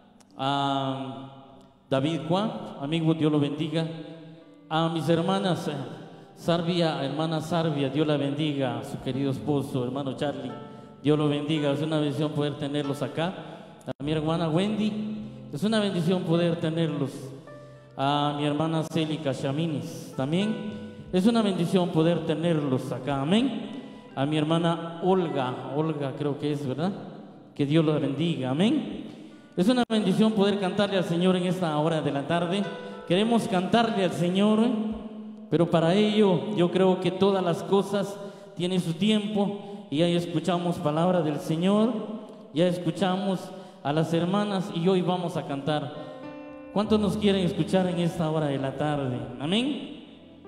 A David Cuá, amigo, Dios lo bendiga. A mis hermanas, Sarvia, hermana Sarvia, Dios la bendiga. A su querido esposo, hermano Charlie, Dios lo bendiga. Es una bendición poder tenerlos acá. A mi hermana Wendy, es una bendición poder tenerlos. A mi hermana Célica Chaminis, también es una bendición poder tenerlos acá. Amén. A mi hermana Olga, Olga creo que es, ¿verdad? Que Dios la bendiga. Amén. Es una bendición poder cantarle al Señor en esta hora de la tarde. Queremos cantarle al Señor, ¿eh? Pero para ello yo creo que todas las cosas tienen su tiempo. Y ahí escuchamos palabra del Señor, ya escuchamos a las hermanas y hoy vamos a cantar. ¿Cuántos nos quieren escuchar en esta hora de la tarde? Amén.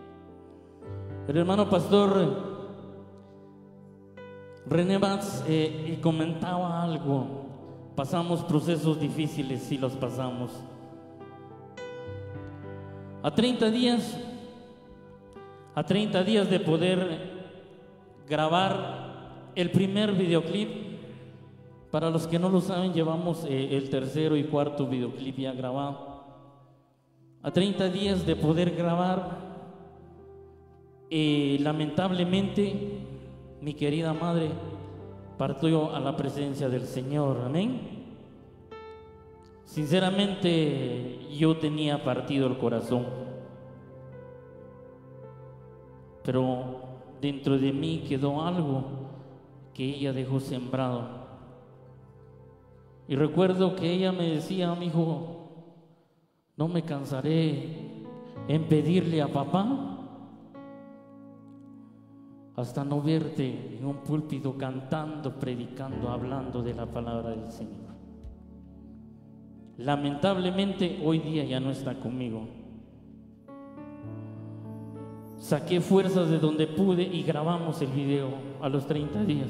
El hermano pastor René Batz eh, comentaba algo. Pasamos procesos difíciles, sí los pasamos. A treinta días, a treinta días de poder grabar el primer videoclip. Para los que no lo saben, llevamos eh, el tercero y cuarto videoclip ya grabado. A treinta días de poder grabar, eh, lamentablemente mi querida madre partió a la presencia del Señor. Amén. Sinceramente yo tenía partido el corazón, pero dentro de mí quedó algo que ella dejó sembrado. Y recuerdo que ella me decía: mi hijo, no me cansaré en pedirle a papá hasta no verte en un púlpito cantando, predicando, hablando de la palabra del Señor. Lamentablemente hoy día ya no está conmigo. Saqué fuerzas de donde pude y grabamos el video a los treinta días.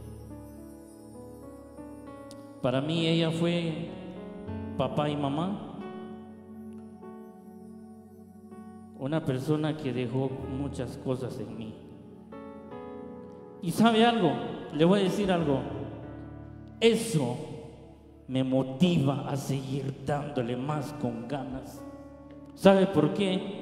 Para mí ella fue papá y mamá. una persona que dejó muchas cosas en mí. Y sabe algo, le voy a decir algo, eso me motiva a seguir dándole más con ganas. ¿Sabe por qué?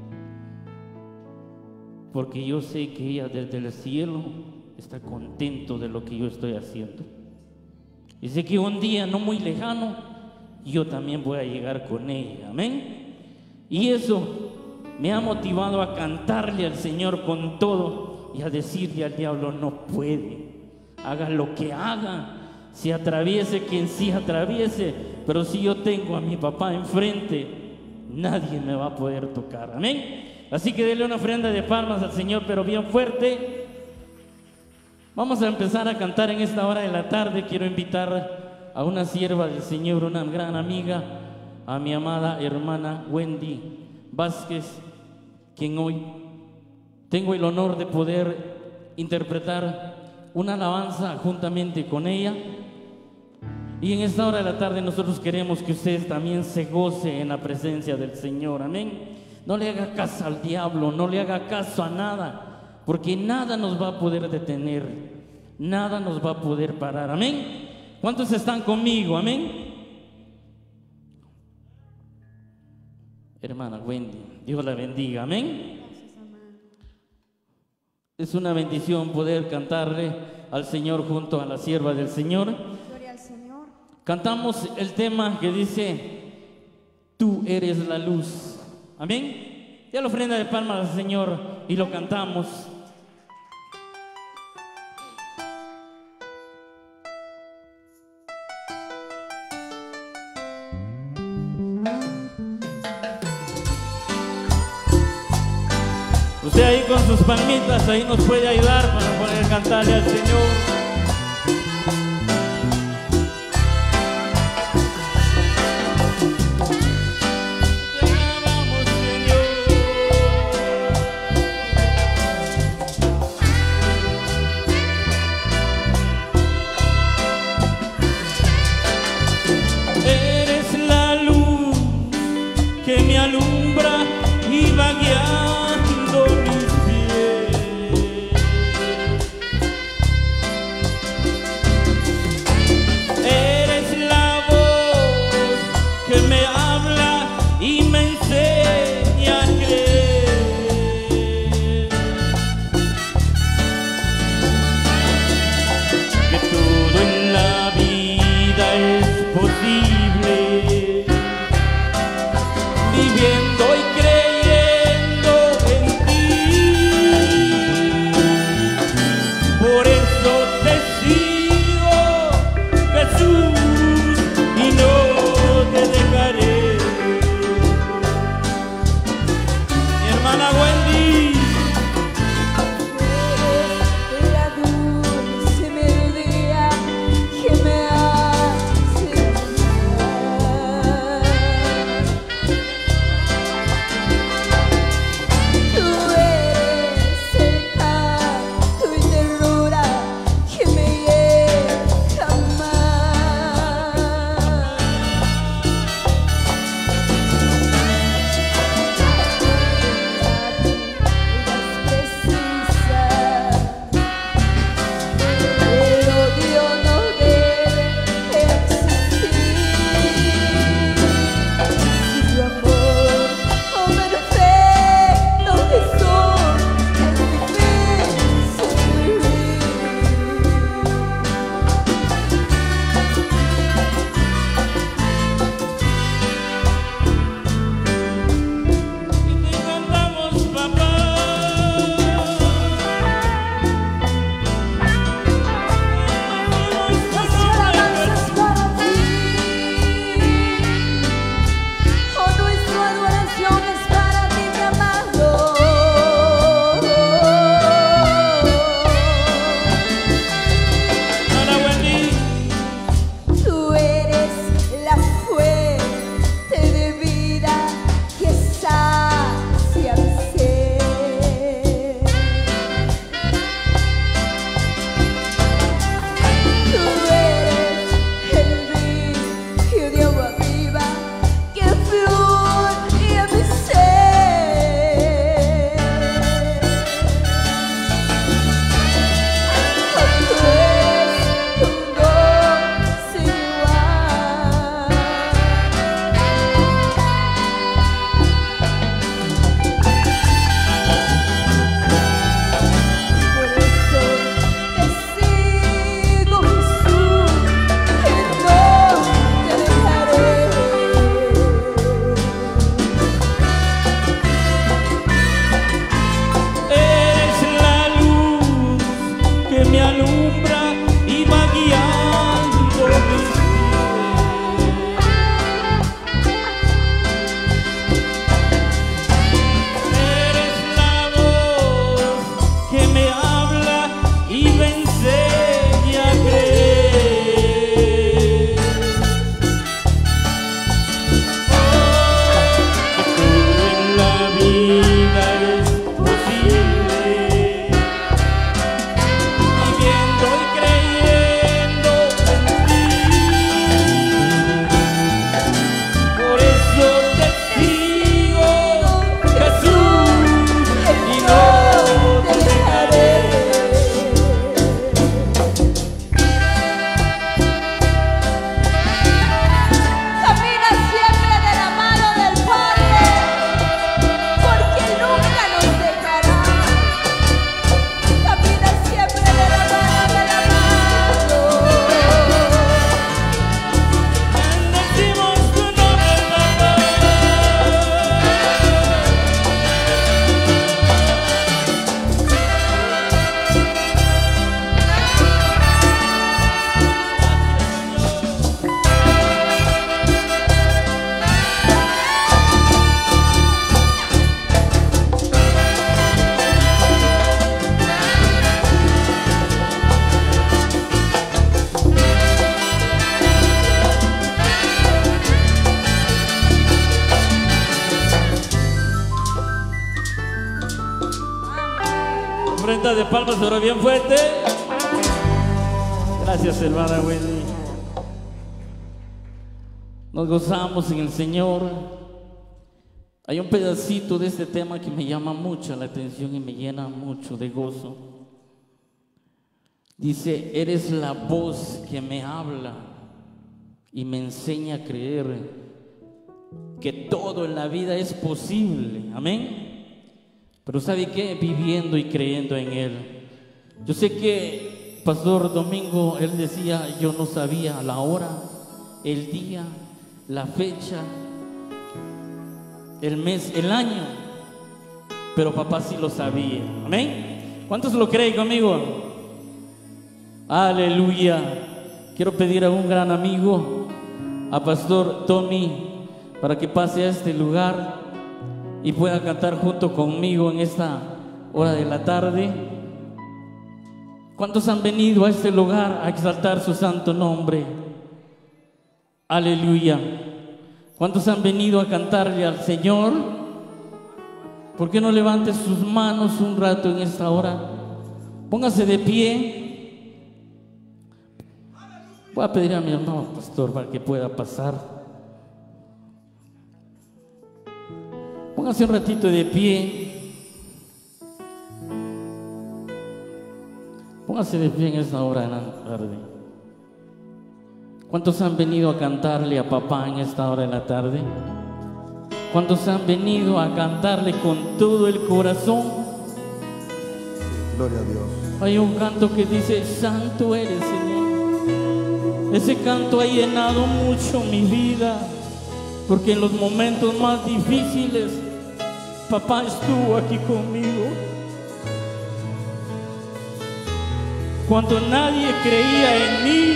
Porque yo sé que ella desde el cielo está contento de lo que yo estoy haciendo. Y sé que un día no muy lejano, yo también voy a llegar con ella. Amén. Y eso me ha motivado a cantarle al Señor con todo y a decirle al diablo: no puede, haga lo que haga, si atraviese quien sí atraviese, pero si yo tengo a mi papá enfrente, nadie me va a poder tocar. Amén. Así que denle una ofrenda de palmas al Señor, pero bien fuerte. Vamos a empezar a cantar en esta hora de la tarde. Quiero invitar a una sierva del Señor, una gran amiga, a mi amada hermana Wendy Vázquez, quien hoy tengo el honor de poder interpretar una alabanza juntamente con ella. Y en esta hora de la tarde nosotros queremos que ustedes también se gocen en la presencia del Señor. Amén. No le haga caso al diablo, no le haga caso a nada, porque nada nos va a poder detener, nada nos va a poder parar. Amén. ¿Cuántos están conmigo? Amén. Hermana Wendy, Dios la bendiga. Amén. Es una bendición poder cantarle al Señor junto a la sierva del Señor. Gloria al Señor. Cantamos el tema que dice: tú eres la luz. Amén. Ya la ofrenda de palmas al Señor y lo cantamos. Usted ahí con sus palmitas, ahí nos puede ayudar para poder cantarle al Señor. Alumbra y va guiando mis pies. ofrenda de palmas, pero bien fuerte. Gracias, hermana Wendy. Nos gozamos en el Señor. Hay un pedacito de este tema que me llama mucho la atención y me llena mucho de gozo. Dice, eres la voz que me habla y me enseña a creer que todo en la vida es posible. Amén. Pero ¿sabe qué? Viviendo y creyendo en Él. Yo sé que Pastor Domingo, él decía, yo no sabía la hora, el día, la fecha, el mes, el año, pero papá sí lo sabía. Amén. ¿Cuántos lo creen conmigo? Aleluya. Quiero pedir a un gran amigo, a Pastor Tommy, para que pase a este lugar y pueda cantar junto conmigo en esta hora de la tarde. ¿Cuántos han venido a este lugar a exaltar su santo nombre? Aleluya. ¿Cuántos han venido a cantarle al Señor? ¿Por qué no levante sus manos un rato en esta hora? Póngase de pie. Voy a pedir a mi hermano pastor para que pueda pasar. Póngase un ratito de pie. Póngase de pie en esta hora de la tarde. ¿Cuántos han venido a cantarle a papá en esta hora de la tarde? ¿Cuántos han venido a cantarle con todo el corazón? Gloria a Dios. Hay un canto que dice, santo eres, Señor. Ese canto ha llenado mucho mi vida, porque en los momentos más difíciles, papá estuvo aquí conmigo. Cuando nadie creía en mí,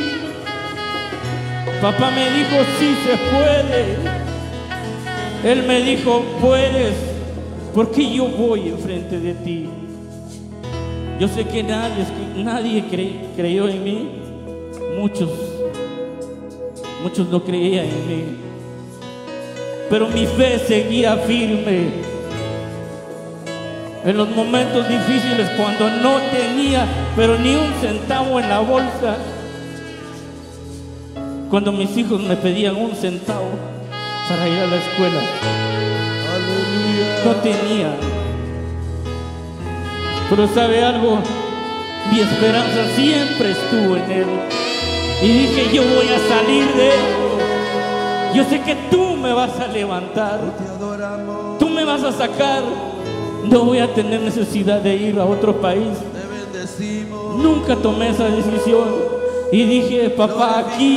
papá me dijo, sí se puede. Él me dijo, puedes, porque yo voy enfrente de ti. Yo sé que nadie, nadie cre, creyó en mí. Muchos, muchos no creían en mí. Pero mi fe seguía firme. En los momentos difíciles, cuando no tenía, pero ni un centavo en la bolsa. Cuando mis hijos me pedían un centavo para ir a la escuela, aleluya, no tenía. Pero ¿sabe algo? Mi esperanza siempre estuvo en Él. Y dije, yo voy a salir de esto. Yo sé que tú me vas a levantar. Tú me vas a sacar. No voy a tener necesidad de ir a otro país. Nunca tomé esa decisión. Y dije, papá, aquí.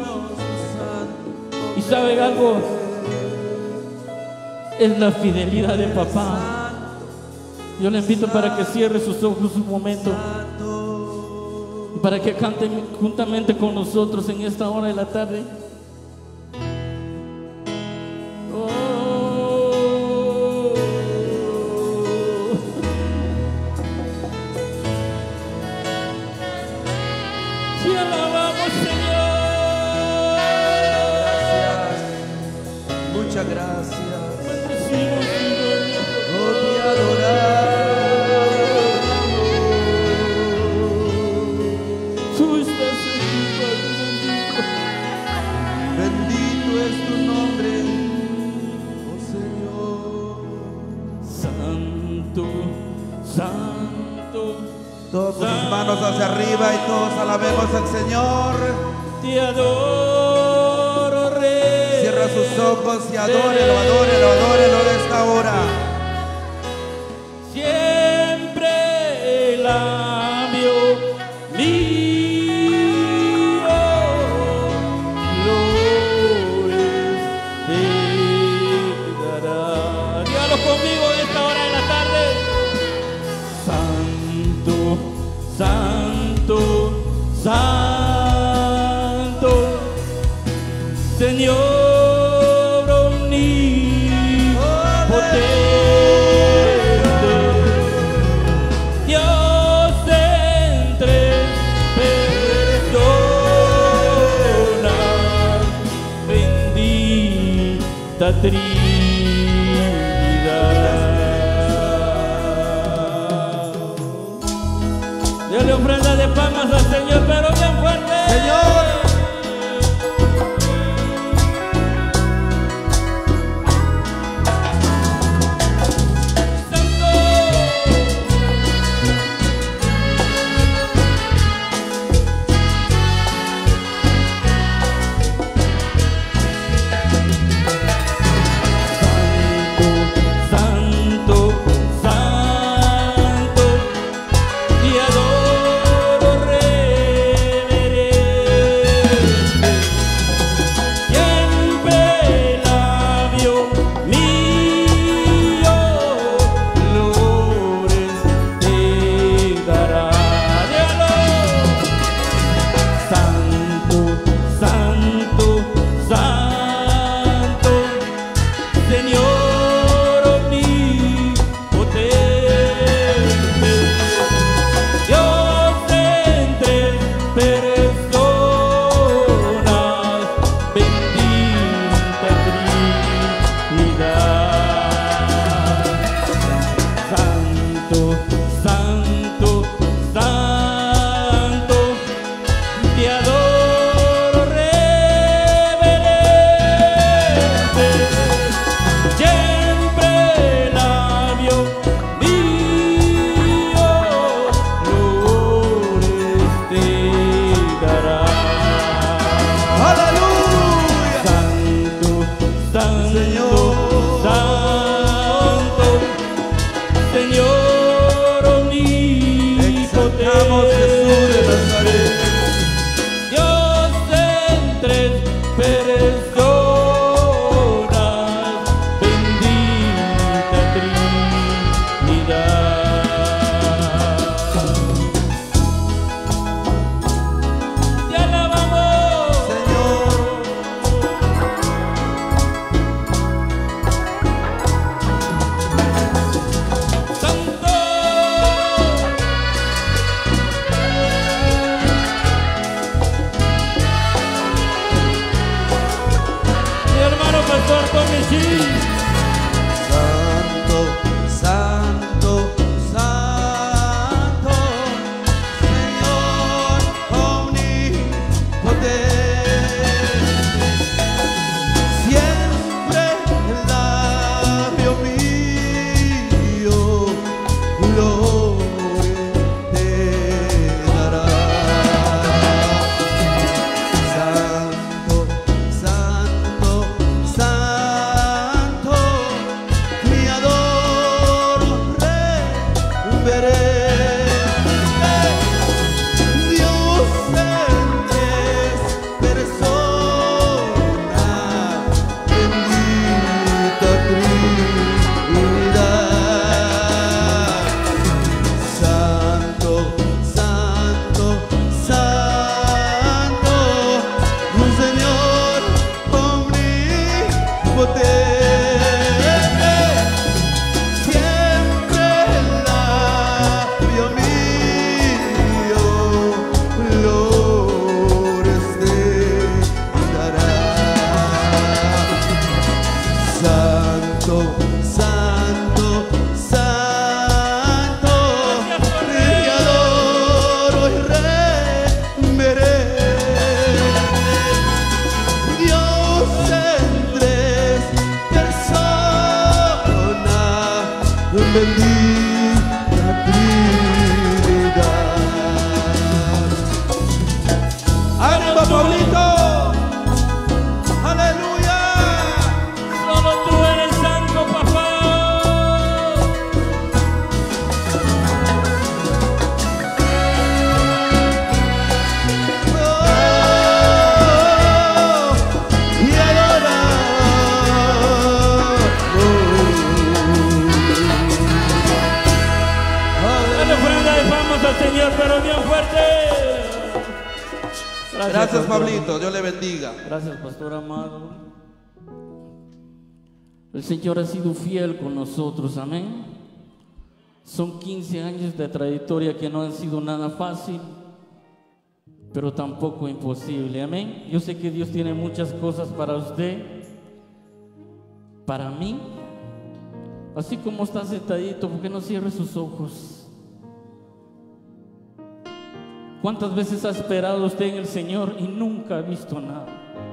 ¿Y sabe algo? Es la fidelidad de papá. Yo le invito para que cierre sus ojos un momento y para que cante juntamente con nosotros en esta hora de la tarde. Oh. Te alabamos, Señor. Gracias. Muchas gracias. Todos con sus manos hacia arriba y todos alabemos al Señor. Te adoro, Rey. Cierra sus ojos y adórelo, adórelo, adórelo de esta hora. Siempre el labio mío flores te dará. Dígalo conmigo en esta hora de la tarde. Santo, santo, Señor omnipotente, Dios entre personas, bendita Trinidad. Gracias, pastor. Pablito. Dios le bendiga. Gracias, pastor amado. El Señor ha sido fiel con nosotros, amén. Son quince años de trayectoria que no han sido nada fácil, pero tampoco imposible, amén. Yo sé que Dios tiene muchas cosas para usted, para mí. Así como está sentadito, ¿por qué no cierre sus ojos? ¿Cuántas veces ha esperado usted en el Señor y nunca ha visto nada?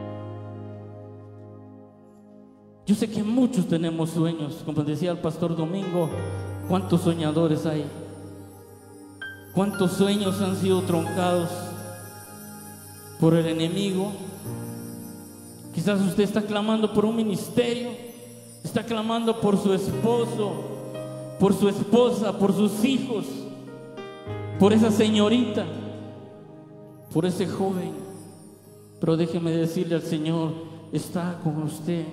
Yo sé que muchos tenemos sueños, como decía el pastor Domingo. ¿Cuántos soñadores hay? ¿Cuántos sueños han sido truncados por el enemigo? Quizás usted está clamando por un ministerio, está clamando por su esposo, por su esposa, por sus hijos, por esa señorita, por ese joven. Pero déjeme decirle al Señor, está con usted.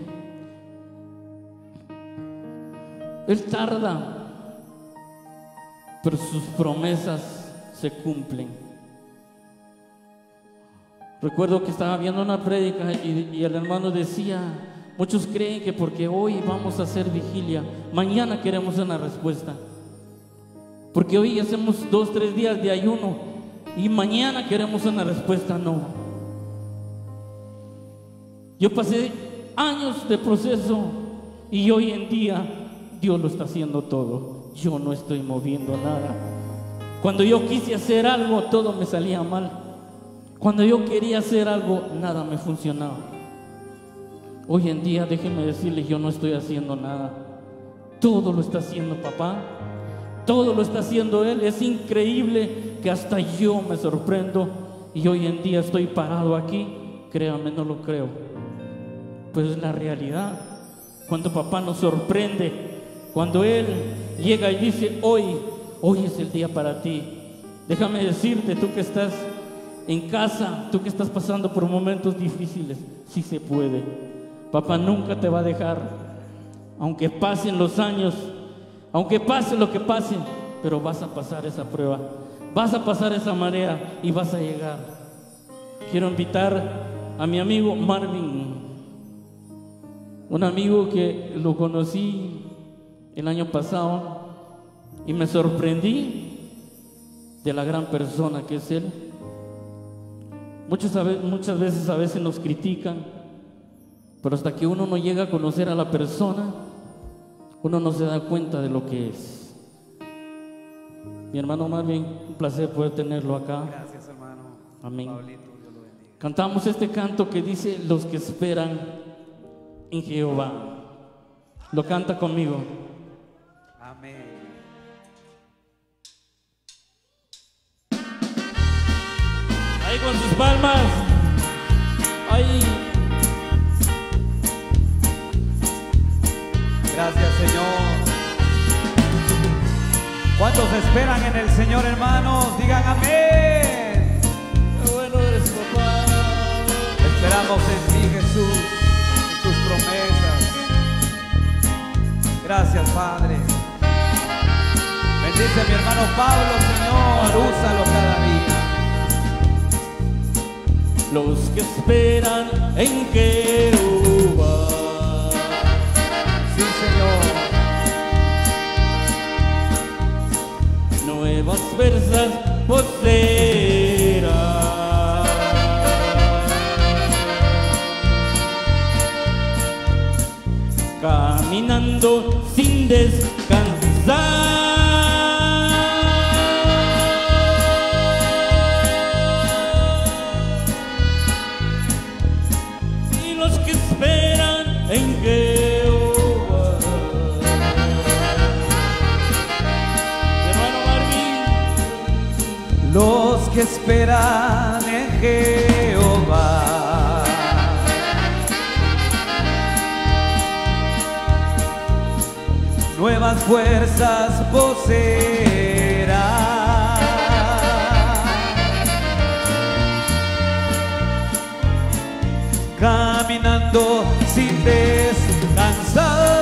Él tarda, pero sus promesas se cumplen. Recuerdo que estaba viendo una prédica y, y el hermano decía: muchos creen que porque hoy vamos a hacer vigilia, mañana queremos una respuesta. Porque hoy hacemos dos, tres días de ayuno y mañana queremos una respuesta. No. Yo pasé años de proceso y hoy en día Dios lo está haciendo todo. Yo no estoy moviendo nada. Cuando yo quise hacer algo, todo me salía mal. Cuando yo quería hacer algo, nada me funcionaba. Hoy en día, déjenme decirles, yo no estoy haciendo nada. Todo lo está haciendo papá. Todo lo está haciendo Él. Es increíble que hasta yo me sorprendo. Y hoy en día estoy parado aquí. Créanme, no lo creo. Pues es la realidad. Cuando papá nos sorprende, cuando Él llega y dice: hoy, hoy es el día para ti. Déjame decirte, tú que estás en casa, tú que estás pasando por momentos difíciles, sí se puede. Papá nunca te va a dejar, aunque pasen los años, aunque pase lo que pase, pero vas a pasar esa prueba, vas a pasar esa marea y vas a llegar. Quiero invitar a mi amigo Marvin, un amigo que lo conocí el año pasado y me sorprendí de la gran persona que es él. Muchas, muchas veces a veces nos critican, pero hasta que uno no llega a conocer a la persona, uno no se da cuenta de lo que es. Mi hermano Marvin, un placer poder tenerlo acá. Gracias, hermano. Amén. Pablito, Dios lo bendiga. Cantamos este canto que dice: los que esperan en Jehová. Lo canta conmigo. Amén. Ahí con sus palmas. Ahí. Gracias, Señor. ¿Cuántos esperan en el Señor, hermanos? Digan amén. Qué bueno eres, papá. Esperamos en ti, Jesús, en tus promesas. Gracias, Padre. Bendice a mi hermano Pablo, Señor. Úsalo cada día. Los que esperan en Jehová. Sí, Señor. Nuevas fuerzas poseerán. Caminando sin descansar. Y los que esperan en Jehová. Hermano Marvin. Los que esperan en Jehová. Nuevas fuerzas poseerán. Caminando sin descansar.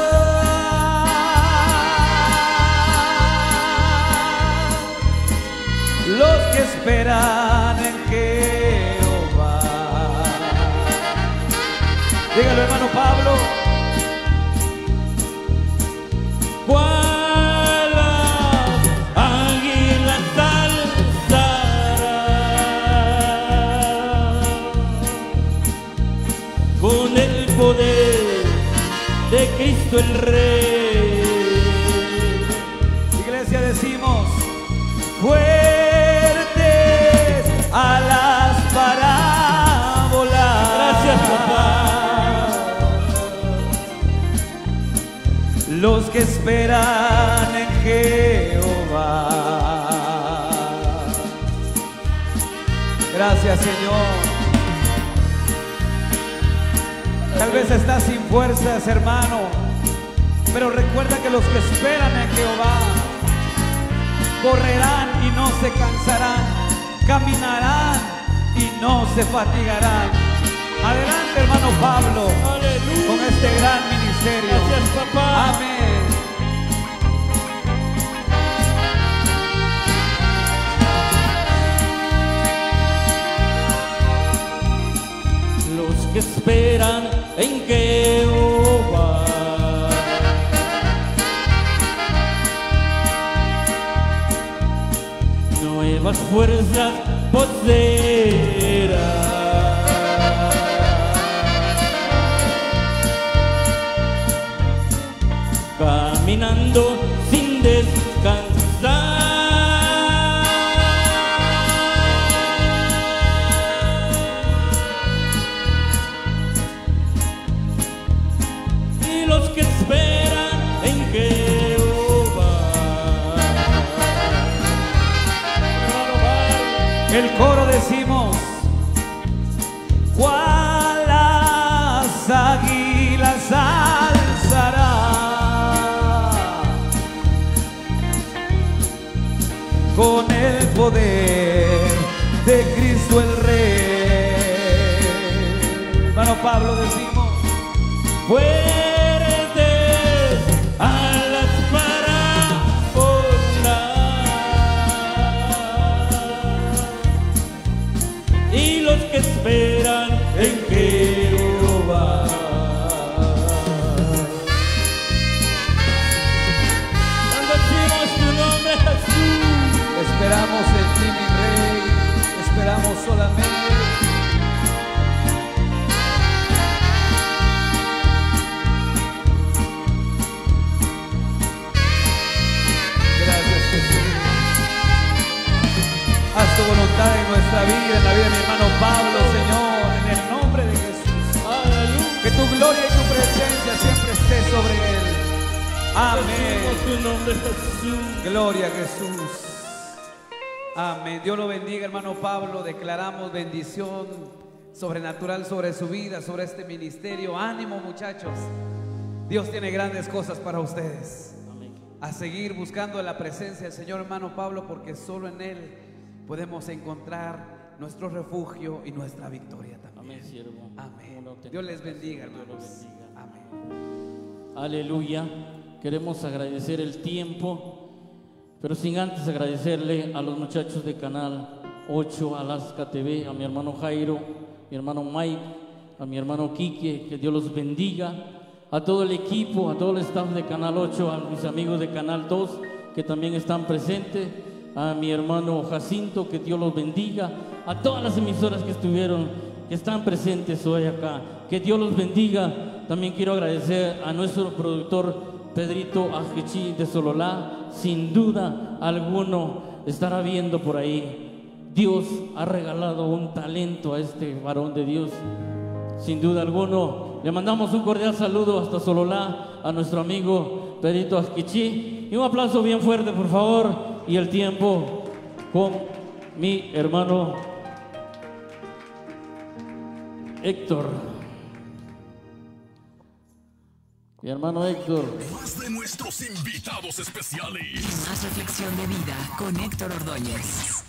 Los que esperan en Jehová. Dígalo, hermano Pablo. Cual águila alzará con el poder de Cristo el Rey. Iglesia, decimos: fuertes alas para volar. Gracias, papá. Los que esperan en Jehová. Gracias, Señor. Tal vez estás sin fuerzas, hermano, pero recuerda que los que esperan en Jehová correrán y no se cansarán, caminarán y no se fatigarán. Adelante, hermano Pablo. Aleluya. Con este gran ministerio. Gracias, papá. Amén. Los que esperan en Jehová nuevas fuerzas poseerán. Caminando sin descansar. Y los que esperan en Jehová. El coro decimos: cual las águilas alzará con el poder de Cristo el Rey. Hermano Pablo, decimos: fuertes alas para volar. Y los que esperan en Jehová. Bendecimos tu nombre, Jesús. Esperamos en ti, mi Rey, esperamos solamente. Gracias, Jesús. Haz tu voluntad en nuestra vida, en la vida de mi hermano Pablo, Señor, en el nombre de Jesús. Aleluya. Que tu gloria y tu presencia siempre esté sobre él. Amén. Tu nombre, Jesús. Gloria a Jesús. Amén. Dios lo bendiga, hermano Pablo. Declaramos bendición sobrenatural sobre su vida, sobre este ministerio. Ánimo, muchachos. Dios tiene grandes cosas para ustedes. Amén. A seguir buscando la presencia del Señor, hermano Pablo, porque solo en Él podemos encontrar nuestro refugio y nuestra victoria también. Amén, siervo. Amén. Dios les bendiga, hermanos. Amén. Aleluya. Queremos agradecer el tiempo, pero sin antes agradecerle a los muchachos de Canal ocho, Alaska T V, a mi hermano Jairo, mi hermano Mike, a mi hermano Quique, que Dios los bendiga, a todo el equipo, a todo el staff de Canal ocho, a mis amigos de Canal dos, que también están presentes, a mi hermano Jacinto, que Dios los bendiga, a todas las emisoras que estuvieron, que están presentes hoy acá, que Dios los bendiga. También quiero agradecer a nuestro productor Pedrito Ajichi de Sololá. Sin duda alguno estará viendo por ahí. Dios ha regalado un talento a este varón de Dios. Sin duda alguno, le mandamos un cordial saludo hasta Sololá a nuestro amigo Pedrito Ajichi. Y un aplauso bien fuerte, por favor. Y el tiempo con mi hermano Héctor. Mi hermano Héctor. Más de nuestros invitados especiales. Más reflexión de vida con Héctor Ordóñez.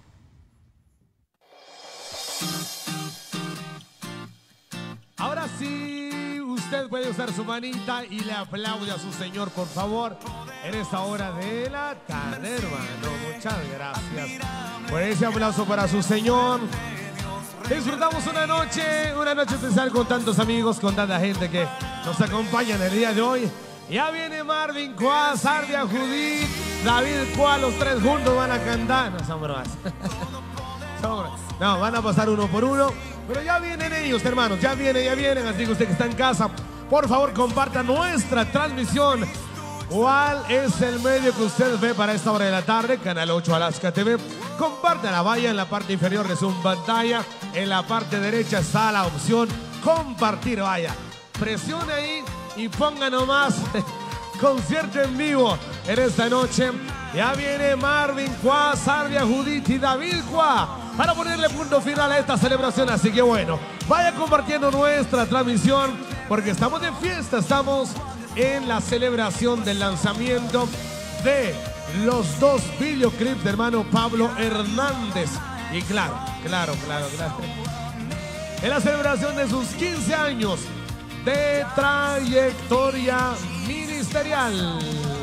Ahora sí, usted puede usar su manita y le aplaude a su Señor, por favor, en esta hora de la tarde, hermano. Muchas gracias por ese aplauso para su Señor. Disfrutamos una noche, una noche especial con tantos amigos, con tanta gente que nos acompaña en el día de hoy. Ya viene Marvin Cuá, Sardia Judith, David Cuá, los tres juntos van a cantar. No, son bromas. Son bromas. No, van a pasar uno por uno. Pero ya vienen ellos, hermanos, ya vienen, ya vienen. Así que usted que está en casa, por favor, comparta nuestra transmisión. ¿Cuál es el medio que usted ve para esta hora de la tarde? Canal ocho Alaska T V. Compártala, vaya en la parte inferior de su pantalla. En la parte derecha está la opción compartir, vaya. Presione ahí y ponga nomás concierto en vivo en esta noche. Ya viene Marvin Cuá, Sardia Judith y David Cuá para ponerle punto final a esta celebración. Así que bueno, vaya compartiendo nuestra transmisión porque estamos de fiesta, estamos en la celebración del lanzamiento de los dos videoclips de hermano Pablo Hernández. Y claro, claro, claro, claro. En la celebración de sus quince años de trayectoria ministerial.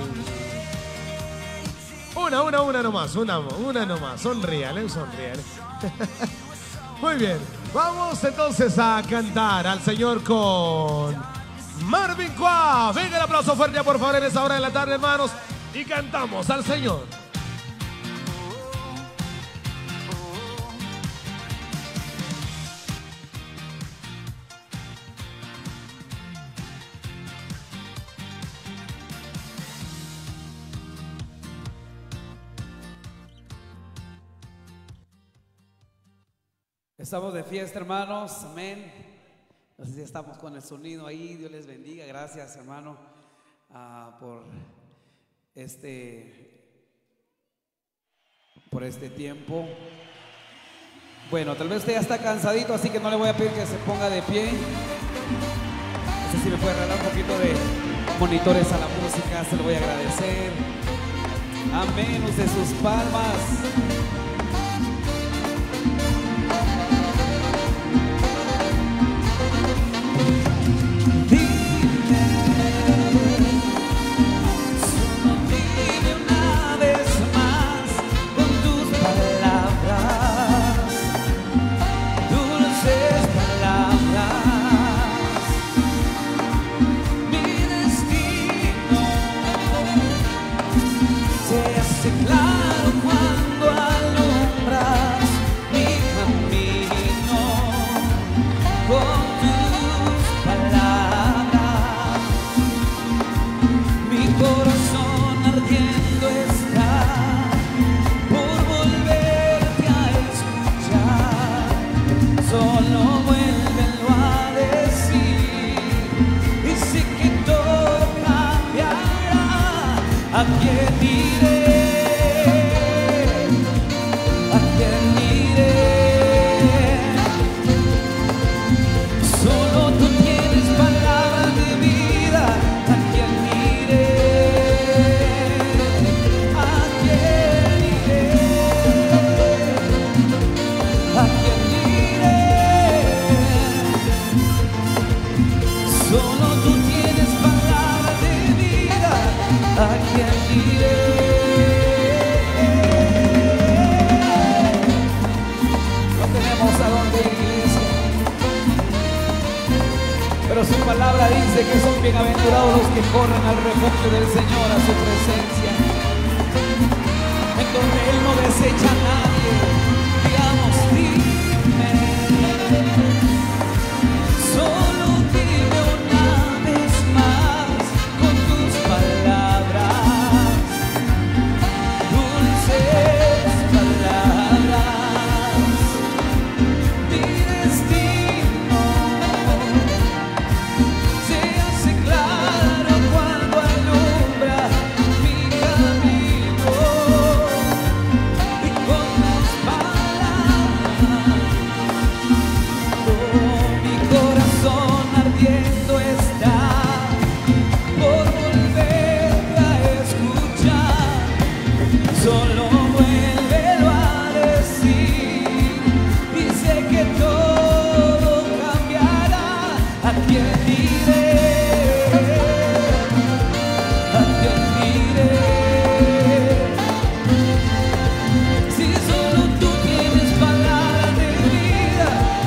Una, una, una nomás, una, una nomás. Sonrían, ¿eh? Sonrían. Muy bien. Vamos entonces a cantar al Señor con Marvin Cuá. Venga el aplauso fuerte por favor en esa hora de la tarde, hermanos. Y cantamos al Señor. Estamos de fiesta, hermanos, amén. No sé si estamos con el sonido ahí. Dios les bendiga, gracias, hermano, uh, por este por este tiempo. Bueno, tal vez usted ya está cansadito, así que no le voy a pedir que se ponga de pie. No sé si me puede regalar un poquito de monitores a la música, se lo voy a agradecer. Amén, use sus palmas. Claro cuando alumbras mi camino con tus palabras, mi corazón ardiendo está por volverte a escuchar. Solo vuélvelo a decir y sé que todo cambiará. ¿A quién diré? Pero su palabra dice que son bienaventurados los que corren al refugio del Señor, a su presencia, en donde Él no desecha a nadie. Digamos, dime, solo dime una vez más con tus palabras, dulces palabras, mi destino se hace claro cuando alumbra mi camino y con tus palabras, oh, mi corazón ardiendo está por volverte a escuchar. Solo vuélvelo a decir y sé que todo cambiará. ¿A quién diré? ¿A quién diré? Si solo tú tienes palabra de vida,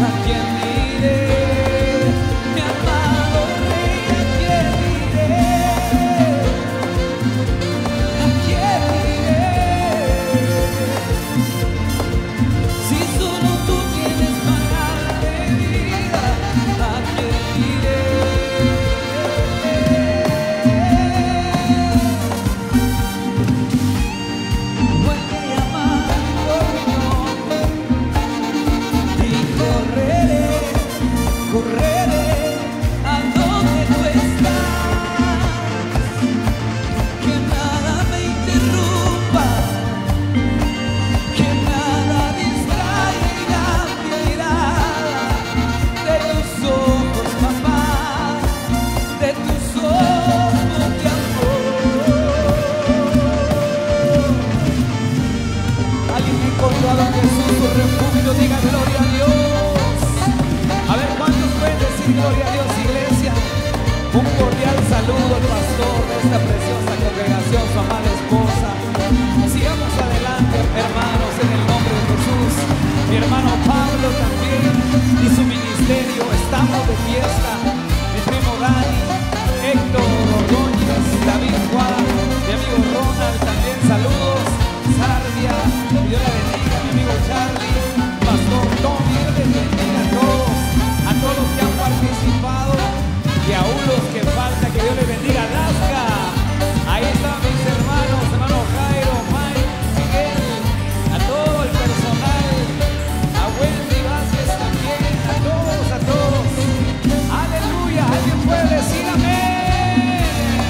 iglesia. Un cordial saludo al pastor de esta preciosa congregación, su amada esposa. Sigamos adelante, hermanos, en el nombre de Jesús. Mi hermano Pablo también y su ministerio. Estamos de fiesta. Mi primo Dani, Héctor Ordóñez, David Juan, mi amigo Ronald, también saludos. Sardia, que Dios le bendiga, mi amigo Charlie, pastor Tommy, Dios les bendiga a todos, a todos los que han participado y aún los que falta, que Dios les bendiga. Alaska, ahí están mis hermanos, hermano Jairo, Mike, Miguel, a todo el personal, a Wendy Vázquez también, a todos, a todos. Aleluya, alguien puede decir amén.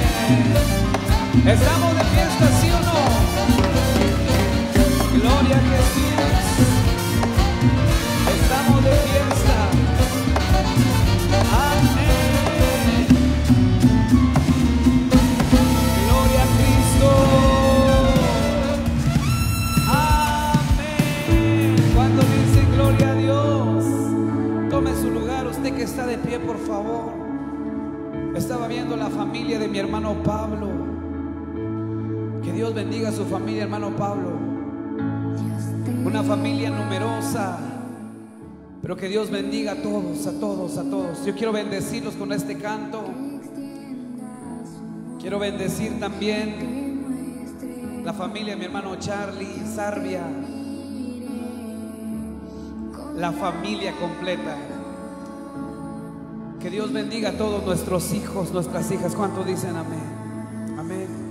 Estamos de fiesta, ¿sí o no? Gloria a Jesús. Estamos de fiesta. Amén. Gloria a Cristo. Amén. Cuando dicen gloria a Dios, tome su lugar. Usted que está de pie, por favor. Estaba viendo la familia de mi hermano Pablo. Que Dios bendiga a su familia, hermano Pablo. Una familia numerosa, pero que Dios bendiga a todos, a todos, a todos. Yo quiero bendecirlos con este canto. Quiero bendecir también la familia de mi hermano Charlie, Sarvia, la familia completa. Que Dios bendiga a todos nuestros hijos, nuestras hijas. ¿Cuántos dicen amén? Amén.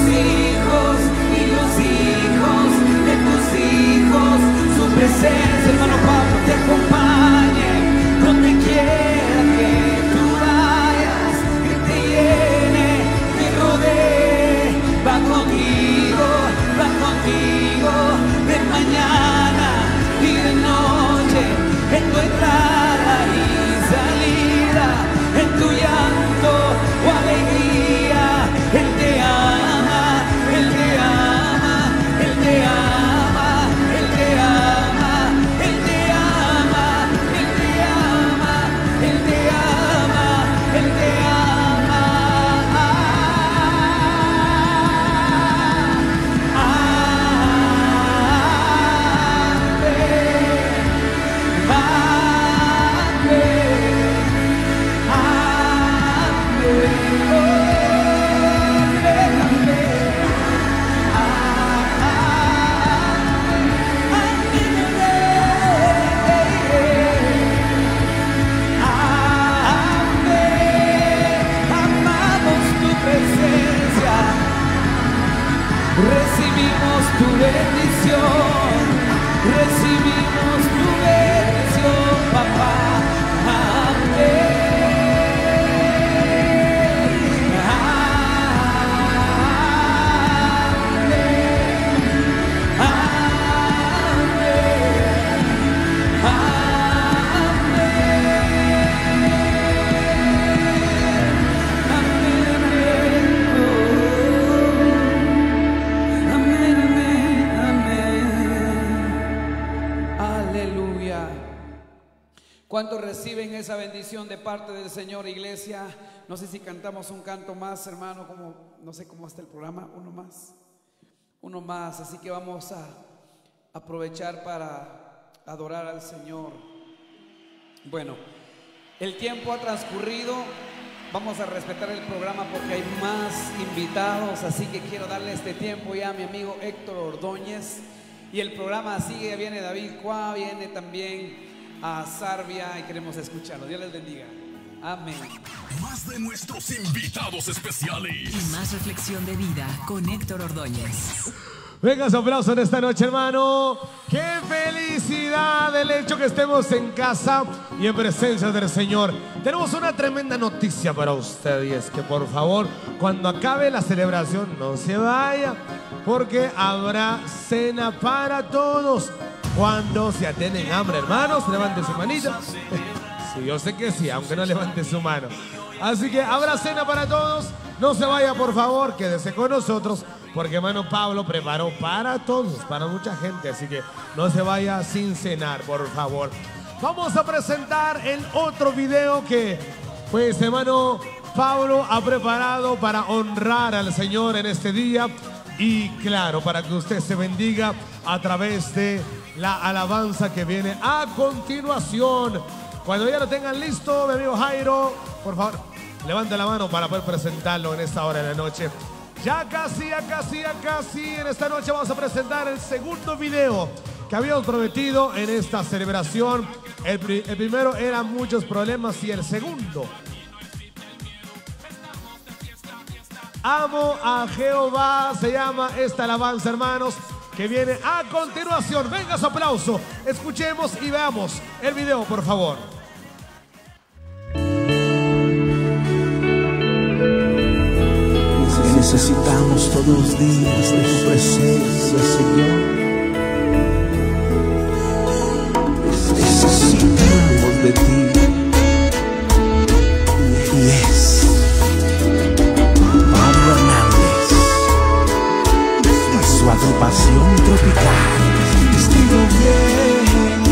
Presencia bendición de parte del Señor, iglesia. No sé si cantamos un canto más, hermano, como, no sé cómo está el programa, uno más, uno más. Así que vamos a aprovechar para adorar al Señor. Bueno, el tiempo ha transcurrido. Vamos a respetar el programa porque hay más invitados, así que quiero darle este tiempo ya a mi amigo Héctor Ordóñez. Y el programa sigue, viene David Cuá, viene también a Sarvia y queremos escucharlo. Dios les bendiga. Amén. Más de nuestros invitados especiales. Y más reflexión de vida con Héctor Ordóñez. Venga, su aplauso en esta noche, hermano. ¡Qué felicidad el hecho que estemos en casa y en presencia del Señor! Tenemos una tremenda noticia para usted, y es que por favor, cuando acabe la celebración, no se vaya, porque habrá cena para todos. Cuando se tienen hambre, hermanos, levante su manita. Sí, yo sé que sí, aunque no levante su mano. Así que habrá cena para todos. No se vaya, por favor, quédese con nosotros, porque hermano Pablo preparó para todos, para mucha gente. Así que no se vaya sin cenar, por favor. Vamos a presentar el otro video que, pues, hermano Pablo ha preparado para honrar al Señor en este día. Y claro, para que usted se bendiga a través de la alabanza que viene a continuación. Cuando ya lo tengan listo, mi amigo Jairo, por favor, levante la mano para poder presentarlo en esta hora de la noche. Ya casi, ya casi, ya casi. En esta noche vamos a presentar el segundo video que habíamos prometido en esta celebración. El, pri el primero era muchos problemas y el segundo, amo a Jehová, se llama esta alabanza, hermanos, que viene a continuación. Venga su aplauso, escuchemos y veamos el video, por favor. Necesitamos todos los días de tu presencia, Señor. Necesitamos de ti. Y es Pablo Hernández y su agrupación tropical. Testigo bien.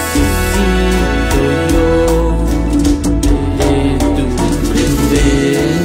Necesito yo de tu presencia.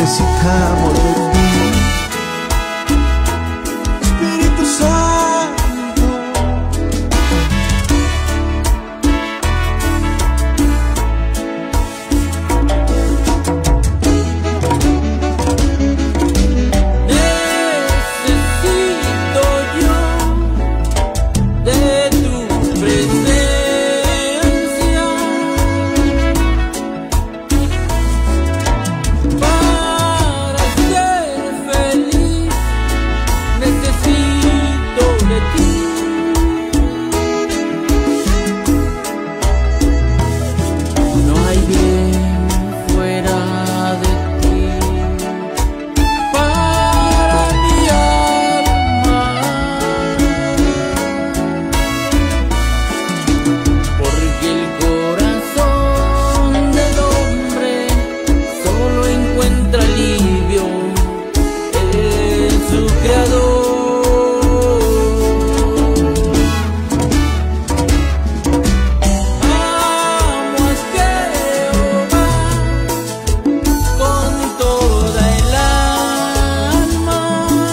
necesitamos de ti. Espíritu Santo, necesito yo de tu presencia para ser feliz. Necesito de ti. No hay bien fuera de ti para mi alma, porque el corazón del hombre solo encuentra alivio en su creador. Amo a Jehová con toda el alma.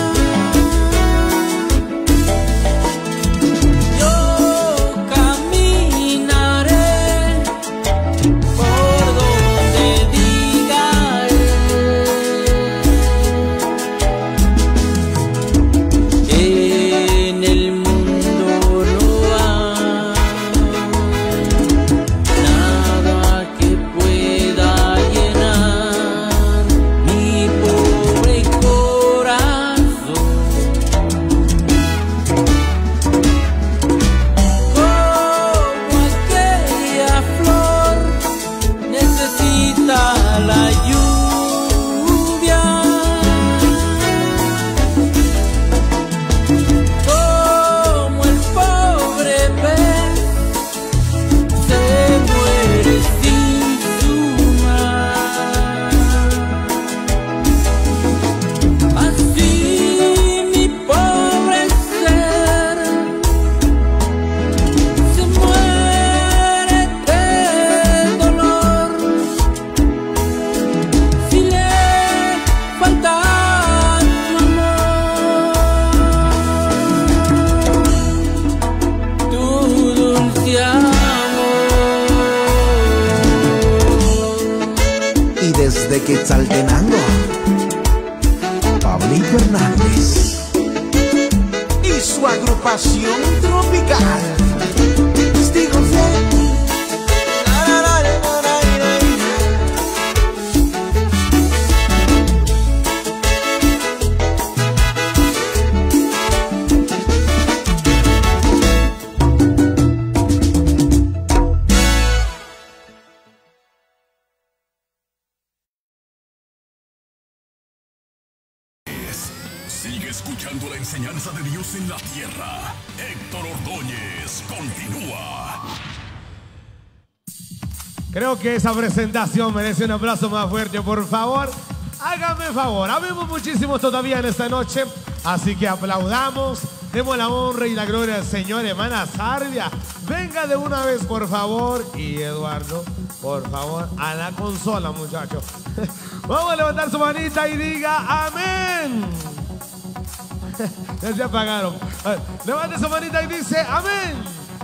Yo caminaré por donde diga él. En el mundo no hay nada que pueda llenar mi pobre corazón, como aquella flor necesita la lluvia, como el pobre pez se muere sin su mar. Así mi pobre ser se muere de dolor si le falta tu amor, tu dulce amor. y desde Quetzaltenango, Pablito Hernández y su agrupación tropical. Testigo fiel. Sigue escuchando la enseñanza de Dios en la tierra. Héctor Ordóñez continúa. Creo que esa presentación merece un aplauso más fuerte, por favor. Hágame favor, habemos muchísimos todavía en esta noche, así que aplaudamos, demos la honra y la gloria al Señor. Hermana Sarvia, venga de una vez, por favor. Y Eduardo, por favor, a la consola, muchachos. Vamos a levantar su manita y diga amén. Ya se apagaron. A ver, levante su manita y dice amén.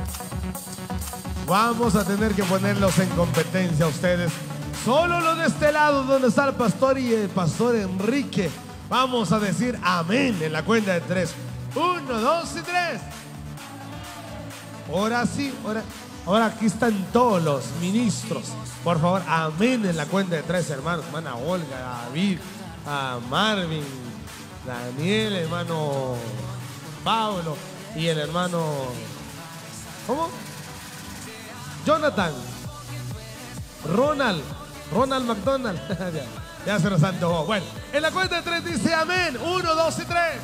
Vamos a tener que ponerlos en competencia a ustedes. Solo los de este lado, donde está el pastor y el pastor Enrique. Vamos a decir amén en la cuenta de tres. Uno, dos y tres. Ahora sí, ahora, ahora aquí están todos los ministros. Por favor, amén en la cuenta de tres, hermanos. Hermana Olga, David, a Marvin, Daniel, hermano Pablo y el hermano... ¿Cómo? Jonathan, Ronald, Ronald McDonald. ya, ya se nos antojó. Bueno, en la cuenta de tres dice amén. Uno, dos y tres.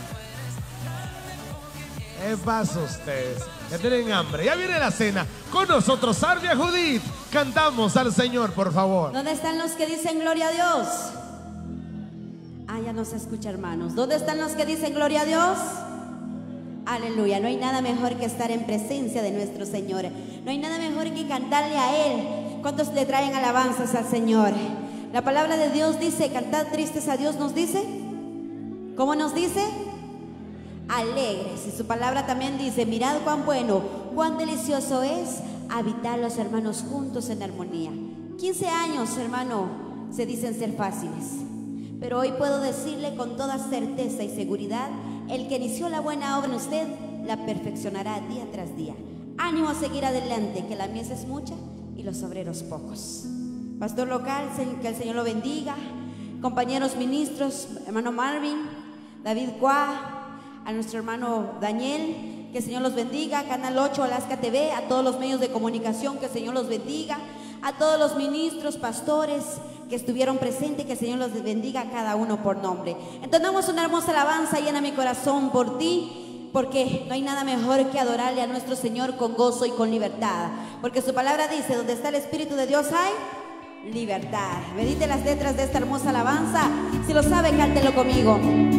¿Qué pasa ustedes? Ya tienen hambre. Ya viene la cena. Con nosotros, Sarvia Judith. Cantamos al Señor, por favor. ¿Dónde están los que dicen gloria a Dios? Ah, ya no se escucha, hermanos. ¿Dónde están los que dicen gloria a Dios? Aleluya. No hay nada mejor que estar en presencia de nuestro Señor. No hay nada mejor que cantarle a Él. ¿Cuántos le traen alabanzas al Señor? La palabra de Dios dice, cantad tristes a Dios, nos dice. ¿Cómo nos dice? Alegres. Y su palabra también dice, mirad cuán bueno, cuán delicioso es habitar los hermanos juntos en armonía. quince años, hermano, se dicen ser fáciles, pero hoy puedo decirle con toda certeza y seguridad, el que inició la buena obra en usted, la perfeccionará día tras día. Ánimo a seguir adelante, que la mies es mucha y los obreros pocos. Pastor local, que el Señor lo bendiga. Compañeros ministros, hermano Marvin, David Cuá, a nuestro hermano Daniel, que el Señor los bendiga. Canal ocho, Alaska T V, a todos los medios de comunicación, que el Señor los bendiga. A todos los ministros, pastores que estuvieron presentes, que el Señor los bendiga a cada uno por nombre. Entonamos una hermosa alabanza, llena mi corazón por ti, porque no hay nada mejor que adorarle a nuestro Señor con gozo y con libertad, porque su palabra dice, donde está el Espíritu de Dios hay libertad. Medite las letras de esta hermosa alabanza. Si lo sabe, cántelo conmigo.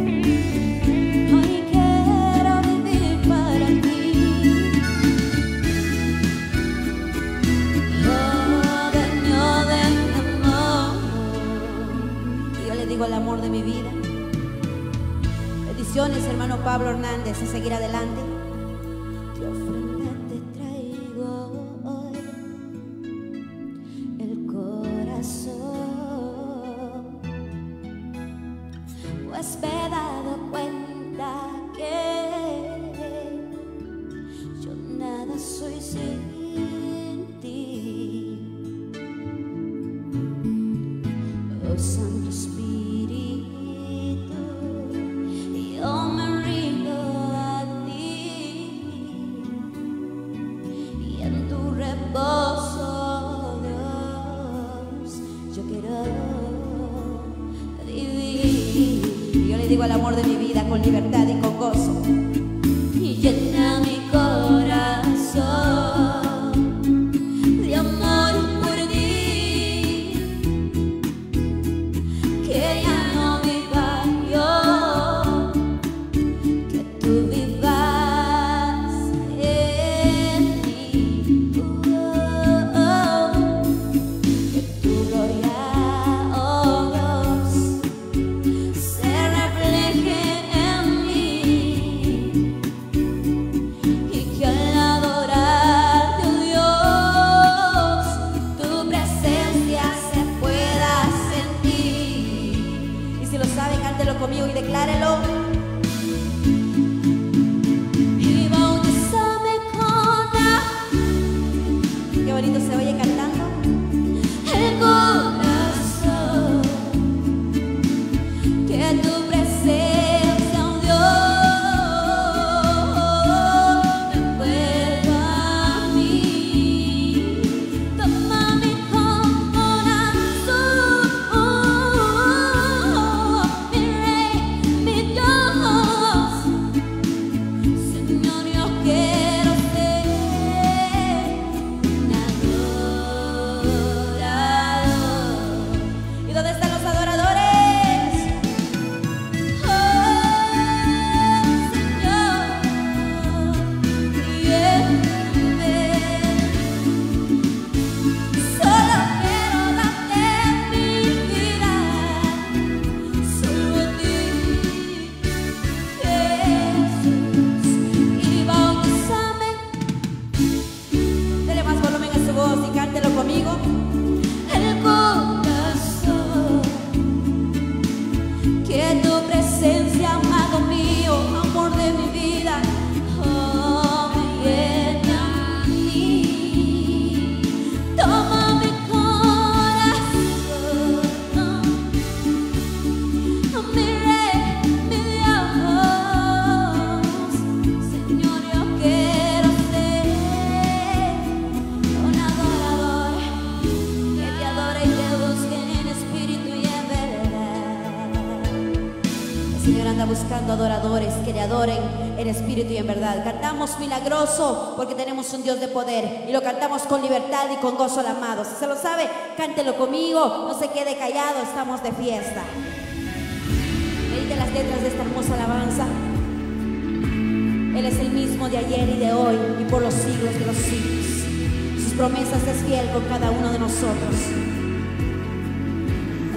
Hoy quiero vivir para ti. Oh, dueño de mi amor. Y yo le digo el amor de mi vida. Bendiciones, hermano Pablo Hernández, a seguir adelante. ¿Qué ofrenda te traigo hoy? El corazón, pues me he dado cuenta que yo nada soy sin ti. Oh Santo Espíritu, yo me rindo a ti y en tu reposo, Dios, yo quiero vivir. Yo le digo al amor de mi vida con libertad y con gozo. Y llena mi corazón de amor por ti, que ya no viva yo, que tú vivas en mí. Oh, oh, que tu gloria, oh Dios, se refleje en mí, y que al adorarte, oh Dios, tu presencia se pueda sentir. Y si lo sabe, cántelo conmigo y declárelo. Y bautízame con agua. Qué bonito se oye cantando. El corazón, que tu presencia, oh Dios, me envuelva a mí. Toma mi corazón, mi rey, mi Dios. Señor, yo quiero ser un adorador. ¿Y dónde están los adoradores? Solo quiero darte mi vida, solo a ti, Jesús. Y bautízame. Dele más volumen a su voz y cántelo conmigo. El corazón, que tu presencia, amado mío, amor de mi vida, oh, me llena a mí. Toma mi corazón, mi rey, mi Dios. Señor, yo quiero ser un adorador, que te adore y te busque en espíritu y en verdad. El Señor anda buscando adoradores que le adoren en espíritu y en verdad. Cantamos milagroso porque tenemos un Dios de poder y lo cantamos con libertad y con gozo al amado. Si se lo sabe, cántelo conmigo, no se quede callado, estamos de fiesta. Medite las letras de esta hermosa alabanza. Él es el mismo de ayer y de hoy y por los siglos de los siglos. Sus promesas es fiel con cada uno de nosotros.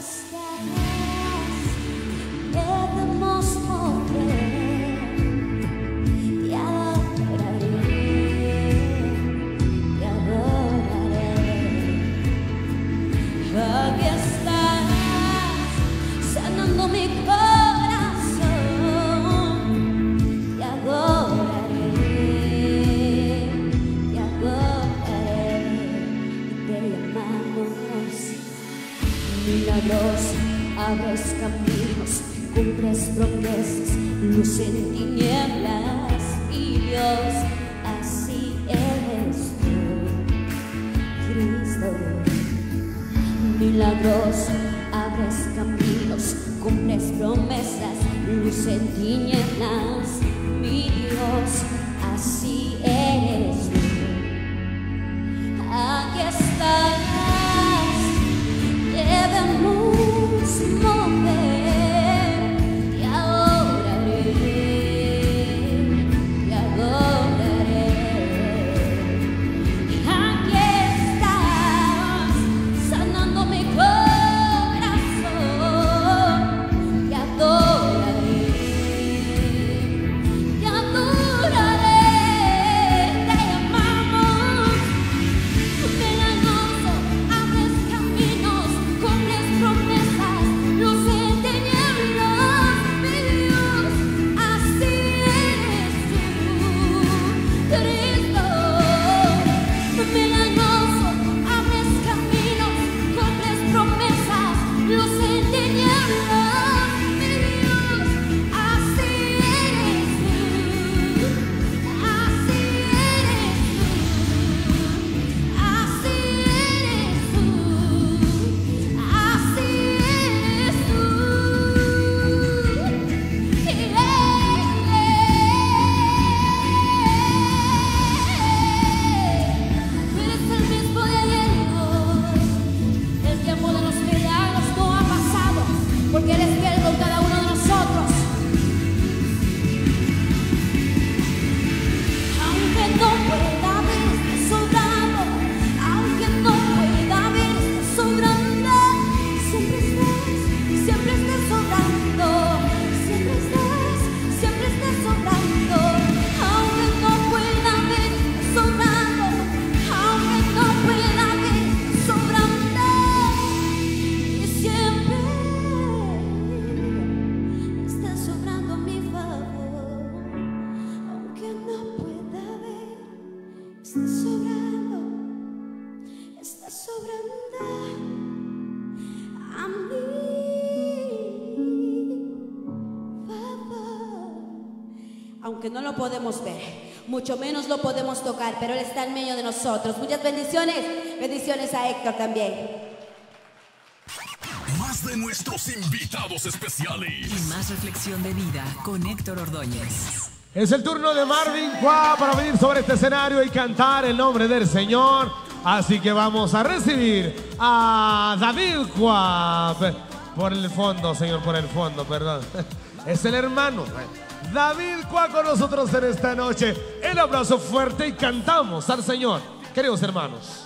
estás, debemos mover. Te adoraré, te adoraré. Aquí estás, sanando mi corazón. Te adoraré, te adoraré. Te llamamos milagroso, abres caminos, cumples promesas, luz en tinieblas, y Dios, así eres tú, Cristo. Milagroso, abres caminos, cumples promesas, luz en tinieblas, mi Dios, así eres tú. Aquí estás, debemos mover. Te adoraré, te adoraré. Aquí estás, sanando mi corazón. Te adoraré, te adoraré. Te amamos, milagroso, abres caminos, cumples promesas, luz en tinieblas, mi Dios, así eres tú, Cristo. Milagroso, abres caminos, cumples promesas, luz en tinieblas, mi Dios, así eres tú, así eres tú, así eres tú, así eres tú. Tú eres el mismo de ayer y hoy. El tiempo de los milagros no ha pasado, porque eres fiel con cada uno de nosotros. Aunque no pueda verte sobrando, aunque no pueda verte sobrando, siempre estás, siempre estás sobrando, siempre estás, siempre estás sobrando. Aunque no pueda verte sobrando, aunque no pueda verte sobrando, y siempre estás sobrando a mi favor. Aunque no pueda ver, estás sobrando, estás sobrando a mi favor. Aunque no lo podemos ver, mucho menos lo podemos tocar, pero Él está en medio de nosotros. Muchas bendiciones, bendiciones a Héctor también. Más de nuestros invitados especiales. Y más reflexión de vida con Héctor Ordóñez. Es el turno de Marvin Cuá para venir sobre este escenario y cantar el nombre del Señor. Así que vamos a recibir a David Cuá. Por el fondo, Señor, por el fondo, perdón. Es el hermano. David Cuá con nosotros en esta noche. El abrazo fuerte y cantamos al Señor. Queridos hermanos.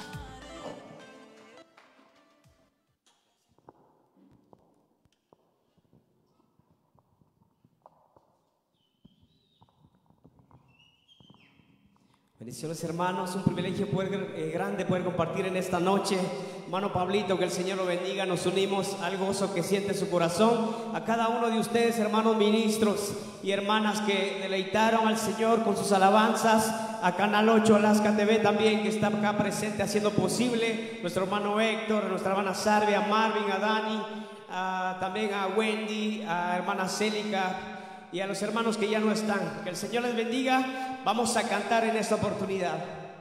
Bendiciones, hermanos, un privilegio poder, eh, grande poder compartir en esta noche. Hermano Pablito, que el Señor lo bendiga. Nos unimos al gozo que siente su corazón. A cada uno de ustedes, hermanos ministros y hermanas que deleitaron al Señor con sus alabanzas. A Canal ocho, Alaska T V también, que está acá presente haciendo posible. Nuestro hermano Héctor, a nuestra hermana Sarvia, a Marvin, a Dani, a, también a Wendy, a hermana Célica y a los hermanos que ya no están. Que el Señor les bendiga. Vamos a cantar en esta oportunidad.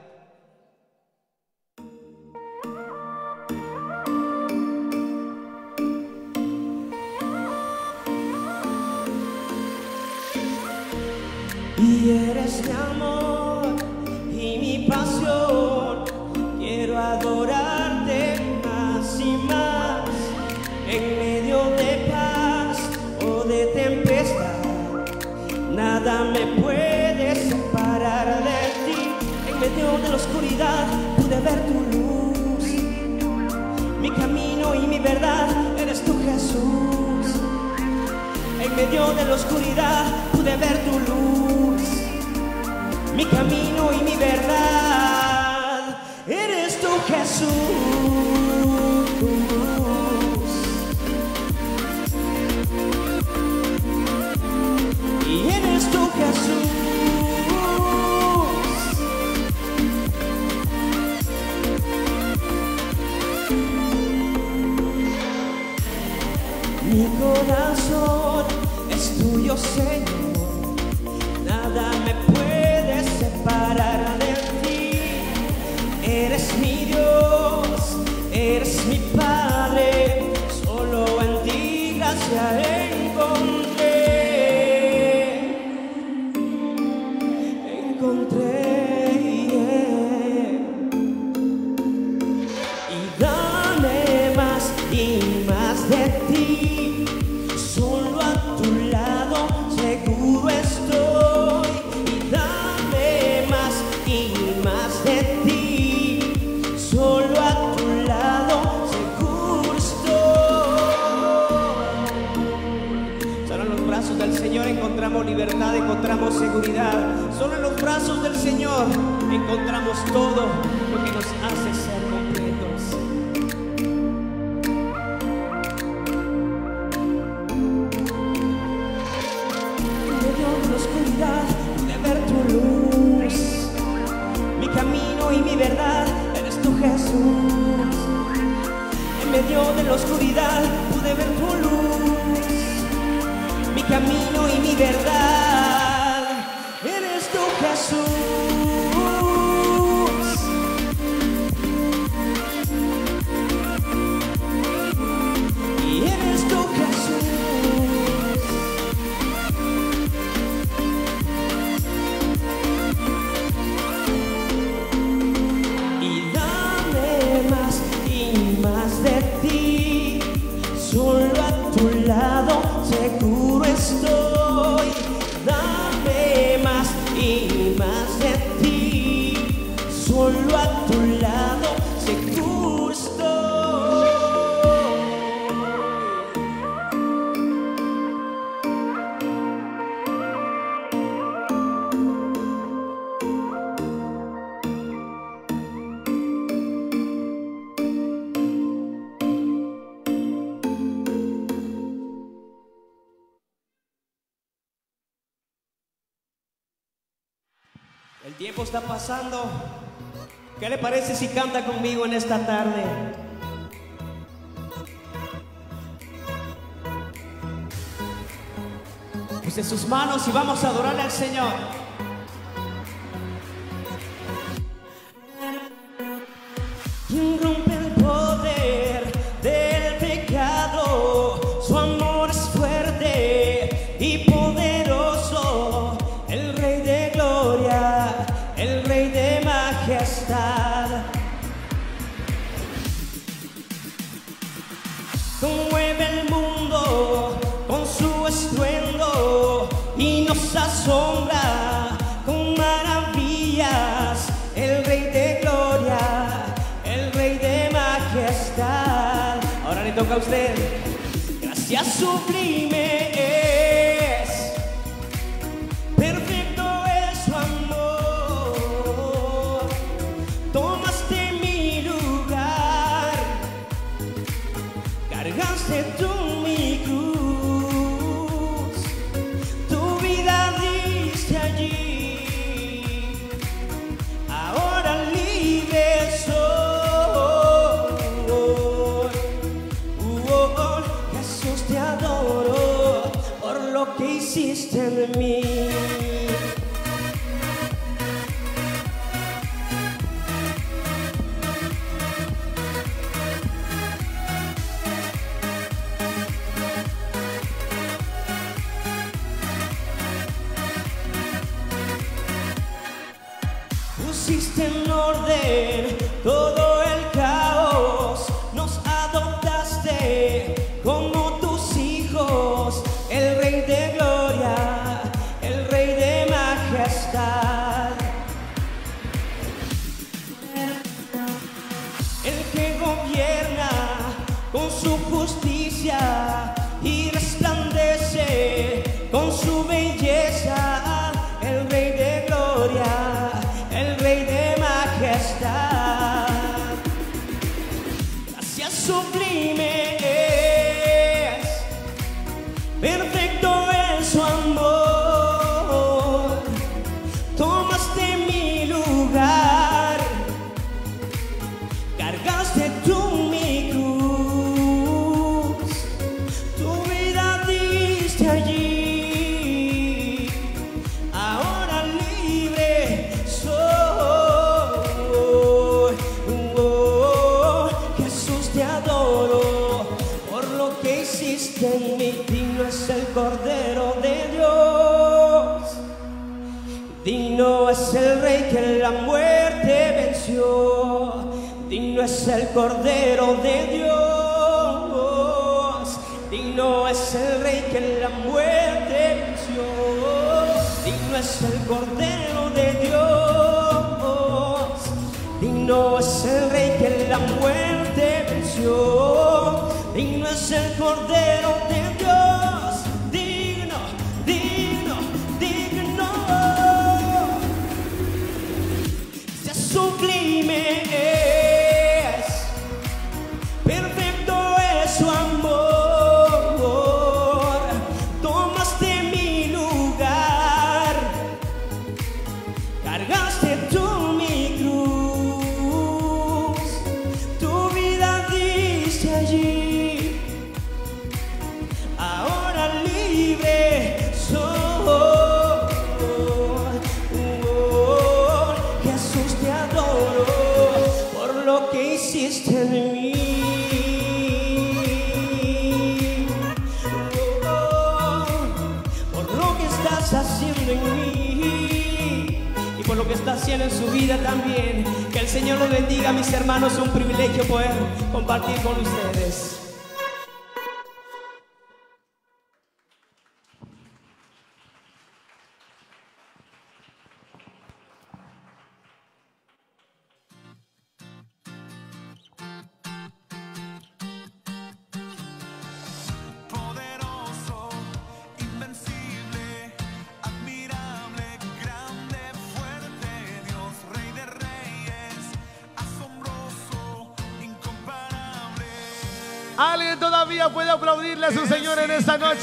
Y eres mi amor y mi pasión. Quiero adorarte más y más. En medio de paz o de tempestad, nada me puede separar de ti. En medio de la oscuridad pude ver tu luz. mi camino y mi verdad, eres tú, Jesús. En medio de la oscuridad pude ver tu luz, mi camino y mi verdad, eres tú, Jesús. Y eres tú, Jesús. Mi corazón es tuyo, Señor, nada me puede separar de ti. Eres mi Dios, eres mi Padre, solo en ti gracia encontré. Encontré, yeah. Y dame más y más de ti, solo a tu lado seguro estoy. Y dame más y más de ti, solo a tu lado seguro estoy. Solo en los brazos del Señor encontramos libertad, encontramos seguridad. Solo en los brazos del Señor encontramos todo lo que nos hace ser completos. Pude ver tu luz, mi camino y mi verdad, eres tú, Jesús. En medio de la oscuridad pude ver tu luz, mi camino y mi verdad, eres tú, Jesús. Y eres tú, Jesús. De ti, solo a tu lado seguro estoy. Dame más y más de ti, solo a tu lado seguro estoy. El tiempo está pasando. ¿Qué le parece si canta conmigo en esta tarde? Puse sus manos y vamos a adorarle al Señor. ¿Quién rompe el poder del pecado? Su amor es fuerte y poderoso. El Rey de gloria, el Rey de majestad. Conmueve el mundo con su estruendo y nos asombra con maravillas. El Rey de gloria, el Rey de majestad. Ahora le toca a usted. Gracias sublime es, perfecto es su amor. Tomaste mi lugar, cargaste tú mi cruz, tu vida diste allí, ahora libre soy. Uh, oh, oh, Jesús, te adoro por lo que hiciste en mí. Pusiste en orden todo el caos, nos adoptaste como tus hijos. El Rey de gloria, el Rey de majestad, el que gobierna con su justicia y resplandece con su belleza, el Rey de gloria, el Rey de majestad. Gracias sublime es, perfecto es su amor, tomaste mi lugar, cargaste tú mi cruz, tu vida diste allí, ahora libre soy. Oh, Jesús, te adoro por lo que hiciste en mí. Digno es el Cordero de Dios, digno es el Rey que la muerte venció, digno es el Cordero de Dios, digno es el Rey que la muerte venció, digno es el Cordero de Dios, digno es el Rey que la muerte venció, digno es el Cordero de Dios, digno, digno, digno. Sea sublime es, perfecto es su amor, tomaste mi lugar, cargaste tú mi cruz, tu vida diste allí, ahora libre soy. Oh, Jesús, te adoro por lo que hiciste en mí. Oh, por lo que estás haciendo en mí y por lo que está haciendo en su vida también. Que el Señor los bendiga, mis hermanos. Un privilegio poder compartir con ustedes. Poderoso, invencible, admirable, grande, fuerte, Dios, Rey de reyes, asombroso, incomparable. ¿Alguien todavía puede aplaudirle a su Señor en esta noche,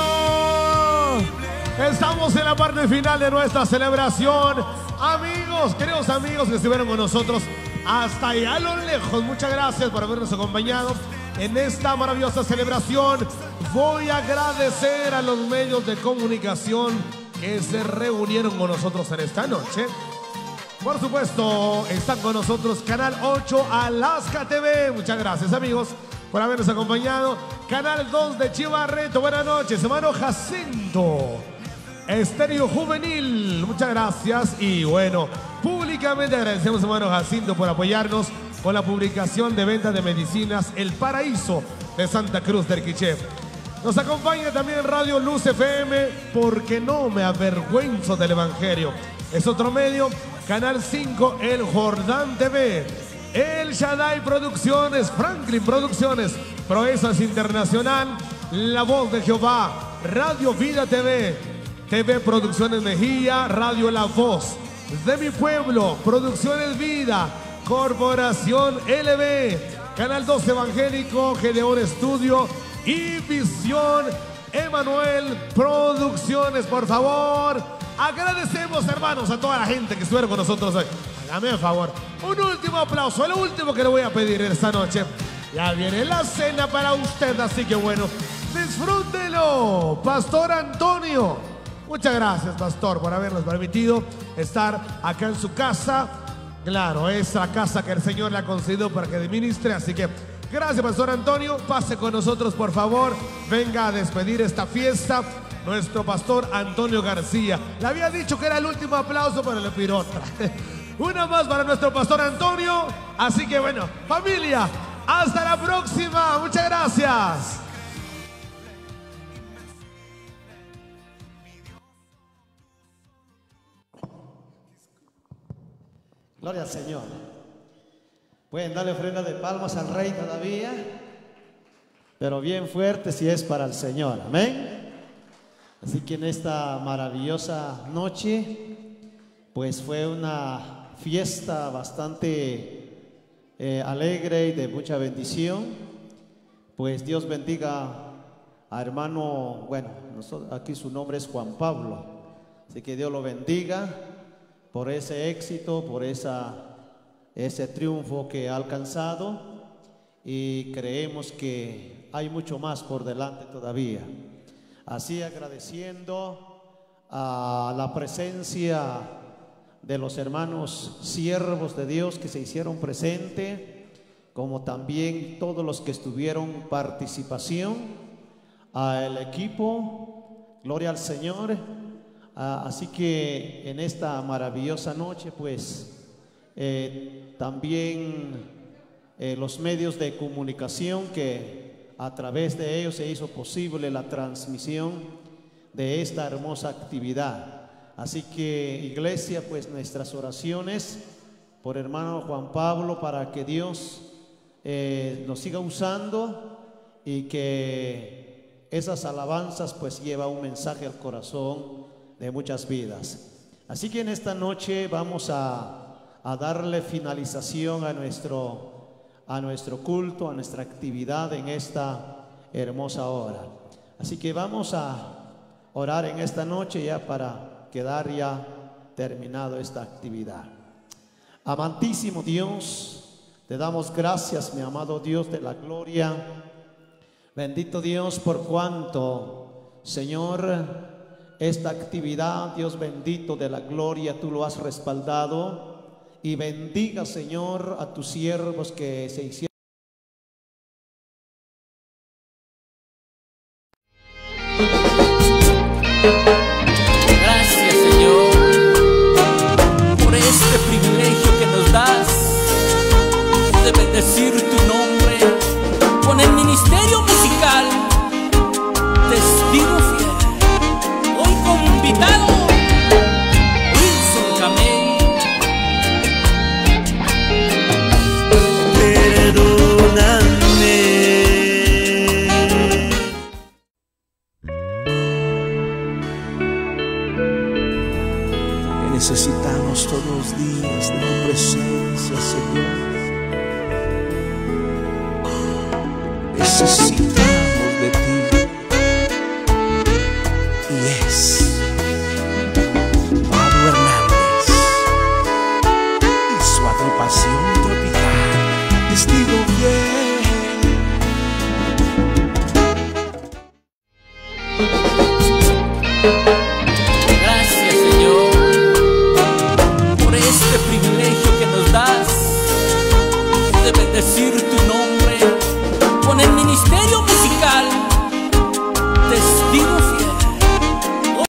hermano? Estamos en la parte final de nuestra celebración. Amigos, queridos amigos que estuvieron con nosotros hasta allá a lo lejos, muchas gracias por habernos acompañado en esta maravillosa celebración. Voy a agradecer a los medios de comunicación que se reunieron con nosotros en esta noche. Por supuesto, están con nosotros Canal ocho Alaska T V. Muchas gracias, amigos, por habernos acompañado. Canal dos de Chivarreto, buenas noches, hermano Jacinto. Estéreo Juvenil, muchas gracias. Y bueno, públicamente agradecemos, hermano Jacinto, por apoyarnos con la publicación de venta de medicinas El Paraíso de Santa Cruz del Quiché. Nos acompaña también Radio Luz F M, porque no me avergüenzo del Evangelio. Es otro medio. Canal cinco, El Jordán T V. El Shaddai Producciones, Franklin Producciones, Proezas Internacional, La Voz de Jehová, Radio Vida T V, T V Producciones Mejía, Radio La Voz de mi pueblo, Producciones Vida, Corporación L B, Canal dos Evangélico, Gedeón Estudio y Visión Emanuel Producciones. Por favor, agradecemos, hermanos, a toda la gente que estuvieron con nosotros hoy. Hágame el favor, un último aplauso, el último que le voy a pedir esta noche. Ya viene la cena para usted, así que bueno, disfrútelo, Pastor Antonio. Muchas gracias, pastor, por habernos permitido estar acá en su casa. Claro, es la casa que el Señor le ha concedido para que administre, así que gracias, pastor Antonio. Pase con nosotros, por favor. Venga a despedir esta fiesta nuestro pastor Antonio García. Le había dicho que era el último aplauso, pero le pidió otra. Una más para nuestro pastor Antonio. Así que bueno, familia, hasta la próxima. Muchas gracias. Gloria al Señor. Pueden darle ofrenda de palmas al Rey todavía. pero bien fuerte si es para el Señor, amén. Así que en esta maravillosa noche, pues fue una fiesta bastante eh, alegre y de mucha bendición. Pues Dios bendiga a hermano, bueno, nosotros, aquí su nombre es Juan Pablo, así que Dios lo bendiga por ese éxito, por esa, ese triunfo que ha alcanzado, y creemos que hay mucho más por delante todavía. Así agradeciendo a la presencia de los hermanos siervos de Dios que se hicieron presente, como también todos los que estuvieron participación, al equipo, gloria al Señor. Ah, así que en esta maravillosa noche, pues eh, también eh, los medios de comunicación, que a través de ellos se hizo posible la transmisión de esta hermosa actividad. Así que, iglesia, pues nuestras oraciones por hermano Juan Pablo, para que Dios eh, nos siga usando y que esas alabanzas pues lleva un mensaje al corazón de muchas vidas. Así que en esta noche vamos a, a darle finalización a nuestro, a nuestro culto, a nuestra actividad en esta hermosa hora. Así que vamos a orar en esta noche ya para quedar ya terminado esta actividad. Amantísimo Dios, te damos gracias, mi amado Dios de la gloria. Bendito Dios, por cuanto, Señor, esta actividad, Dios bendito de la gloria, tú lo has respaldado. Y bendiga, Señor, a tus siervos que se hicieron. Gracias, Señor, por este privilegio que nos das de bendecir tu nombre con el ministerio musical Testigo Fiel. Hoy como invitado Wilson Camey. Necesitamos todos los días de tu presencia, Señor. Necesitamos de ti. Y es Pablo Hernández y su agrupación tropical, Testigo Fiel.